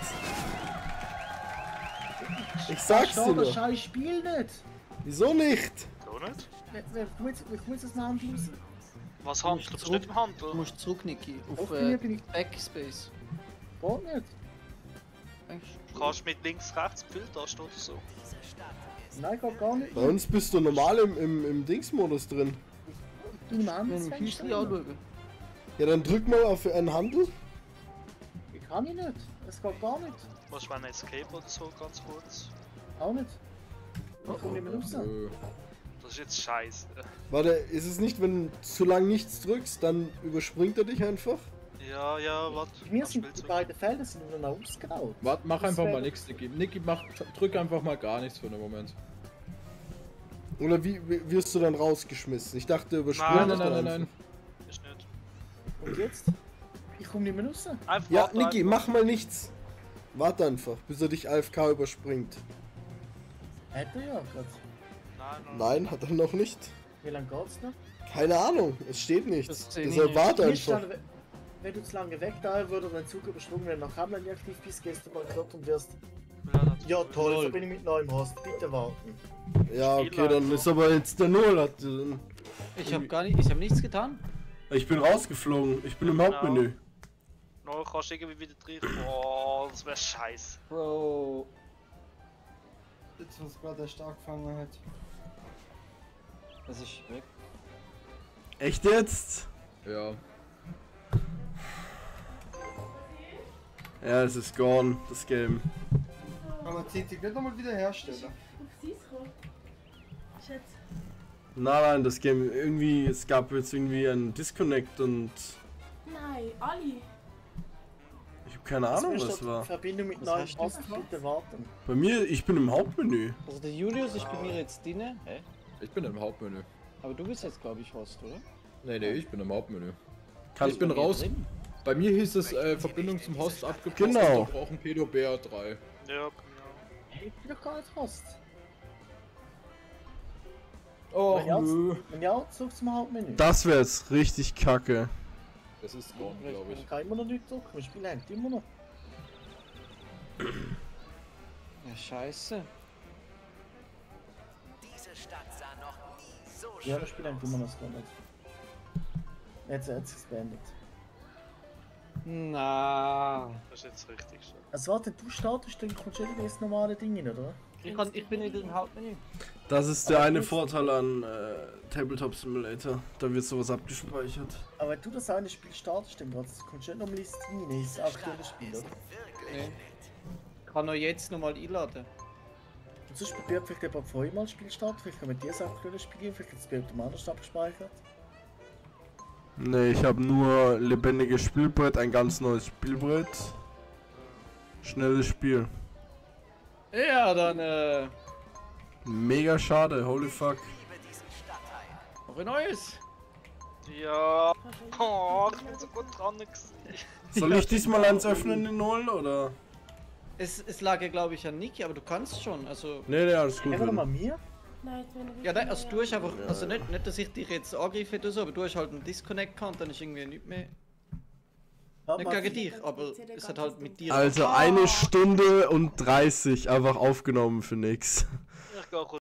Ich sag's Schau dir das nur. scheiß Spiel nicht. Wieso nicht? So nicht? Wer- wer- Wo jetzt- wo jetzt das mal anschließen? Was Handel? Du bist nicht im Handel. Du musst zurück, Niki, auf Auf äh, mir bin ich. Backspace. Geht nicht. Eigentlich- Du kannst mit links, rechts Filtertaste oder so. Nein, geht gar nicht. Bei uns bist du normal im, im, im Dingsmodus drin. In einem anderen Wenn ich Fenster. Häusli anschaue. Ja, dann drück mal auf einen Handel. Ich kann ich nicht. Es geht gar nicht. Was ist, wenn ein Escape oder so, ganz kurz? Auch nicht. Ich komme nicht mehr raus. Nö. Das ist jetzt scheiße. Warte, ist es nicht, wenn du zu lang nichts drückst, dann überspringt er dich einfach? Ja, ja, warte. Mir Was sind spielst die du? beiden Felder sind nur noch ausgebaut. Wart, mach Das einfach wär- mal nichts, Niki. Niki, mach, drück einfach mal gar nichts für den Moment. Oder wie wie- wirst du dann rausgeschmissen? Ich dachte, Nein, überspringt Nein, dich nein, dann nein, nein, einfach. nein. Ist nicht. Und jetzt? Ich komme nicht mehr raus. Einfach Ja, warte Niki, einfach. mach mal nichts. Warte einfach, bis er dich A F K überspringt. Hätte er ja gerade. Nein, nein. Nein, hat er noch nicht. Wie lange geht's noch? Keine Ahnung, es steht nichts. Das zählt Deshalb nicht. warte Hier einfach. stand, wenn- wenn du zu lange weg da würde und dein Zug übersprungen wäre, nach Hamland nicht aktiv bist, gehst du mal dort und wirst. Ja, das- Ja toll, so bin ich mit neuem Host. Bitte warten. Ja, Spiel okay, dann einfach. ist aber jetzt der Null. Hat, äh, Ich habe gar nicht, ich habe nichts getan. Ich bin rausgeflogen, ich bin im Genau. Hauptmenü. Noch kannst du irgendwie wieder drin. Boah, das wäre scheiße. Bro. Jetzt, was gerade erst angefangen hat. Das ist weg. Echt jetzt? Ja. Ja, es ist gone, das Game. Aber man zieht sich nicht nochmal wieder herstellen. Schatz. Nein, nein, das Game irgendwie, es gab jetzt irgendwie einen Disconnect und Nein, Ali. ich habe keine Ahnung, was war. Verbindung mit Was neuen hast du Posten, bitte warten. Bei mir, ich bin im Hauptmenü. Also der Julius ist bei mir jetzt drin. Hä? Ich bin im Hauptmenü. Aber du bist jetzt, glaube ich, Host, oder? Nee, nee, ich bin im Hauptmenü. Kann Ich bin bei mir raus. drin? Bei mir hieß es äh, Verbindung zum Host abgepasst. Genau. Wir brauchen Pedo Bär drei. Ja, Hey, ich bin doch gar nicht Host. Oh, Wenn ja, nö. wenn ja, zurück zum Hauptmenü. Das wäre jetzt richtig kacke. Das ist gone, glaube ich. Ich kann immer noch nicht drücken, wir spielen eigentlich immer noch. Ja, scheiße. Diese Stadt sah noch nie so Ja, schön wir spielen eigentlich immer noch das nicht. Jetzt hat es beendet. Na. das ist jetzt richtig so. Also warte, du startest, dann kommst du wieder ins normale Ding hin, oder? Ich, kann, ich bin wieder im Hauptmenü. Das ist der eine Vorteil an äh, Tabletop Simulator. Da wird sowas abgespeichert. Aber wenn du das eine Spiel startest, dann kommst du nicht nochmal ins Ding rein, ins aktuelle Spiel, oder? Nee. Ich kann auch jetzt nochmal einladen. Und sonst probiert vielleicht jemand vorher das Spiel starten, vielleicht kann man dir das aktuelle Spiel geben, vielleicht hat das Spiel automatisch abgespeichert. Ne, ich habe nur lebendiges Spielbrett, ein ganz neues Spielbrett. Schnelles Spiel. Ja, dann äh. Mega schade, holy fuck. noch ein neues. Ja. Oh, ich bin so gut dran gewesen. Soll ich diesmal eins öffnen in null oder? Es, es lag ja glaube ich an Niki, aber du kannst schon, also. Ne, ne, alles gut. Hey, warte mal, Win. mir? Nein, jetzt wenn Ja, nein, also du hast einfach, also nicht, nicht dass ich dich jetzt angreife oder so, aber du hast halt einen Disconnect gehabt, dann ist irgendwie nicht mehr. Warte Nicht mal, gegen dich, aber es hat halt mit dir. Also eine Stunde und dreißig einfach aufgenommen für nix. Ich geh kurz